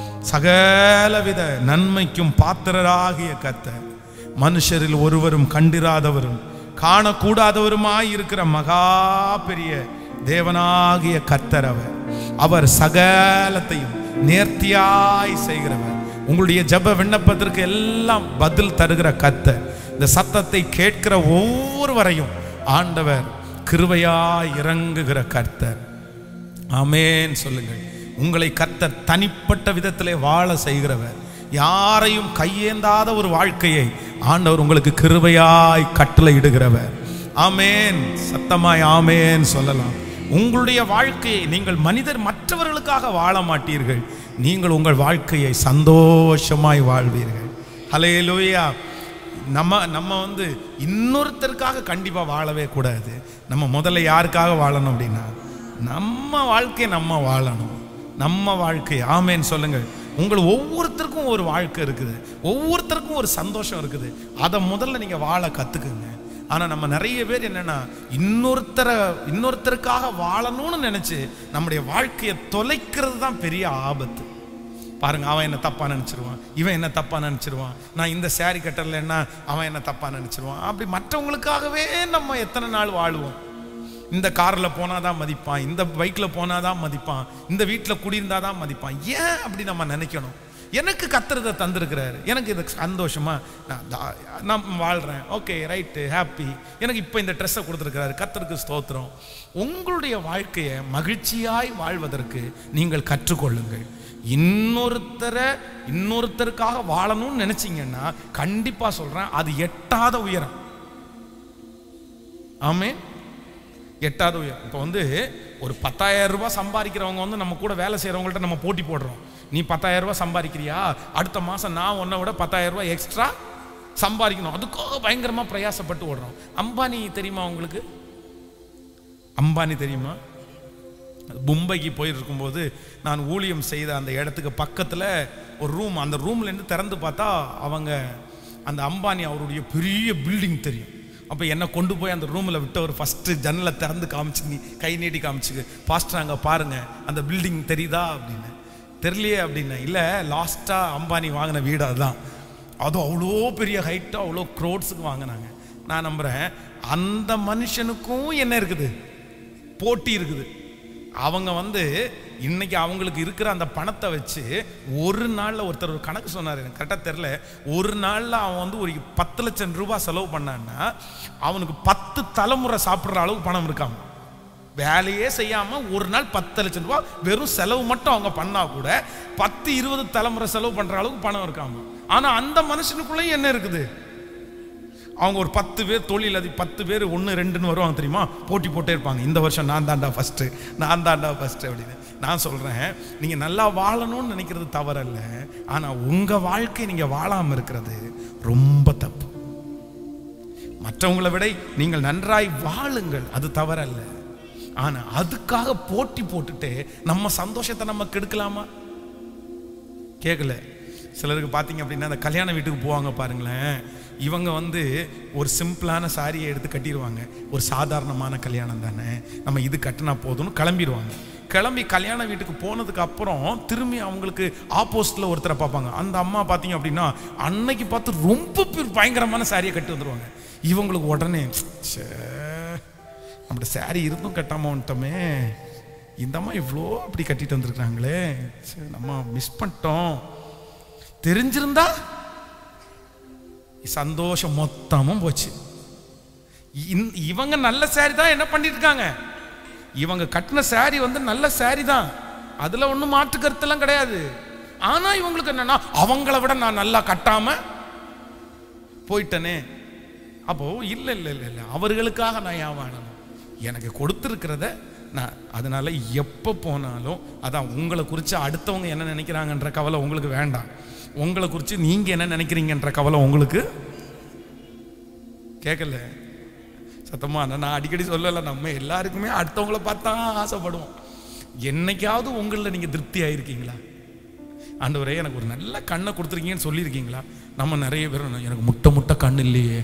சகலவித நன்மைக்கும் பாத்திரராகிய கர்த்தர், மனுஷரில் ஒருவரும் கண்டிராதவரும் காணக்கூடாதவருமாய் இருக்கிற மகா பெரிய தேவனாகிய கர்த்தர் அவர் சகலத்தையும் நேர்த்தியாய் செய்கிறவர். உங்களுடைய ஜெப விண்ணப்பத்திற்கு எல்லாம் பதில் தருகிற கர்த்தர். இந்த சத்தத்தை கேட்கிற ஒவ்வொருவரையும் ஆண்டவர் கிருபையாய் இறங்குகிற கர்த்தர். ஆமென் சொல்லுங்கள். உங்களை கர்த்தர் தனிப்பட்ட விதத்திலே வாழ செய்கிறவர். யாரையும் கையேந்தாத ஒரு வாழ்க்கையை ஆண்டவர் உங்களுக்கு கிருபையாய் கட்டளையிடுகிறவர். ஆமென். சத்தமாய் ஆமென் சொல்லலாம். உங்களுடைய வாழ்க்கையை நீங்கள் மற்றவர்களுக்காக வாழ மாட்டீர்கள், நீங்கள் உங்கள் வாழ்க்கையை சந்தோஷமாய் வாழ்வீர்கள். ஹல்லேலூயா. நம்ம வந்து இன்னொருத்தருக்காக கண்டிப்பா வாழவே கூடாது. நம்ம முதல்ல யாருக்காக வாழணும் அப்படின்னா நம்ம வாழ்க்கையை நம்ம வாழணும். நம்ம வாழ்க்கை. ஆமென் சொல்லுங்கள். உங்கள் ஒவ்வொருத்தருக்கும் ஒரு வாழ்க்கை இருக்குது, ஒவ்வொருத்தருக்கும் ஒரு சந்தோஷம் இருக்குது. அதை முதல்ல நீங்க வாழ கத்துக்குங்க. ஆனா நம்ம நிறைய பேர் என்னன்னா இன்னொருத்தருக்காக வாழணும்னு நினைச்சு நம்முடைய வாழ்க்கையை தொலைக்கிறது தான் பெரிய ஆபத்து. பாருங்க, அவன் என்ன தப்பா நினைச்சிருவான், இவன் என்ன தப்பா நினைச்சிருவான், நான் இந்த சாரி கட்டலைன்னா அவன் என்ன தப்பா நினைச்சிருவான். அப்படி மற்றவங்களுக்காகவே நம்ம எத்தனை நாள் வாழுவோம். இந்த காரில் போனாதான் மதிப்பான், இந்த பைக்கில் போனாதான் மதிப்பான், இந்த வீட்டில் குடியிருந்தாதான் மதிப்பான். ஏன் அப்படி நம்ம நினைக்கணும்? எனக்கு கர்த்தர் தந்திருக்கிறாரு, எனக்கு இது சந்தோஷமா நான் வாழ்கிறேன், ஓகே ரைட்டு ஹாப்பி. எனக்கு இப்போ இந்த ட்ரெஸ்ஸை கொடுத்துருக்கிறாரு, கர்த்தருக்கு ஸ்தோத்திரம். உங்களுடைய வாழ்க்கையை மகிழ்ச்சியாய் வாழ்வதற்கு நீங்கள் கற்றுக்கொள்ளுங்கள். இன்னொருத்தருக்காக வாழணும்னு நினைச்சீங்கன்னா கண்டிப்பாக சொல்கிறேன், அது எட்டாத உயரம். ஆமே, எட்டாவது உயரம். இப்போ வந்து ஒரு 10,000 ரூபாய் சம்பாதிக்கிறவங்க வந்து நம்ம கூட வேலை செய்கிறவங்கள்ட்ட நம்ம போட்டி போடுறோம். நீ 10,000 ரூபாய் சம்பாதிக்கிறியா, அடுத்த மாதம் நான் உன்னை விட 10,000 ரூபாய் எக்ஸ்ட்ரா சம்பாதிக்கணும், அதுக்காக பயங்கரமாக பிரயாசப்பட்டு ஓடுறோம். அம்பானி தெரியுமா உங்களுக்கு? அம்பானி தெரியுமா? மும்பைக்கு போயிருக்கும்போது நான் ஊழியம் செய்த அந்த இடத்துக்கு பக்கத்தில் ஒரு ரூம், அந்த ரூம்லேருந்து திறந்து பார்த்தா அவங்க அந்த அம்பானி அவருடைய பெரிய பில்டிங் தெரியும். அப்போ என்னை கொண்டு போய் அந்த ரூமில் விட்டவர் ஃபஸ்ட்டு ஜன்னலை திறந்து காமிச்சு, நீ கை நீட்டி காமிச்சுக்கு, பாஸ்டர் அங்கே பாருங்கள் அந்த பில்டிங் தெரியுதா அப்படின்னு. தெரியலையே அப்படின்னு. இல்லை, லாஸ்ட்டாக அம்பானி வாங்கின வீடு அதுதான். அதுவும் அவ்வளோ பெரிய ஹைட்டாக அவ்வளோ க்ரோட்ஸுக்கு வாங்கினாங்க. நான் நம்புகிறேன் அந்த மனுஷனுக்கும் என்ன இருக்குது, போட்டி இருக்குது. அவங்க வந்து இன்னைக்கு அவங்களுக்கு இருக்கிற அந்த பணத்தை வச்சு ஒரு நாளில் ஒருத்தர் ஒரு கணக்கு சொன்னார், எனக்கு கரெக்டாக தெரில, ஒரு நாளில் அவன் வந்து ஒரு 10 லட்சம் ரூபாய் செலவு பண்ணான்னா அவனுக்கு 10 தலைமுறை சாப்பிட்ற அளவுக்கு பணம் இருக்காம. வேலையே செய்யாமல் ஒரு நாள் 10 லட்சம் ரூபாய் வெறும் செலவு மட்டும் அவங்க பண்ணா கூட 10-20 தலைமுறை செலவு பண்ணுற அளவுக்கு பணம் இருக்காம. ஆனால் அந்த மனுஷனுக்குள்ளேயும் என்ன இருக்குது, அவங்க ஒரு 10 பேர் தொழில், அது 10 பேர் 1-2ன்னு வருவாங்க தெரியுமா, போட்டி போட்டே இருப்பாங்க. இந்த வருஷம் நான் தாண்டா ஃபஸ்ட்டு, நான் தாண்டா ஃபஸ்ட்டு அப்படின்னு. நான் சொல்கிறேன், நீங்கள் நல்லா வாழணும்னு நினைக்கிறது தவறல்ல, ஆனால் உங்கள் வாழ்க்கை நீங்கள் வாழாமல் இருக்கிறது ரொம்ப தப்பு. மற்றவங்களை விட நீங்கள் நன்றாய் வாழுங்கள், அது தவறல்ல. ஆனால் அதுக்காக போட்டி போட்டுட்டு நம்ம சந்தோஷத்தை நம்ம கெடுக்கலாமா? கேட்கல. சிலருக்கு பார்த்தீங்க அப்படின்னா அந்த கல்யாண வீட்டுக்கு போவாங்க பாருங்களேன், இவங்க வந்து ஒரு சிம்பிளான சாரியை எடுத்து கட்டிடுவாங்க. ஒரு சாதாரணமான கல்யாணம் தானே, நம்ம இது கட்டினா போதும்னு கிளம்பிடுவாங்க. கிளம்பி கல்யாண வீட்டுக்கு போனதுக்கு அப்புறம் திரும்பி அவங்களுக்கு ஆப்போசிட்டில் ஒருத்தரை பார்ப்பாங்க. அந்த அம்மா பார்த்தீங்க அப்படின்னா அன்னைக்கு பார்த்து ரொம்ப பயங்கரமான சாரியை கட்டி வந்துடுவாங்க. இவங்களுக்கு உடனே நம்மகிட்ட சாரி இருந்தும் கட்டாமல் வந்துட்டோமே, இந்த அம்மா இவ்வளோ இப்படி கட்டிட்டு வந்துருக்குறாங்களே, சரி நம்ம மிஸ் பண்ணிட்டோம். தெரிஞ்சிருந்தா சந்தோஷம் மொத்தமும் போச்சு. இவங்க நல்ல சாரி தான் என்ன பண்ணிட்டு இருக்காங்க, இவங்க கட்டின சாரி வந்து நல்ல சாரி தான், அதுல ஒன்றும் மாற்று கருத்தெல்லாம் கிடையாது. ஆனா இவங்களுக்கு என்னன்னா அவங்கள விட நான் நல்லா கட்டாம போயிட்டனே அப்போது இல்லை இல்லை இல்லை இல்லை அவர்களுக்காக நான் ஏன் வாழணும்? எனக்கு கொடுத்துருக்கிறத நான், அதனால் எப்போ போனாலும் அதான் உங்களை குறித்து அடுத்தவங்க என்ன நினைக்கிறாங்கன்ற கவலை உங்களுக்கு வேண்டாம். உங்களை குறித்து நீங்கள் என்ன நினைக்கிறீங்கன்ற கவலை உங்களுக்கு கேட்கல. சத்தமா நான் அடிக்கடி சொல்லலை, நம்ம எல்லாருக்குமே அடுத்தவங்களை பார்த்தா ஆசைப்படுவோம். என்னைக்காவது உங்களில் நீங்கள் திருப்தி ஆகிருக்கீங்களா? ஆண்டவரே எனக்கு ஒரு நல்ல கண்ணை கொடுத்துருக்கீங்கன்னு சொல்லியிருக்கீங்களா? நம்ம நிறைய பேர் எனக்கு முட்டை கண் இல்லையே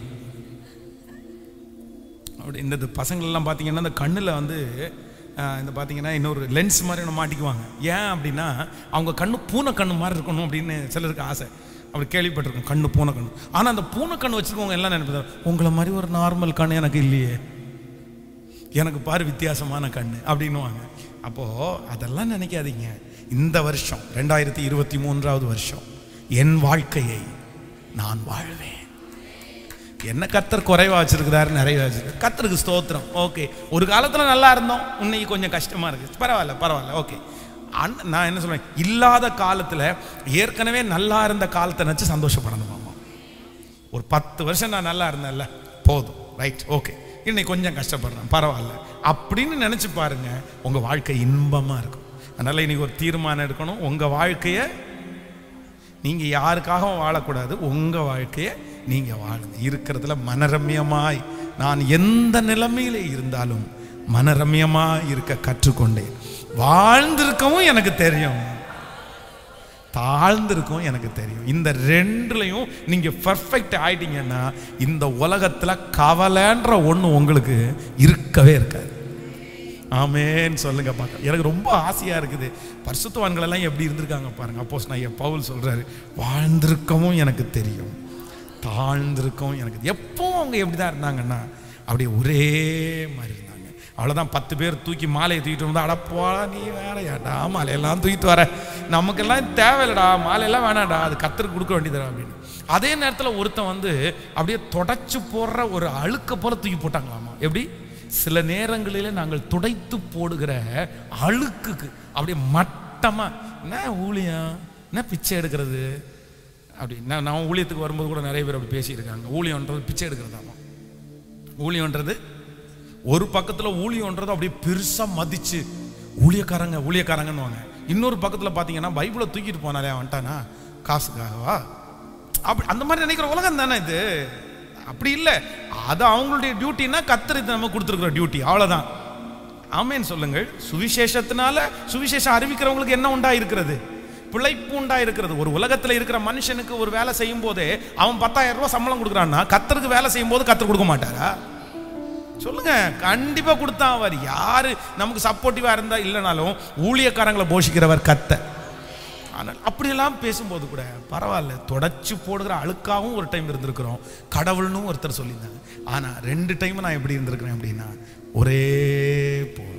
அப்படி. இந்த பசங்களெல்லாம் பார்த்தீங்கன்னா இந்த கண்ணில் வந்து இந்த பார்த்தீங்கன்னா இன்னொரு லென்ஸ் மாதிரி ஒன்று மாட்டிக்குவாங்க. ஏன் அப்படின்னா அவங்க கண்ணு பூனை கண்ணு மாதிரி இருக்கணும் அப்படின்னு சிலருக்கு ஆசை. அப்படி கேள்விப்பட்டிருக்கோம், கண்ணு பூனை கண்ணு. ஆனால் அந்த பூனை கண்ணு வச்சுருக்கவங்க எல்லாம் நினைப்பது, உங்களை மாதிரி ஒரு நார்மல் கண்ணு எனக்கு இல்லையே, எனக்கு பாரு வித்தியாசமான கண்ணு அப்படின்னுவாங்க. அப்போது அதெல்லாம் நினைக்காதீங்க. இந்த வருஷம் 2023 வருஷம் என் வாழ்க்கையை நான் வாழ்வேன். என்ன கர்த்தர் குறைவா வச்சிருக்கிறாரு, நிறைய வச்சிருக்காரு. கர்த்தருக்கு ஸ்தோத்திரம். ஓகே, ஒரு காலத்தில் நல்லா இருந்தோம், இன்னைக்கு கொஞ்சம் கஷ்டமாக இருக்குது, பரவாயில்ல. ஓகே, நான் என்ன சொல்றேன், இல்லாத காலத்தில் ஏற்கனவே நல்லா இருந்த காலத்தை நினச்சி சந்தோஷப்படணுமாமா. ஒரு 10 வருஷம் நான் நல்லா இருந்தேன்ல, போதும், ரைட், ஓகே, இன்னைக்கு கொஞ்சம் கஷ்டப்படுறேன், பரவாயில்ல அப்படின்னு நினச்சி பாருங்க, உங்கள் வாழ்க்கை இன்பமாக இருக்கும். அதனால் இன்னைக்கு ஒரு தீர்மானம் எடுக்கணும். உங்கள் வாழ்க்கையை நீங்கள் யாருக்காகவும் வாழக்கூடாது, உங்கள் வாழ்க்கையை நீங்கள் வாழுங்க. இருக்கிறதுல மனரம்யமாய், நான் எந்த நிலைமையில இருந்தாலும் மனரம்யமாய் இருக்க கற்றுக்கொண்டேன். வாழ்ந்திருக்கவும் எனக்கு தெரியும், தாழ்ந்திருக்கவும் எனக்கு தெரியும். இந்த ரெண்டுலையும் நீங்கள் பர்ஃபெக்ட் ஆயிட்டீங்கன்னா இந்த உலகத்தில் கவலைன்ற ஒன்று உங்களுக்கு இருக்கவே இருக்காது. ஆமேன்னு சொல்லுங்க பார்க்க. எனக்கு ரொம்ப ஆசையாக இருக்குது, பரிசுத்தவான்கள் எல்லாம் எப்படி இருந்திருக்காங்க பாருங்க. அப்போஸ்தலனாகிய பவுல் சொல்கிறாரு, வாழ்ந்திருக்கவும் எனக்கு தெரியும், தாழ்ந்திருக்கவும் எனக்கு. எப்பவும் அவங்க எப்படி தான் இருந்தாங்கன்னா அப்படியே ஒரே மாதிரி இருந்தாங்க. அவ்வளோதான். 10 பேர் தூக்கி மாலையை தூக்கிட்டு வந்தா, அடப்பா நீ வேற ஏடா மாலையெல்லாம் தூக்கிட்டு வர, நமக்கெல்லாம் தேவையில்லடா, மாலையெல்லாம் வேணாடா, அது கர்த்தருக்கு கொடுக்க வேண்டியதுடா அப்படின்னு. அதே நேரத்தில் ஒருத்தன் வந்து அப்படியே தொடச்சு போடுற ஒரு அழுக்க போல தூக்கி போட்டாங்களாமா. எப்படி? சில நேரங்களில் நாங்கள் துடைத்து போடுகிற அழுக்குக்கு அப்படியே மட்டமா, என்ன ஊழியம், என்ன பிச்சை எடுக்கிறது அப்படி. நான் ஊழியத்துக்கு வரும்போது கூட நிறைய பேர் அப்படி பேசியிருக்காங்க. ஊழியன்றது பிச்சை எடுக்கிறதாமா. ஊழியன்றது ஒரு பக்கத்தில் ஊழியன்றது அப்படியே பெருசாக மதிச்சு ஊழியக்காரங்கன்னு. இன்னொரு பக்கத்தில் பார்த்தீங்கன்னா பைபிளை தூக்கிட்டு போனாலே வந்துட்டானா காசுக்காகவா அப்படி, அந்த மாதிரி நினைக்கிற உலகம் தானே இது. அப்படி இல்லை, அது அவங்களுடைய டியூட்டின்னா கர்த்தர் நம்ம கொடுத்துருக்குற டியூட்டி, அவ்வளோதான். ஆமேன்னு சொல்லுங்கள். சுவிசேஷத்தினால சுவிசேஷம் அறிவிக்கிறவங்களுக்கு என்ன உண்டாயிருக்கிறது? பிழைப்பு உண்டாயிருக்கிறது. ஒரு உலகத்தில் இருக்கிற மனுஷனுக்கு ஒரு வேலை செய்யும் போதே அவன் 10,000 ரூபாய் சம்பளம் கொடுக்குறான்னா, கர்த்தருக்கு வேலை செய்யும் போது கர்த்தர் கொடுக்க மாட்டாரா? சொல்லுங்க, கண்டிப்பா கொடுத்தா. அவர் யாரு நமக்கு சப்போர்ட்டிவா இருந்தா இல்லைனாலும் ஊழியக்காரங்களை போஷிக்கிறவர் கர்த்தர். ஆனால் அப்படியெல்லாம் பேசும்போது கூட பரவாயில்ல, தொடச்சு போடுகிற அழுக்காகவும் ஒரு டைம் இருந்திருக்கிறோம், கடவுள்னு ஒருத்தர் சொல்லியிருந்தாங்க. ஆனால் 2 டைம் நான் எப்படி இருந்திருக்கிறேன் அப்படின்னா, ஒரே போல்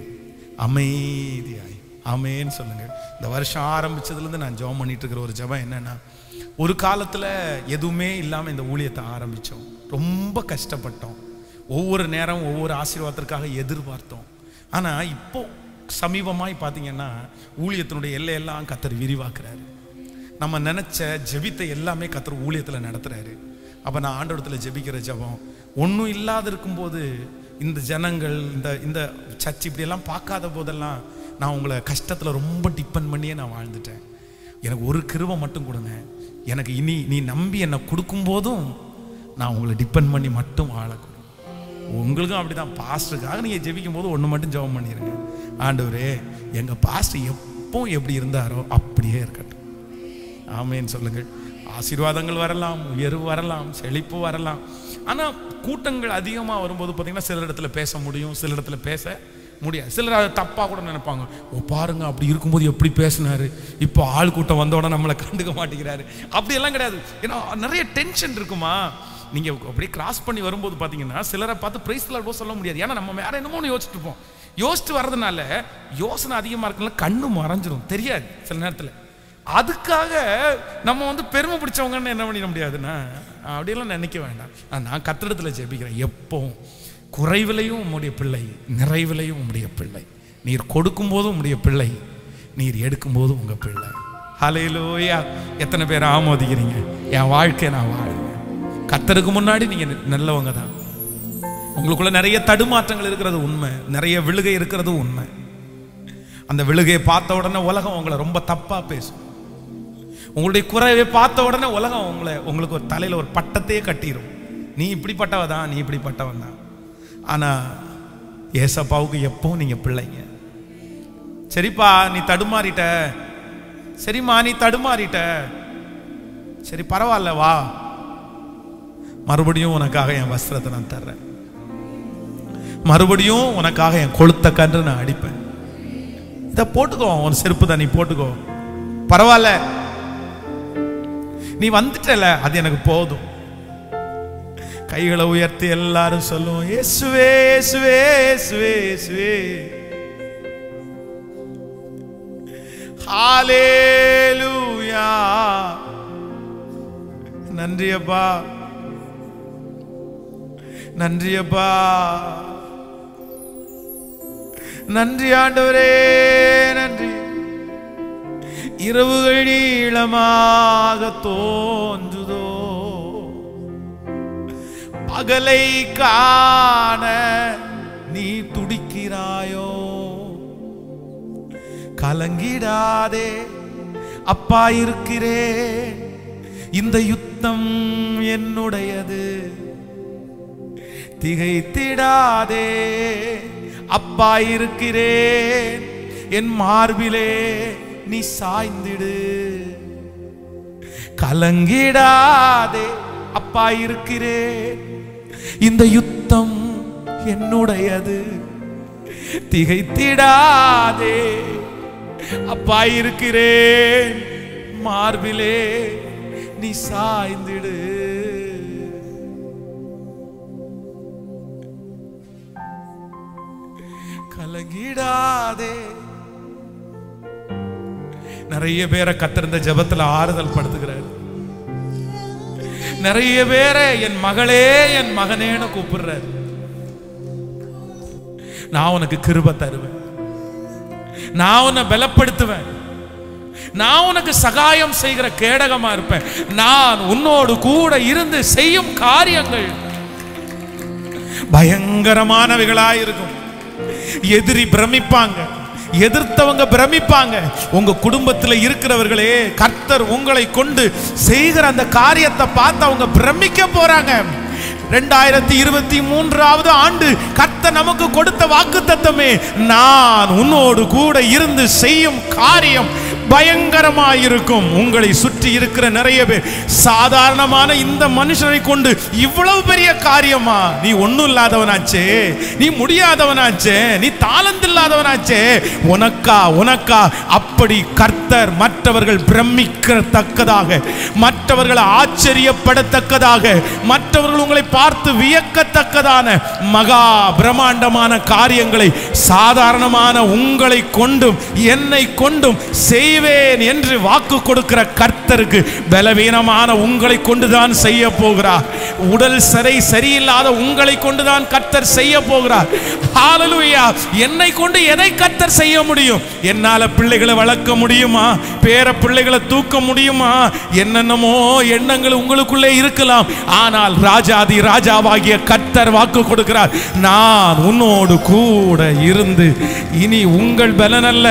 அமைதியாய். ஆமேன்னு சொல்லுங்க. இந்த வருஷம் ஆரம்பிச்சதுலேருந்து நான் ஜெபம் பண்ணிட்டு இருக்கிற ஒரு ஜெபம் என்னன்னா, ஒரு காலத்தில் எதுவுமே இல்லாமல் இந்த ஊழியத்தை ஆரம்பித்தோம், ரொம்ப கஷ்டப்பட்டோம், ஒவ்வொரு நேரம் ஒவ்வொரு ஆசீர்வாதத்திற்காக எதிர்பார்த்தோம். ஆனால் இப்போ சமீபமாய் பார்த்தீங்கன்னா ஊழியத்தினுடைய எல்லையெல்லாம் கர்த்தர் விரிவாக்குறாரு. நம்ம நினச்ச ஜெபித்தை எல்லாமே கர்த்தர் ஊழியத்தில் நடத்துகிறாரு. அப்போ நான் ஆண்டவரத்தில் ஜெபிக்கிற ஜெபம், ஒன்றும் இல்லாத இருக்கும்போது இந்த ஜனங்கள் இந்த சர்ச் இப்படியெல்லாம் பார்க்காத போதெல்லாம் நான் உங்களை கஷ்டத்தில் ரொம்ப டிபெண்ட் பண்ணியே நான் வாழ்ந்துட்டேன். எனக்கு ஒரு கிருபை மட்டும் கொடுங்க, எனக்கு இனி நீ நம்பி என்னை கொடுக்கும்போதும் நான் உங்களை டிபெண்ட் பண்ணி மட்டும் வாழக்கூடும். உங்களுக்கும் அப்படி தான். பாஸ்டருக்காக நீங்கள் ஜெபிக்கும் போது ஒன்று மட்டும் ஜெபம் பண்ணிடுங்க, ஆண்டவரே எங்கள் பாஸ்டர் எப்போ எப்படி இருந்தாரோ அப்படியே இருக்கட்டும். ஆமேன்னு சொல்லுங்கள். ஆசீர்வாதங்கள் வரலாம், உயர்வு வரலாம், செழிப்பு வரலாம். ஆனால் கூட்டங்கள் அதிகமாக வரும்போது பார்த்தீங்கன்னா சில இடத்துல பேச முடியும், சில இடத்துல பேச முடியாது. சிலர் அதை தப்பாக கூட நினைப்பாங்க. ஓ பாருங்க, அப்படி இருக்கும்போது எப்படி பேசினாரு, இப்போ ஆள் கூட்டம் வந்தோட நம்மளை கண்டுக்க மாட்டேங்கிறாரு. அப்படியெல்லாம் கிடையாது. ஏன்னா நிறைய டென்ஷன் இருக்குமா. நீங்கள் அப்படியே கிராஸ் பண்ணி வரும்போது பார்த்தீங்கன்னா சிலரை பார்த்து பிரைஸ் லார்ட் சொல்ல முடியாது. ஏன்னா நம்ம வேற என்னமோன்னு யோசிச்சுட்டு இருப்போம். யோசிச்சுட்டு வர்றதுனால யோசனை அதிகமாக இருக்குனால கண்ணு மறைஞ்சிரும், தெரியாது சில நேரத்தில். அதுக்காக நம்ம வந்து பெருமை பிடிச்சவங்கன்னு என்ன பண்ணிட முடியாதுன்னா அப்படியெல்லாம் நினைக்க வேண்டாம். நான் கர்த்தரிடத்தில் ஜெபிக்கிறேன், எப்பவும் குறைவிலையும் உம்முடைய பிள்ளை, நிறைவிலையும் உம்முடைய பிள்ளை. நீர் கொடுக்கும் போதும் உம்முடைய பிள்ளை, நீர் எடுக்கும் போதும் உங்கள் பிள்ளை. ஹல்லேலூயா. எத்தனை பேர் ஆமோதிக்கிறீங்க? என் வாழ்க்கையை நான் வாழ்வேன், கர்த்தருக்கு முன்னாடி நீங்க நல்லவங்க தான். உங்களுக்குள்ள நிறைய தடுமாற்றங்கள் இருக்கிறது உண்மை, நிறைய விழுகை இருக்கிறது உண்மை. அந்த விழுகையை பார்த்த உடனே உலகம் உங்களை ரொம்ப தப்பா பேசும். உங்களுடைய குறைவை பார்த்த உடனே உலகம் உங்களுக்கு ஒரு தலையில ஒரு பட்டத்தையே கட்டிடும். நீ இப்படிப்பட்டவதான், நீ இப்படிப்பட்டவன் தான். ஆனா ஏசப்பாவுக்கு எப்பவும் நீங்க பிள்ளைங்க. சரிப்பா நீ தடுமாறிட்ட, சரிம்மா நீ தடுமாறிட்ட, சரி பரவாயில்ல வா, மறுபடியும் உனக்காக என் வஸ்திரத்தை நான் தர்றேன், மறுபடியும் உனக்காக என் கொளுத்த கன்று நான் அடிப்பேன், இதை போட்டுக்கோ, உன் செருப்பு தான் நீ போட்டுக்கோ, பரவாயில்ல நீ வந்துட்டல, அது எனக்கு போதும். கைகளை உயர்த்தி எல்லாரும் சொல்லுவோம், இயேசுவே இயேசுவே இயேசுவே இயேசுவே. ஹல்லேலூயா. நன்றி அப்பா, நன்றி அப்பா, நன்றி ஆண்டவரே, நன்றி. இரவுகள் நீளமாக தோன்றுதோ, பகலை காண நீ துடிக்கிறாயோ, கலங்கிடாதே அப்பா இருக்கிறேன், இந்த யுத்தம் என்னுடையது, திகைத்திடாதே அப்பா இருக்கிறேன், என் மார்பிலே நீ சாய்ந்திடு, கலங்கிடாதே அப்பா இருக்கிறேன், இந்த யுத்தம் என்னுடையது, திகைத்திடாதே அப்பா இருக்கிறேன், மார்பிலே நீ சாய்ந்திடு. கலங்கிடாதே. நிறைய பேரை கர்த்தர் இந்த ஜெபத்துல ஆறுதல் படுத்துகிறார். நிறைய பேரை என் மகளே என் மகனேன்னு கூப்பிடுறார். நான் உனக்கு கிருபை தருவேன், நான் உன்னை பலப்படுத்துவேன், நான் உனக்கு சகாயம் செய்கிற கேடகமா இருப்பேன், நான் உன்னோடு கூட இருந்து செய்யும் காரியங்கள் பயங்கரமானவைகளாயிருக்கும். எதிரி பிரமிப்பாங்க, எதிர்த்தவங்க பிரமிப்பாங்க. உங்க குடும்பத்தில் இருக்கிறவர்களே கர்த்தர் உங்களை கொண்டு செய்கிற அந்த காரியத்தை பார்த்து அவங்க பிரமிக்க போறாங்க. 2023 ஆண்டு கர்த்தர் நமக்கு கொடுத்த வாக்குத்தத்தமே, நான் உன்னோடு கூட இருந்து செய்யும் காரியம் பயங்கரமாயிருக்கும். உங்களை சுற்றி இருக்கிற நிறைய பேர் சாதாரணமான இந்த மனுஷனை கொண்டு இவ்வளவு பெரிய காரியமா, நீ ஒண்ணும் இல்லாதவனாச்சே, நீ முடியாதவனாச்சே, நீ தாளந்து இல்லாதவனாச்சே, உனக்கா அப்படி கர்த்தர் மற்றவர்கள் பிரமிக்கத்தக்கதாக, மற்றவர்கள் ஆச்சரியப்படத்தக்கதாக, மற்றவர்கள் உங்களை பார்த்து வியக்கத்தக்கதான மகா பிரம்மாண்டமான காரியங்களை சாதாரணமான உங்களை கொண்டும் என்னை கொண்டும் செய்வேன் என்று வாக்கு கொடுக்கிற கர்த்தருக்கு பலவீனமான உங்களை கொண்டுதான் செய்ய போகிறார். உடல் சரியில்லாத உங்களை கொண்டுதான் கர்த்தர் செய்ய போகிறார். ஹல்லேலூயா. என்னை கொண்டு எதை கர்த்தர் செய்ய முடியும்? என்னால பிள்ளைகளை வளர்க்க முடியுமா? பேர பிள்ளைகளை தூக்க முடியுமா? என்னென்னமோ எண்ணங்கள் உங்களுக்குள்ளே இருக்கலாம். ஆனால் ராஜாதி ராஜாவாகிய கர்த்தர் வாக்கு கொடுக்கிறார், நான் உன்னோடு கூட இருந்து இனி உங்கள் பலன் அல்ல,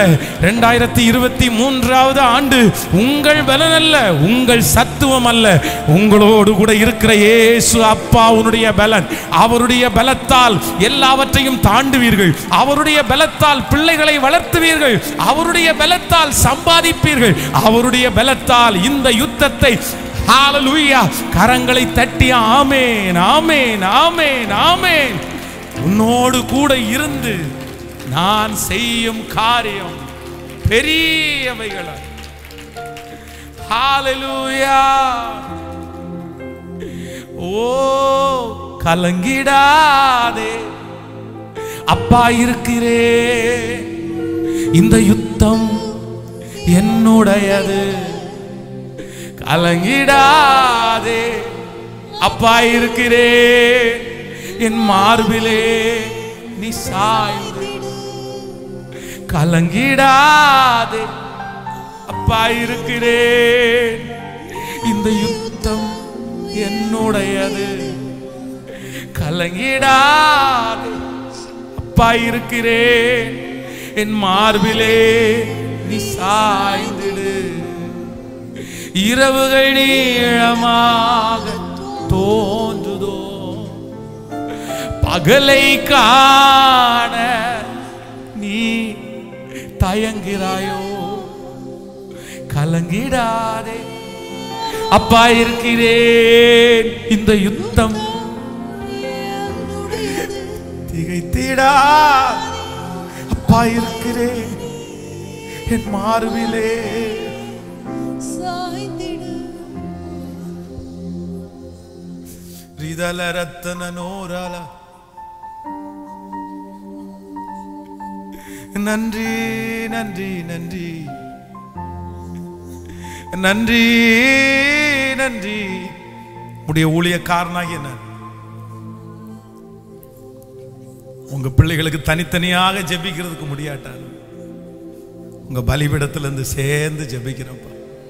2023 ஆண்டு உங்கள் பலன் அல்ல, உங்கள் சத்துவம் அல்ல, உங்களோடு கூட இருக்கிற இயேசு அப்பாவுடைய பலன். அவருடைய பலத்தால் எல்லாவற்றையும் தாண்டுவீர்கள், அவருடைய பலத்தால் பிள்ளைகளை வளர்த்துவீர்கள், அவருடைய பலத்தால் சம்பாதிப்பீர்கள், அவருடைய பலத்தால் இந்த யுத்தத்தை ஹல்லேலூயா கரங்களை தட்டி ஆமென் ஆமென் ஆமென் ஆமென். உன்னோடு கூட இருந்து நான் செய்யும் காரியம் பெரியவைகள். ஹல்லேலூயா. ஓ கலங்கிடாதே அப்பா இருக்கிறே, இந்த யுத்தம் என்னுடையது, கலங்கிடாதே அப்பா இருக்கிறே, என் மார்பிலே நீ சாய்ந்து, கலங்கிடாதே அப்பா இருக்கிறே, இந்த யுத்தம் என்னுடையது. கலங்கிடாதே, அப்பா இருக்கிறேன், என் மார்பிலே நீ சாய்ந்திடு. இரவுகள் நீளமாக தோன்றுதோ, பகலை காண நீ தயங்கிறாயோ. கலங்கிடாதே, அப்பா இருக்கிறேன், இந்த யுத்தம் திகைத்திடா. அப்பா இருக்கிறேன், என் மார்பிலே சாய்ந்திடு. ரிதல ரத்தன நோரால நன்றி நன்றி நன்றி நன்றி நன்றி. உடைய ஊழியக்காரனாகிய நான் உங்க பிள்ளைகளுக்கு தனித்தனியாக ஜெபிக்கிறதுக்கு முடியாட்டாலும் உங்க பலிபீடத்திலிருந்து சேர்ந்து ஜெபிக்கிறப்ப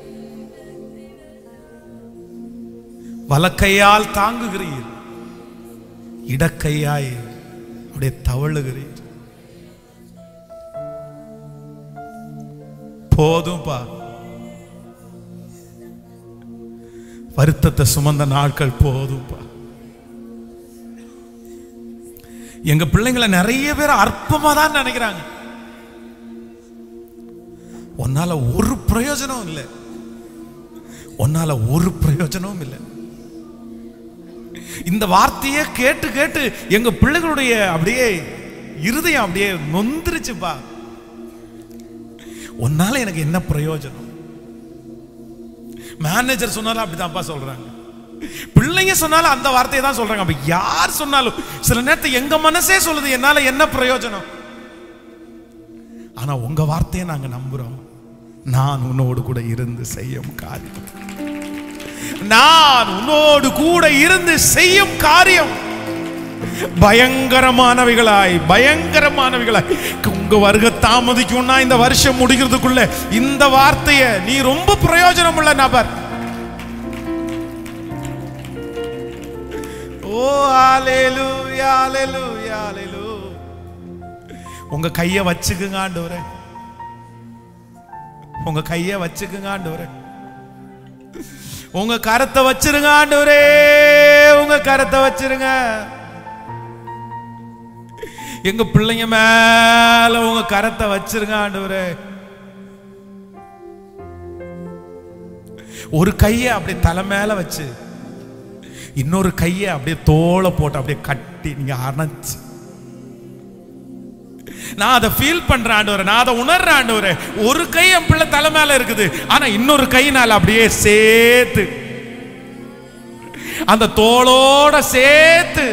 வலக்கையால் தாங்குகிறீர், இடக்கையாய் அப்படியே தவழுகிறீர். போதும்பா, வருத்தத்தை சுமந்த நாட்கள் போதும்பா. எங்க பிள்ளைங்களை நிறைய பேர் அற்பமா தான் நினைக்கிறாங்க. உன்னால ஒரு பிரயோஜனம் இல்லை, உன்னால ஒரு பிரயோஜனமும் இல்லை. இந்த வார்த்தையை கேட்டு கேட்டு எங்க பிள்ளைகளுடைய அப்படியே இருதயம் அப்படியே நொந்துருச்சுப்பா. உன்னால எனக்கு என்ன பிரயோஜனம்? மேனேஜர் சொன்னாலும் அப்படிதான்ப்பா சொல்றாங்க, பிள்ளைங்க சொன்னாலும் அந்த வார்த்தையை தான் சொல்றாங்க. அப்ப யார் சொன்னாலும் சில நேரத்தை எங்க மனசே சொல்லுது, என்னால என்ன பிரயோஜனம்? ஆனா உங்க வார்த்தையை நாங்க நம்புறோம். நான் உன்னோடு கூட இருந்து செய்யும் காரியம், நான் உன்னோடு கூட இருந்து செய்யும் காரியம் பயங்கரமானவைகளாய் பயங்கரமானவைகளாய். உங்க வருகை தாமதிக்கும்னா இந்த வருஷம் முடிக்கிறதுக்குள்ள இந்த வார்த்தையை நீ ரொம்ப பிரயோஜனம் உள்ள நபர். ஓ ஹalleluya ஹalleluya ஹalleluya. உங்க கையை வச்சுக்குங்க ஆண்டவரே, உங்க கையை வச்சுக்குங்க ஆண்டவரே, உங்க கரத்தை வச்சிருங்க ஆண்டவரே, உங்க கரத்தை வச்சிருங்க. எங்க பிள்ளைங்க மேல உங்க கரத்தை வச்சிருங்க ஆண்டவரே. ஒரு கையை அப்படியே தலை மேல வச்சு இன்னொரு கையை அப்படியே தோளை போட்டு அப்படியே கட்டி நீங்க அணைச்சு, நான் அதை ஃபீல் பண்றேன் ஆண்டவரே, நான் அதை உணர்றேன் ஆண்டவரே. ஒரு கை என் பிள்ளை தலை மேல இருக்குது, ஆனா இன்னொரு கையினால அப்படியே சேர்த்து அந்த தோளோட சேர்த்து.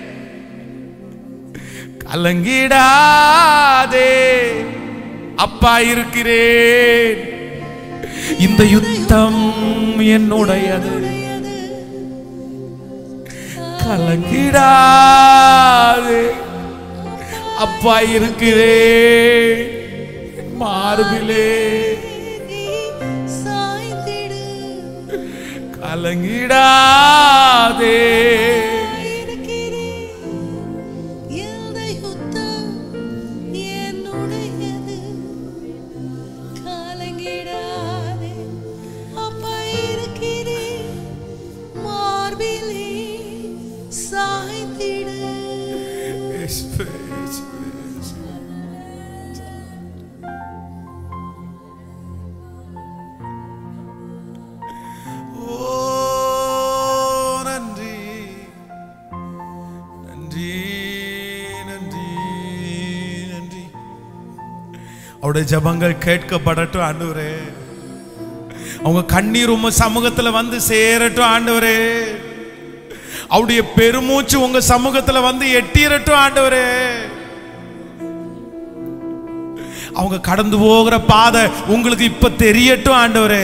கலங்கிடாதே, அப்பா இருக்கிறேன், இந்த யுத்தம் என்னுடையது. கலங்கிடாதே, அப்பா இருக்கிறேன், மார்பிலே சாய்ந்திடு. கலங்கிடாதே, அவருடைய ஜெபங்கள் கேட்கப்படட்டும் ஆண்டவரே. அவங்க கண்ணீர் உங்க சமூகத்துல வந்து சேரட்டும் ஆண்டவரே. அவருடைய பெருமூச்சு உங்க சமூகத்துல வந்து எட்டிரட்டும் ஆண்டவரே. அவங்க கடந்து போகிற பாதை உங்களுக்கு இப்ப தெரியட்டும் ஆண்டவரே.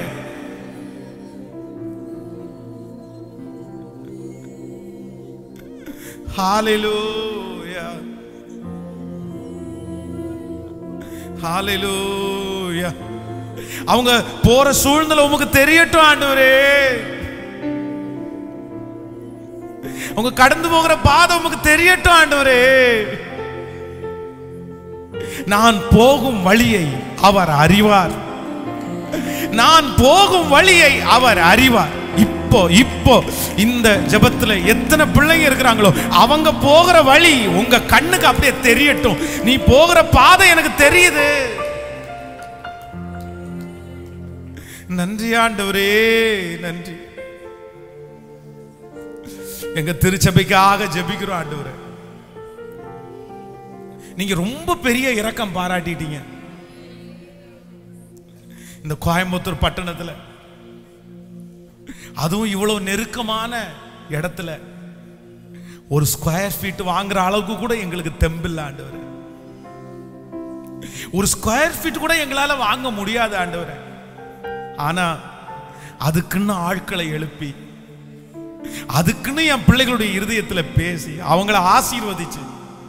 ஹalleluya ஹalleluya. அவங்க போற சூழ்நிலை உங்களுக்கு தெரியட்டும் ஆண்டவரே. உங்க கடந்து போகிற பாதை உமக்கு தெரியட்டும் ஆண்டவரே. நான் போகும் வழியை அவர் அறிவார். நான் போகும் வழியை அவர் அறிவார். இப்போ இந்த ஜெபத்துல எத்தனை பிள்ளைங்க இருக்கிறாங்களோ அவங்க போகிற வழி உங்க கண்ணுக்கு அப்படியே தெரியட்டும். நீ போகிற பாதை எனக்கு தெரியுது. நன்றி ஆண்டவரே, நன்றி. எங்க திருச்சபைக்காக ஜெபிக்கிறோம் ஆண்டவரே. நீங்க ரொம்ப பெரிய இரக்கம் பாராட்டிட்டீங்க. இந்த கோயம்புத்தூர் பட்டணத்துல, அதுவும் இவ்வளவு நெருக்கமான இடத்துல ஒரு ஸ்கொயர் ஃபீட் வாங்குற அளவுக்கு கூட எங்களுக்கு தெம்பில்ல ஆண்டவரே. ஒரு ஸ்கொயர் ஃபீட் கூட எங்களால வாங்க முடியாது ஆண்டவரே. ஆனா அதுக்குன்னு ஆட்களை எழுப்பி, அதுக்குன்னு என் பிள்ளைகளுடைய இருதயத்துல பேசி அவங்கள ஆசீர்வதிச்சு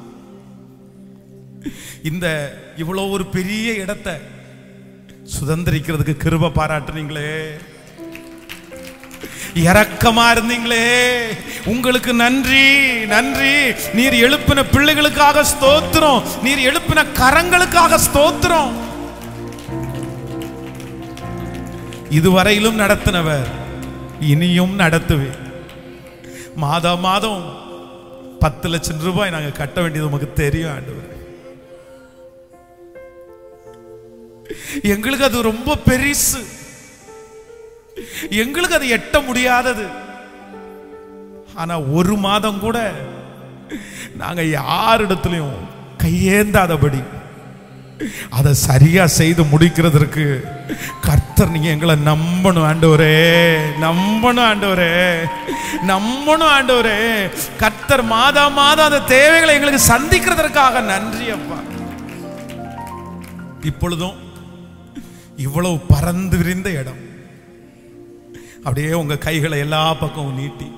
இந்த இவ்வளவு ஒரு பெரிய இடத்தை சுதந்திரிக்கிறதுக்கு கிருபை பாராட்டுறீங்களே, இரக்கமா இருந்தீங்களே, உங்களுக்கு நன்றி, நன்றி. நீர் எழுப்பின பிள்ளைகளுக்காக ஸ்தோத்திரம், நீர் எழுப்பின கரங்களுக்காக ஸ்தோத்திரம். இதுவரையிலும் நடத்தினவர் இனியும் நடத்துவேன். மாதம் மாதம் 10 லட்சம் ரூபாய் நாங்க கட்ட வேண்டியது உமக்கு தெரியும் ஆண்டவரே. எங்களுக்கு அது ரொம்ப பெரிசு, எங்களுக்கு அது எட்ட முடியாதது. ஆனா ஒரு மாதம் கூட நாங்க யாரிடத்திலையும் கையேந்தாதபடி அதை சரியா செய்து முடிக்கிறதுக்கு கர்த்தர் நீங்க எங்களை நம்பணும் ஆண்டவரே, நம்பணும் ஆண்டவரே, நம்பணும் ஆண்டவரே. கர்த்தர் மாதம் மாதம் அந்த தேவைகளை எங்களுக்கு சந்திக்கிறதற்காக நன்றி அப்பா. இப்பொழுதும் இவ்வளவு பறந்து விரிந்த இடம், அப்படியே உங்க கைகளை எல்லா பக்கமும் நீட்டி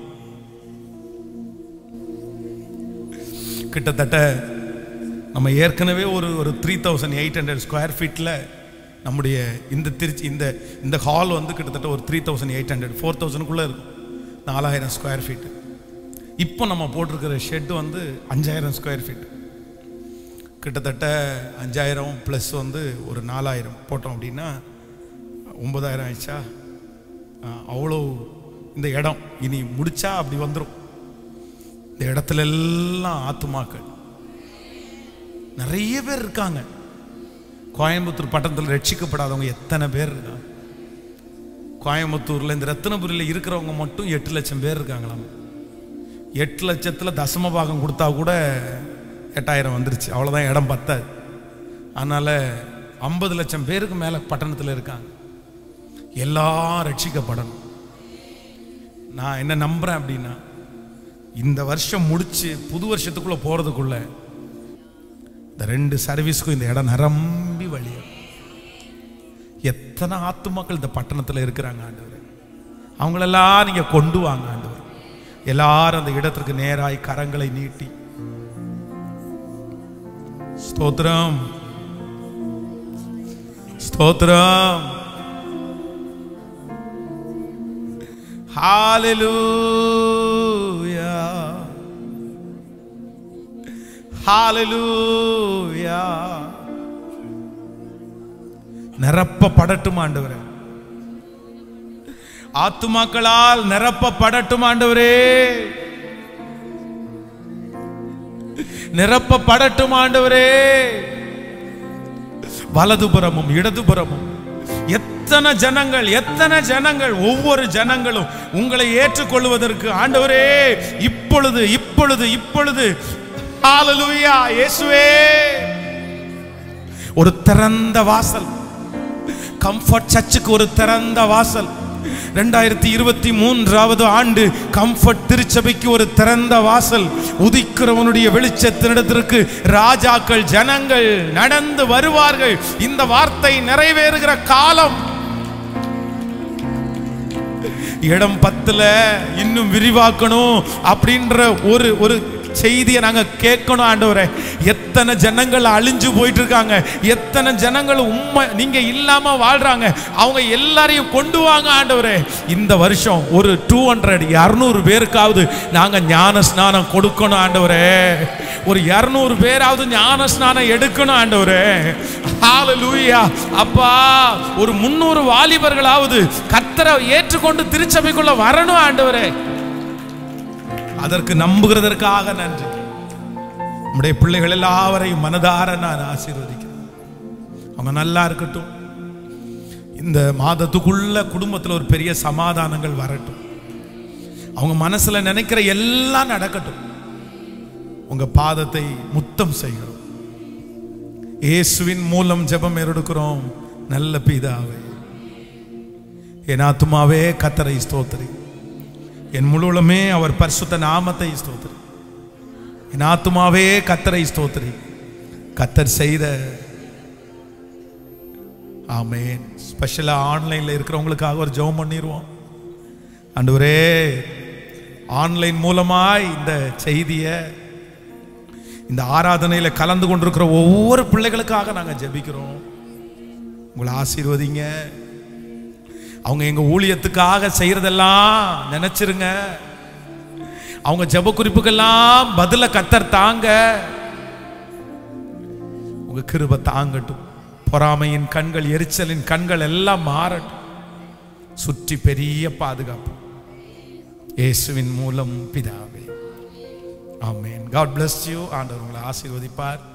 கிட்டத்தட்ட நம்ம ஏற்கனவே ஒரு 3800 ஸ்கொயர் ஃபீட்ல நம்முடைய இந்த திருச்சி இந்த ஹால் வந்து கிட்டத்தட்ட ஒரு 3800 4000க்குள்ள இருக்கும். 4000 ஸ்கொயர் ஃபீட். இப்போ நம்ம போட்டிருக்கிற ஷெட் வந்து 5000 ஸ்கொயர் ஃபீட். கிட்டத்தட்ட 5000 ப்ளஸ் வந்து ஒரு 4000 போட்டோம் அப்படின்னா 9000 ஆயிடுச்சா? அவ்வளோ இந்த இடம் இனி முடிச்சா அப்படி வந்துடும். இந்த இடத்துல எல்லாம் ஆத்துமாக்கள் நிறைய பேர் இருக்காங்க. கோயம்புத்தூர் பட்டணத்தில் ரட்சிக்கப்படாதவங்க எத்தனை பேர் இருக்காங்க? கோயம்புத்தூர்ல இந்த ரத்தினபுரியில் இருக்கிறவங்க மட்டும் 8 லட்சம் பேர் இருக்காங்களாம். 8 லட்சத்துல தசம பாகம் கொடுத்தா கூட 8000 வந்துருச்சு. அவ்வளோதான், இடம் பத்தாது. அதனால 50 லட்சம் பேருக்கு மேல பட்டணத்தில் இருக்காங்க. எல்லாம் ரட்சிக்கப்படணும். நான் என்ன நம்புறேன் அப்படின்னா, இந்த வருஷம் முடிச்சு புது வருஷத்துக்குள்ள போறதுக்குள்ள இந்த 2 சர்வீஸ்க்கும் இந்த இடம் நிரம்பி வழியும். எத்தனை ஆத்துமாக்கள் இந்த பட்டணத்தில் இருக்கிறாங்க ஆண்டவர், அவங்களெல்லாம் நீங்க கொண்டு வாங்க ஆண்டவர். எல்லாரும் அந்த இடத்திற்கு நேராய் கரங்களை நீட்டி ஸ்தோத்திரம், ஸ்தோத்திரம், ஹalleluya, ஹalleluya. நிரப்பப்படட்டும் ஆண்டவரே, ஆத்துமாக்களால் நிரப்பப்படட்டும் ஆண்டவரே, நிரப்பப்படட்டும் ஆண்டவரே. வலதுபுறமும் இடதுபுறமும் எத்தனை ஜனங்கள், எத்தனை ஜனங்கள், ஒவ்வொரு ஜனங்களும் உங்களை ஏற்றுக்கொள்வதற்கு ஆண்டவரே இப்பொழுது இப்பொழுது இப்பொழுது ஹalleluya இயேசுவே ஒரு திறந்த வாசல், கம்ஃபர்ட் சர்ச்சுக்கு ஒரு திறந்த வாசல். 2023 ஆண்டு கம்ஃபர்ட் திருச்சபைக்கு ஒரு திறந்த வாசல். உதிக்கிறவனுடைய வெளிச்சத்தினிடத்திற்கு ராஜாக்கள் ஜனங்கள் நடந்து வருவார்கள். இந்த வார்த்தை நிறைவேறுகிற காலம். இடம் 10ல இன்னும் விரிவாக்கணும் அப்படின்ற ஒரு செய்தியை நாங்க கேட்கணும் ஆண்டவரே. எத்தனை ஜனங்கள் அழிஞ்சு போயிட்டு இருக்காங்க, எத்தனை ஜனங்கள் உண்மை நீங்க இல்லாம வாழ்றாங்க, அவங்க எல்லாரையும் கொண்டு வாங்க ஆண்டவரே. இந்த வருஷம் ஒரு 200 பேருக்காவது நாங்க ஞான ஸ்நானம் கொடுக்கணும் ஆண்டவரே. ஒரு 200 பேராவது ஞான ஸ்நானம் எடுக்கணும் ஆண்டவரே. ஹalleluya. அப்பா, ஒரு 300 வாலிபர்களாவது கர்த்தரை ஏற்றுக்கொண்டு திருச்சபைக்குள்ள வரணும் ஆண்டவரே. அதற்கு நம்புகிறதற்காக நன்றி. நம்முடைய பிள்ளைகள் எல்லாவரையும் மனதார நான் ஆசீர்வதிக்கிறேன். அவங்க நல்லா இருக்கட்டும். இந்த மாதத்துக்குள்ள குடும்பத்தில் ஒரு பெரிய சமாதானங்கள் வரட்டும். அவங்க மனசுல நினைக்கிற எல்லாம் நடக்கட்டும். உங்க பாதத்தை முத்தம் செய்கிறோம். இயேசுவின் மூலம் ஜெபம் எடுக்கிறோம் நல்ல பிதாவே. என் ஆத்துமாவே கர்த்தரை ஸ்தோத்திரி, என் முழுவதுமே அவர் பரிசுத்த நாமத்தை ஸ்தோத்திரி. என் ஆத்துமாவே கர்த்தரை ஸ்தோத்திரி, கர்த்தர் செய்த. ஆமென். ஸ்பெஷலா ஆன்லைன்ல இருக்கிறவங்களுக்காக ஒரு ஜெபம் பண்ணிடுவோம். ஆண்டவரே, ஆன்லைன் மூலமாய் இந்த செய்தியை, இந்த ஆராதனையில கலந்து கொண்டிருக்கிற ஒவ்வொரு பிள்ளைகளுக்காக நாங்க ஜெபிக்கிறோம். உங்களை ஆசீர்வதிங்க. அவங்க எங்க ஊழியத்துக்காக செய்யறதெல்லாம் நினைச்சிருங்க. அவங்க ஜெப குறிப்புக்கெல்லாம் பதில கர்த்தர் தாங்க. உங்க கிருபை தாங்கட்டும். பொறாமையின் கண்கள், எரிச்சலின் கண்கள் எல்லாம் மாறட்டும். சுற்றி பெரிய பாதுகாப்பு இயேசுவின் மூலம் பிதாவே. ஆமென். God bless you. ஆண்டவர் உங்களை ஆசீர்வதிப்பார்.